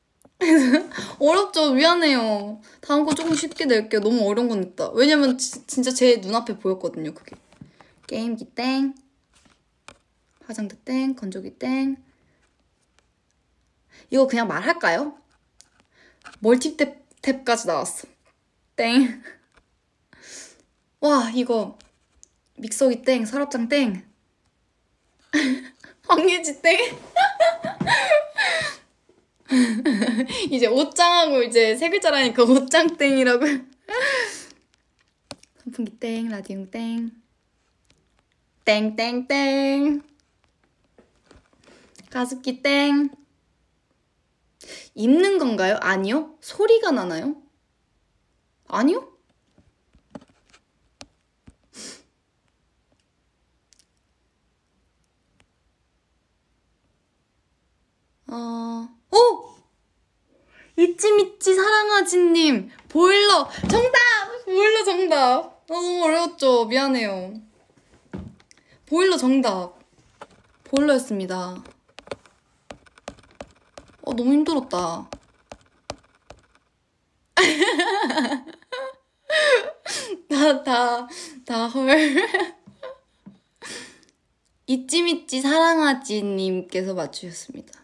어렵죠? 미안해요. 다음 거 조금 쉽게 낼게요. 너무 어려운 건 냈다. 왜냐면 지, 진짜 제 눈앞에 보였거든요 그게. 게임기 땡, 화장대 땡, 건조기 땡. 이거 그냥 말할까요? 멀티탭 탭까지 나왔어. 땡. 와 이거 믹서기 땡, 서랍장 땡. 황유지 땡. 이제 옷장하고 이제 세 글자라니까 옷장 땡이라고. 선풍기 땡, 라디오 땡. 땡땡땡. 가습기 땡. 입는 건가요? 아니요. 소리가 나나요? 아니요. 어... 오! 이찌미찌 사랑하지님 보일러 정답! 보일러 정답. 어, 너무 어려웠죠? 미안해요. 보일러 정답. 보일러였습니다. 어 너무 힘들었다. 다 다 다 헐. 이찌미찌 사랑하지님께서 맞추셨습니다.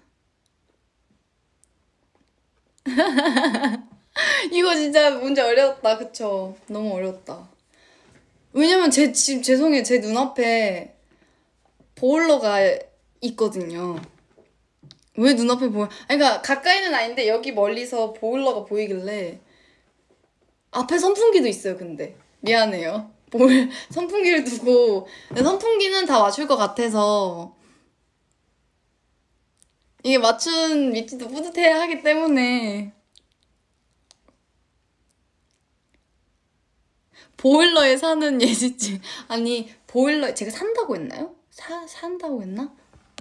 이거 진짜 문제 어려웠다 그쵸? 너무 어려웠다. 왜냐면 제 지금 죄송해요 제 눈앞에 보일러가 있거든요. 왜 눈앞에 보여? 아니, 그러니까 가까이는 아닌데 여기 멀리서 보일러가 보이길래. 앞에 선풍기도 있어요 근데 미안해요. 뭘 선풍기를 두고. 선풍기는 다 맞출 것 같아서 이게 맞춘 미찌도 뿌듯해야 하기 때문에. 보일러에 사는 예지씨. 아니 보일러 제가 산다고 했나요? 사, 산다고 했나?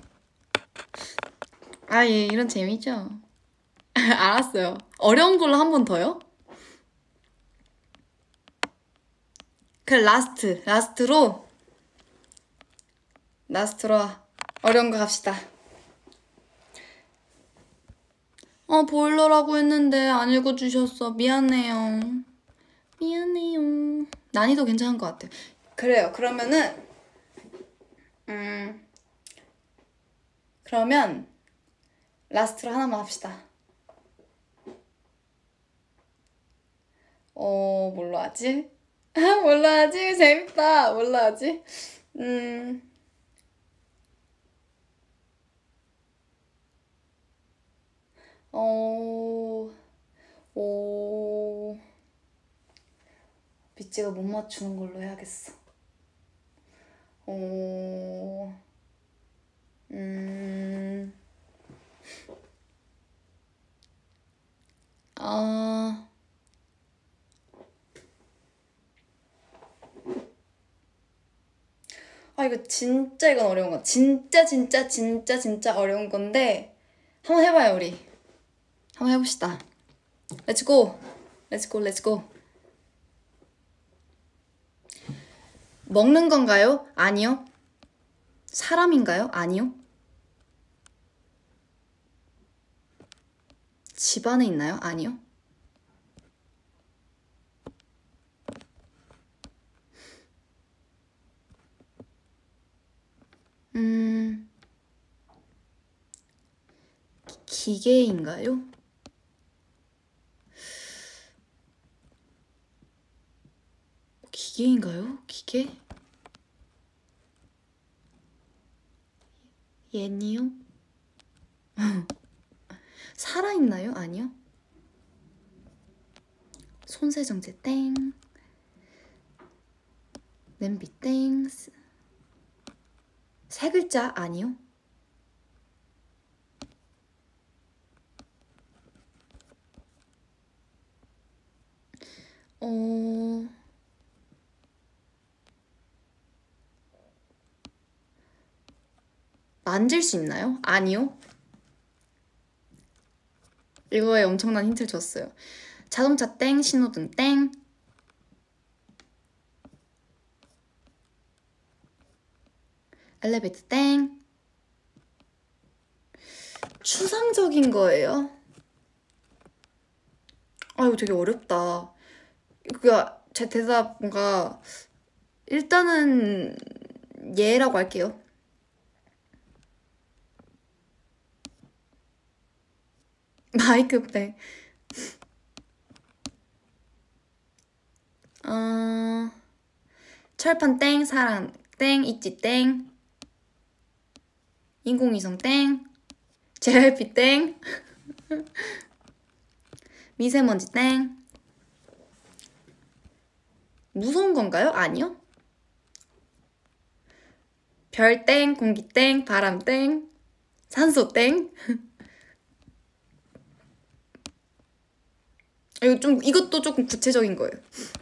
아, 예, 이런 재미죠. 알았어요. 어려운 걸로 한 번 더요? 그 라스트, 라스트로 라스트로 어려운 거 갑시다. 어, 보일러라고 했는데 안 읽어주셨어. 미안해요. 미안해요. 난이도 괜찮은 것 같아요. 그래요. 그러면은 음 그러면 라스트로 하나만 합시다. 어, 뭘로 하지? 뭘로 하지? 재밌다. 뭘로 하지? 음. 어, 오, 미찌가 못 맞추는 걸로 해야겠어. 어, 음, 아, 아, 이거 진짜 이건 어려운 거. 진짜, 진짜, 진짜, 진짜 어려운 건데, 한번 해봐요, 우리. 한번 해봅시다. 렛츠고! 렛츠고, 렛츠고. 먹는 건가요? 아니요. 사람인가요? 아니요. 집 안에 있나요? 아니요. 음, 기계인가요? 기계인가요? 기계? 예니요? 살아있나요? 아니요. 손세정제 땡. 냄비 땡. 세 글자 아니요. 어... 만질 수 있나요? 아니요. 이거에 엄청난 힌트를 줬어요. 자동차 땡, 신호등 땡. 엘리베이터 땡. 추상적인 거예요? 아, 이거 되게 어렵다. 그니까 제 대답 뭔가 일단은 예라고 할게요. 마이크 땡. 어... 철판 땡, 사람 땡, 있지 땡. 인공위성 땡. 제이알피 땡. 미세먼지 땡. 무서운 건가요? 아니요. 별 땡, 공기 땡, 바람 땡, 산소 땡. 이거 좀, 이것도 조금 구체적인 거예요.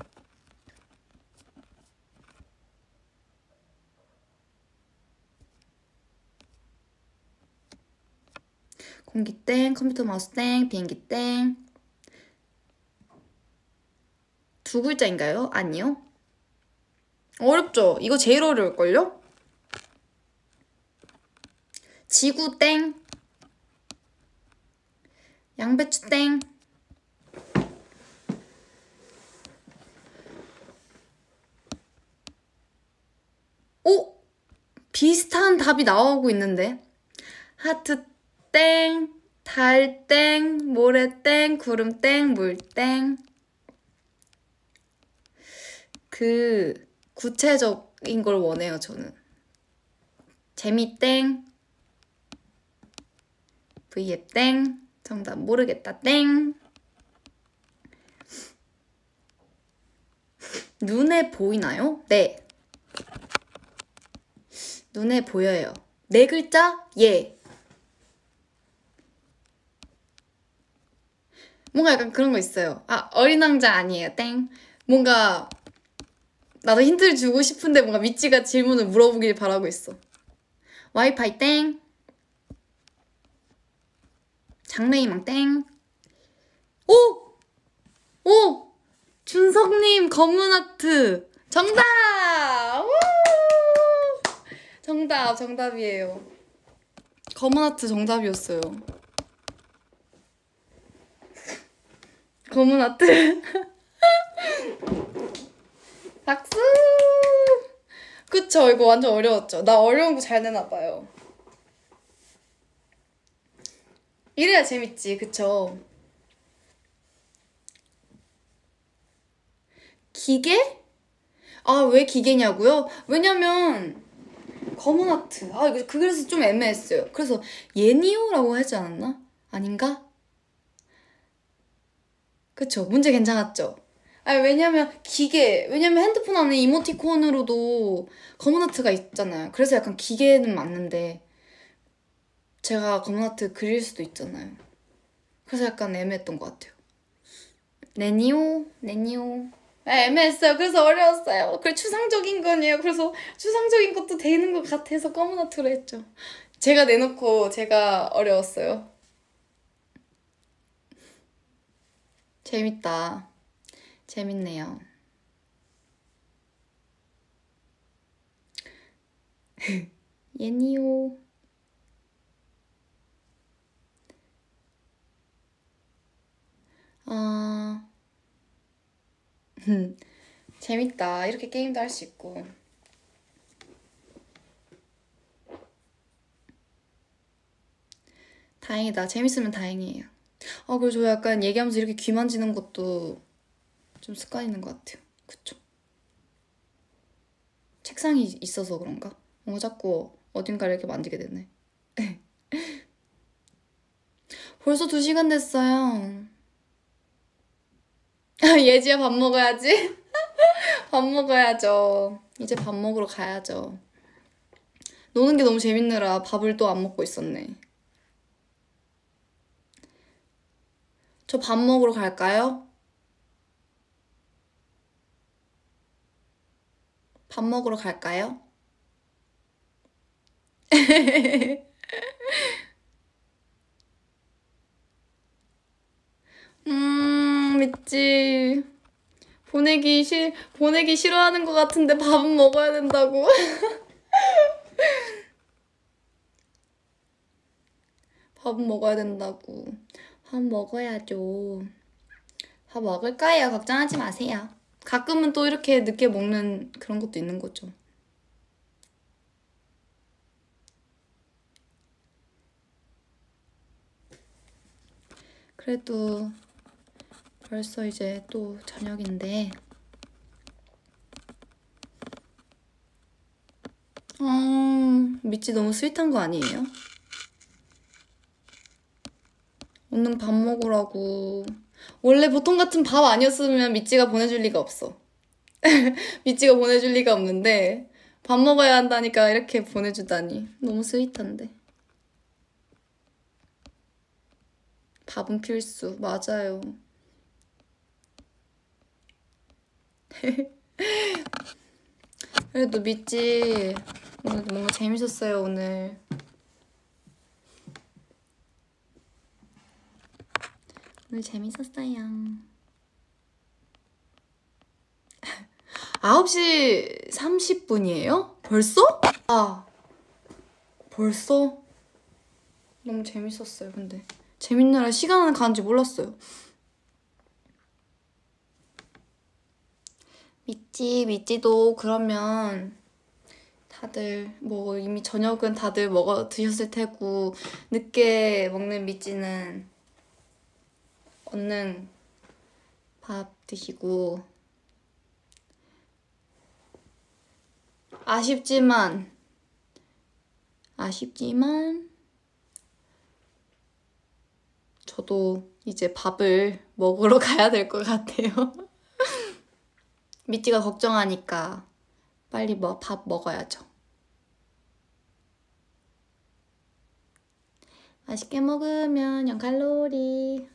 공기 땡, 컴퓨터 마우스 땡, 비행기 땡. 두 글자인가요? 아니요. 어렵죠? 이거 제일 어려울걸요? 지구 땡. 양배추 땡. 오! 비슷한 답이 나오고 있는데. 하트 땡, 달 땡, 모래 땡, 구름 땡, 물 땡. 그 구체적인 걸 원해요, 저는. 재미 땡. 브이앱 땡. 정답 모르겠다 땡. 눈에 보이나요? 네. 눈에 보여요. 네 글자? 예. 뭔가 약간 그런 거 있어요. 아, 어린 왕자 아니에요. 땡. 뭔가 나도 힌트를 주고 싶은데 뭔가 미찌가 질문을 물어보길 바라고 있어. 와이파이 땡. 장래희망 땡. 오! 오! 준석님 검은 하트 정답! 우! 정답 정답이에요. 검은 하트 정답이었어요. 검은 하트. 박수! 그쵸? 이거 완전 어려웠죠? 나 어려운 거 잘 내나봐요. 이래야 재밌지, 그쵸? 기계? 아, 왜 기계냐고요? 왜냐면 검은 하트. 아, 이거 그 그래서 좀 애매했어요. 그래서 예니오라고 하지 않았나? 아닌가? 그쵸? 문제 괜찮았죠? 아, 왜냐면 기계, 왜냐면 핸드폰 안에 이모티콘으로도 검은 하트가 있잖아요. 그래서 약간 기계는 맞는데 제가 검은 하트 그릴 수도 있잖아요. 그래서 약간 애매했던 것 같아요. 네니오, 네니오. 아, 애매했어요. 그래서 어려웠어요. 그래, 추상적인 거네요. 그래서 추상적인 것도 되는 것 같아서 검은 하트로 했죠. 제가 내놓고 제가 어려웠어요. 재밌다. 재밌네요. 예니오. 아, 재밌다. 이렇게 게임도 할 수 있고. 다행이다. 재밌으면 다행이에요. 아, 그리고 저 약간 얘기하면서 이렇게 귀 만지는 것도 좀 습관 있는 것 같아요. 그쵸? 책상이 있어서 그런가? 뭔가 자꾸 어딘가를 이렇게 만지게 되네. 벌써 두 시간 됐어요. 예지야, 밥 먹어야지. 밥 먹어야죠. 이제 밥 먹으러 가야죠. 노는 게 너무 재밌느라 밥을 또 안 먹고 있었네. 저 밥 먹으러 갈까요? 밥 먹으러 갈까요? 음, 믿지. 보내기 싫, 보내기 싫어하는 것 같은데 밥은 먹어야 된다고. 밥은 먹어야 된다고. 밥 먹어야죠. 밥 먹을 거예요. 걱정하지 마세요. 가끔은 또 이렇게 늦게 먹는 그런 것도 있는 거죠. 그래도 벌써 이제 또 저녁인데 어, 미찌 너무 스윗한 거 아니에요? 오늘 밥 먹으라고. 원래 보통 같은 밥 아니었으면 미찌가 보내줄 리가 없어. 미찌가 보내줄 리가 없는데 밥 먹어야 한다니까 이렇게 보내주다니 너무 스윗한데. 밥은 필수. 맞아요. 그래도 미찌 오늘 뭔가 재밌었어요. 오늘 오늘 재밌었어요. 아홉 시 삼십 분이에요? 벌써? 아, 벌써? 너무 재밌었어요. 근데 재밌느라 시간은 가는지 몰랐어요. 미찌, 미찌도 그러면 다들 뭐 이미 저녁은 다들 먹어 드셨을 테고 늦게 먹는 미찌는 얼른 밥 드시고 아쉽지만 아쉽지만 저도 이제 밥을 먹으러 가야 될 것 같아요. 미찌가 걱정하니까 빨리 뭐 밥 먹어야죠. 맛있게 먹으면 영 칼로리.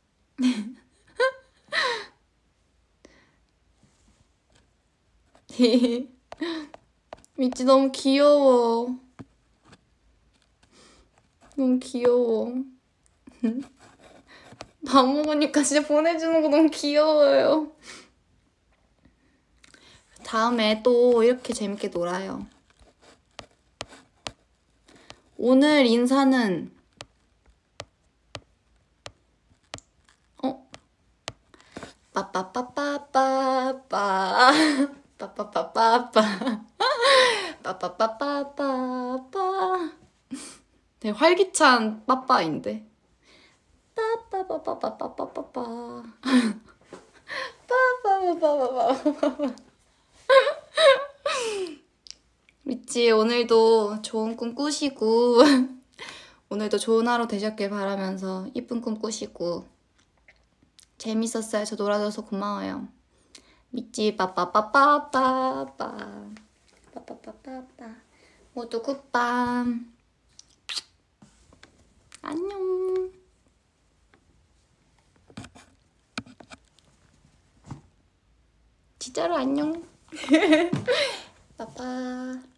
미찌 너무 귀여워. 너무 귀여워. 밥 먹으니까 진짜 보내주는 거 너무 귀여워요. 다음에 또 이렇게 재밌게 놀아요. 오늘 인사는 어? 빠빠빠빠빠빠 빠빠빠빠빠 빠빠빠빠빠빠 되게 활기찬 빠빠인데 빠빠빠빠빠빠빠. 빠빠빠빠빠빠. 미치 오늘도 좋은 꿈 꾸시고 오늘도 좋은 하루 되셨길 바라면서 이쁜 꿈 꾸시고 재밌었어요. 저 놀아줘서 고마워요. 미치 빠빠빠빠빠빠. 빠빠빠빠빠. 모두 굿밤. 안녕. 진짜로 안녕. 빠빠.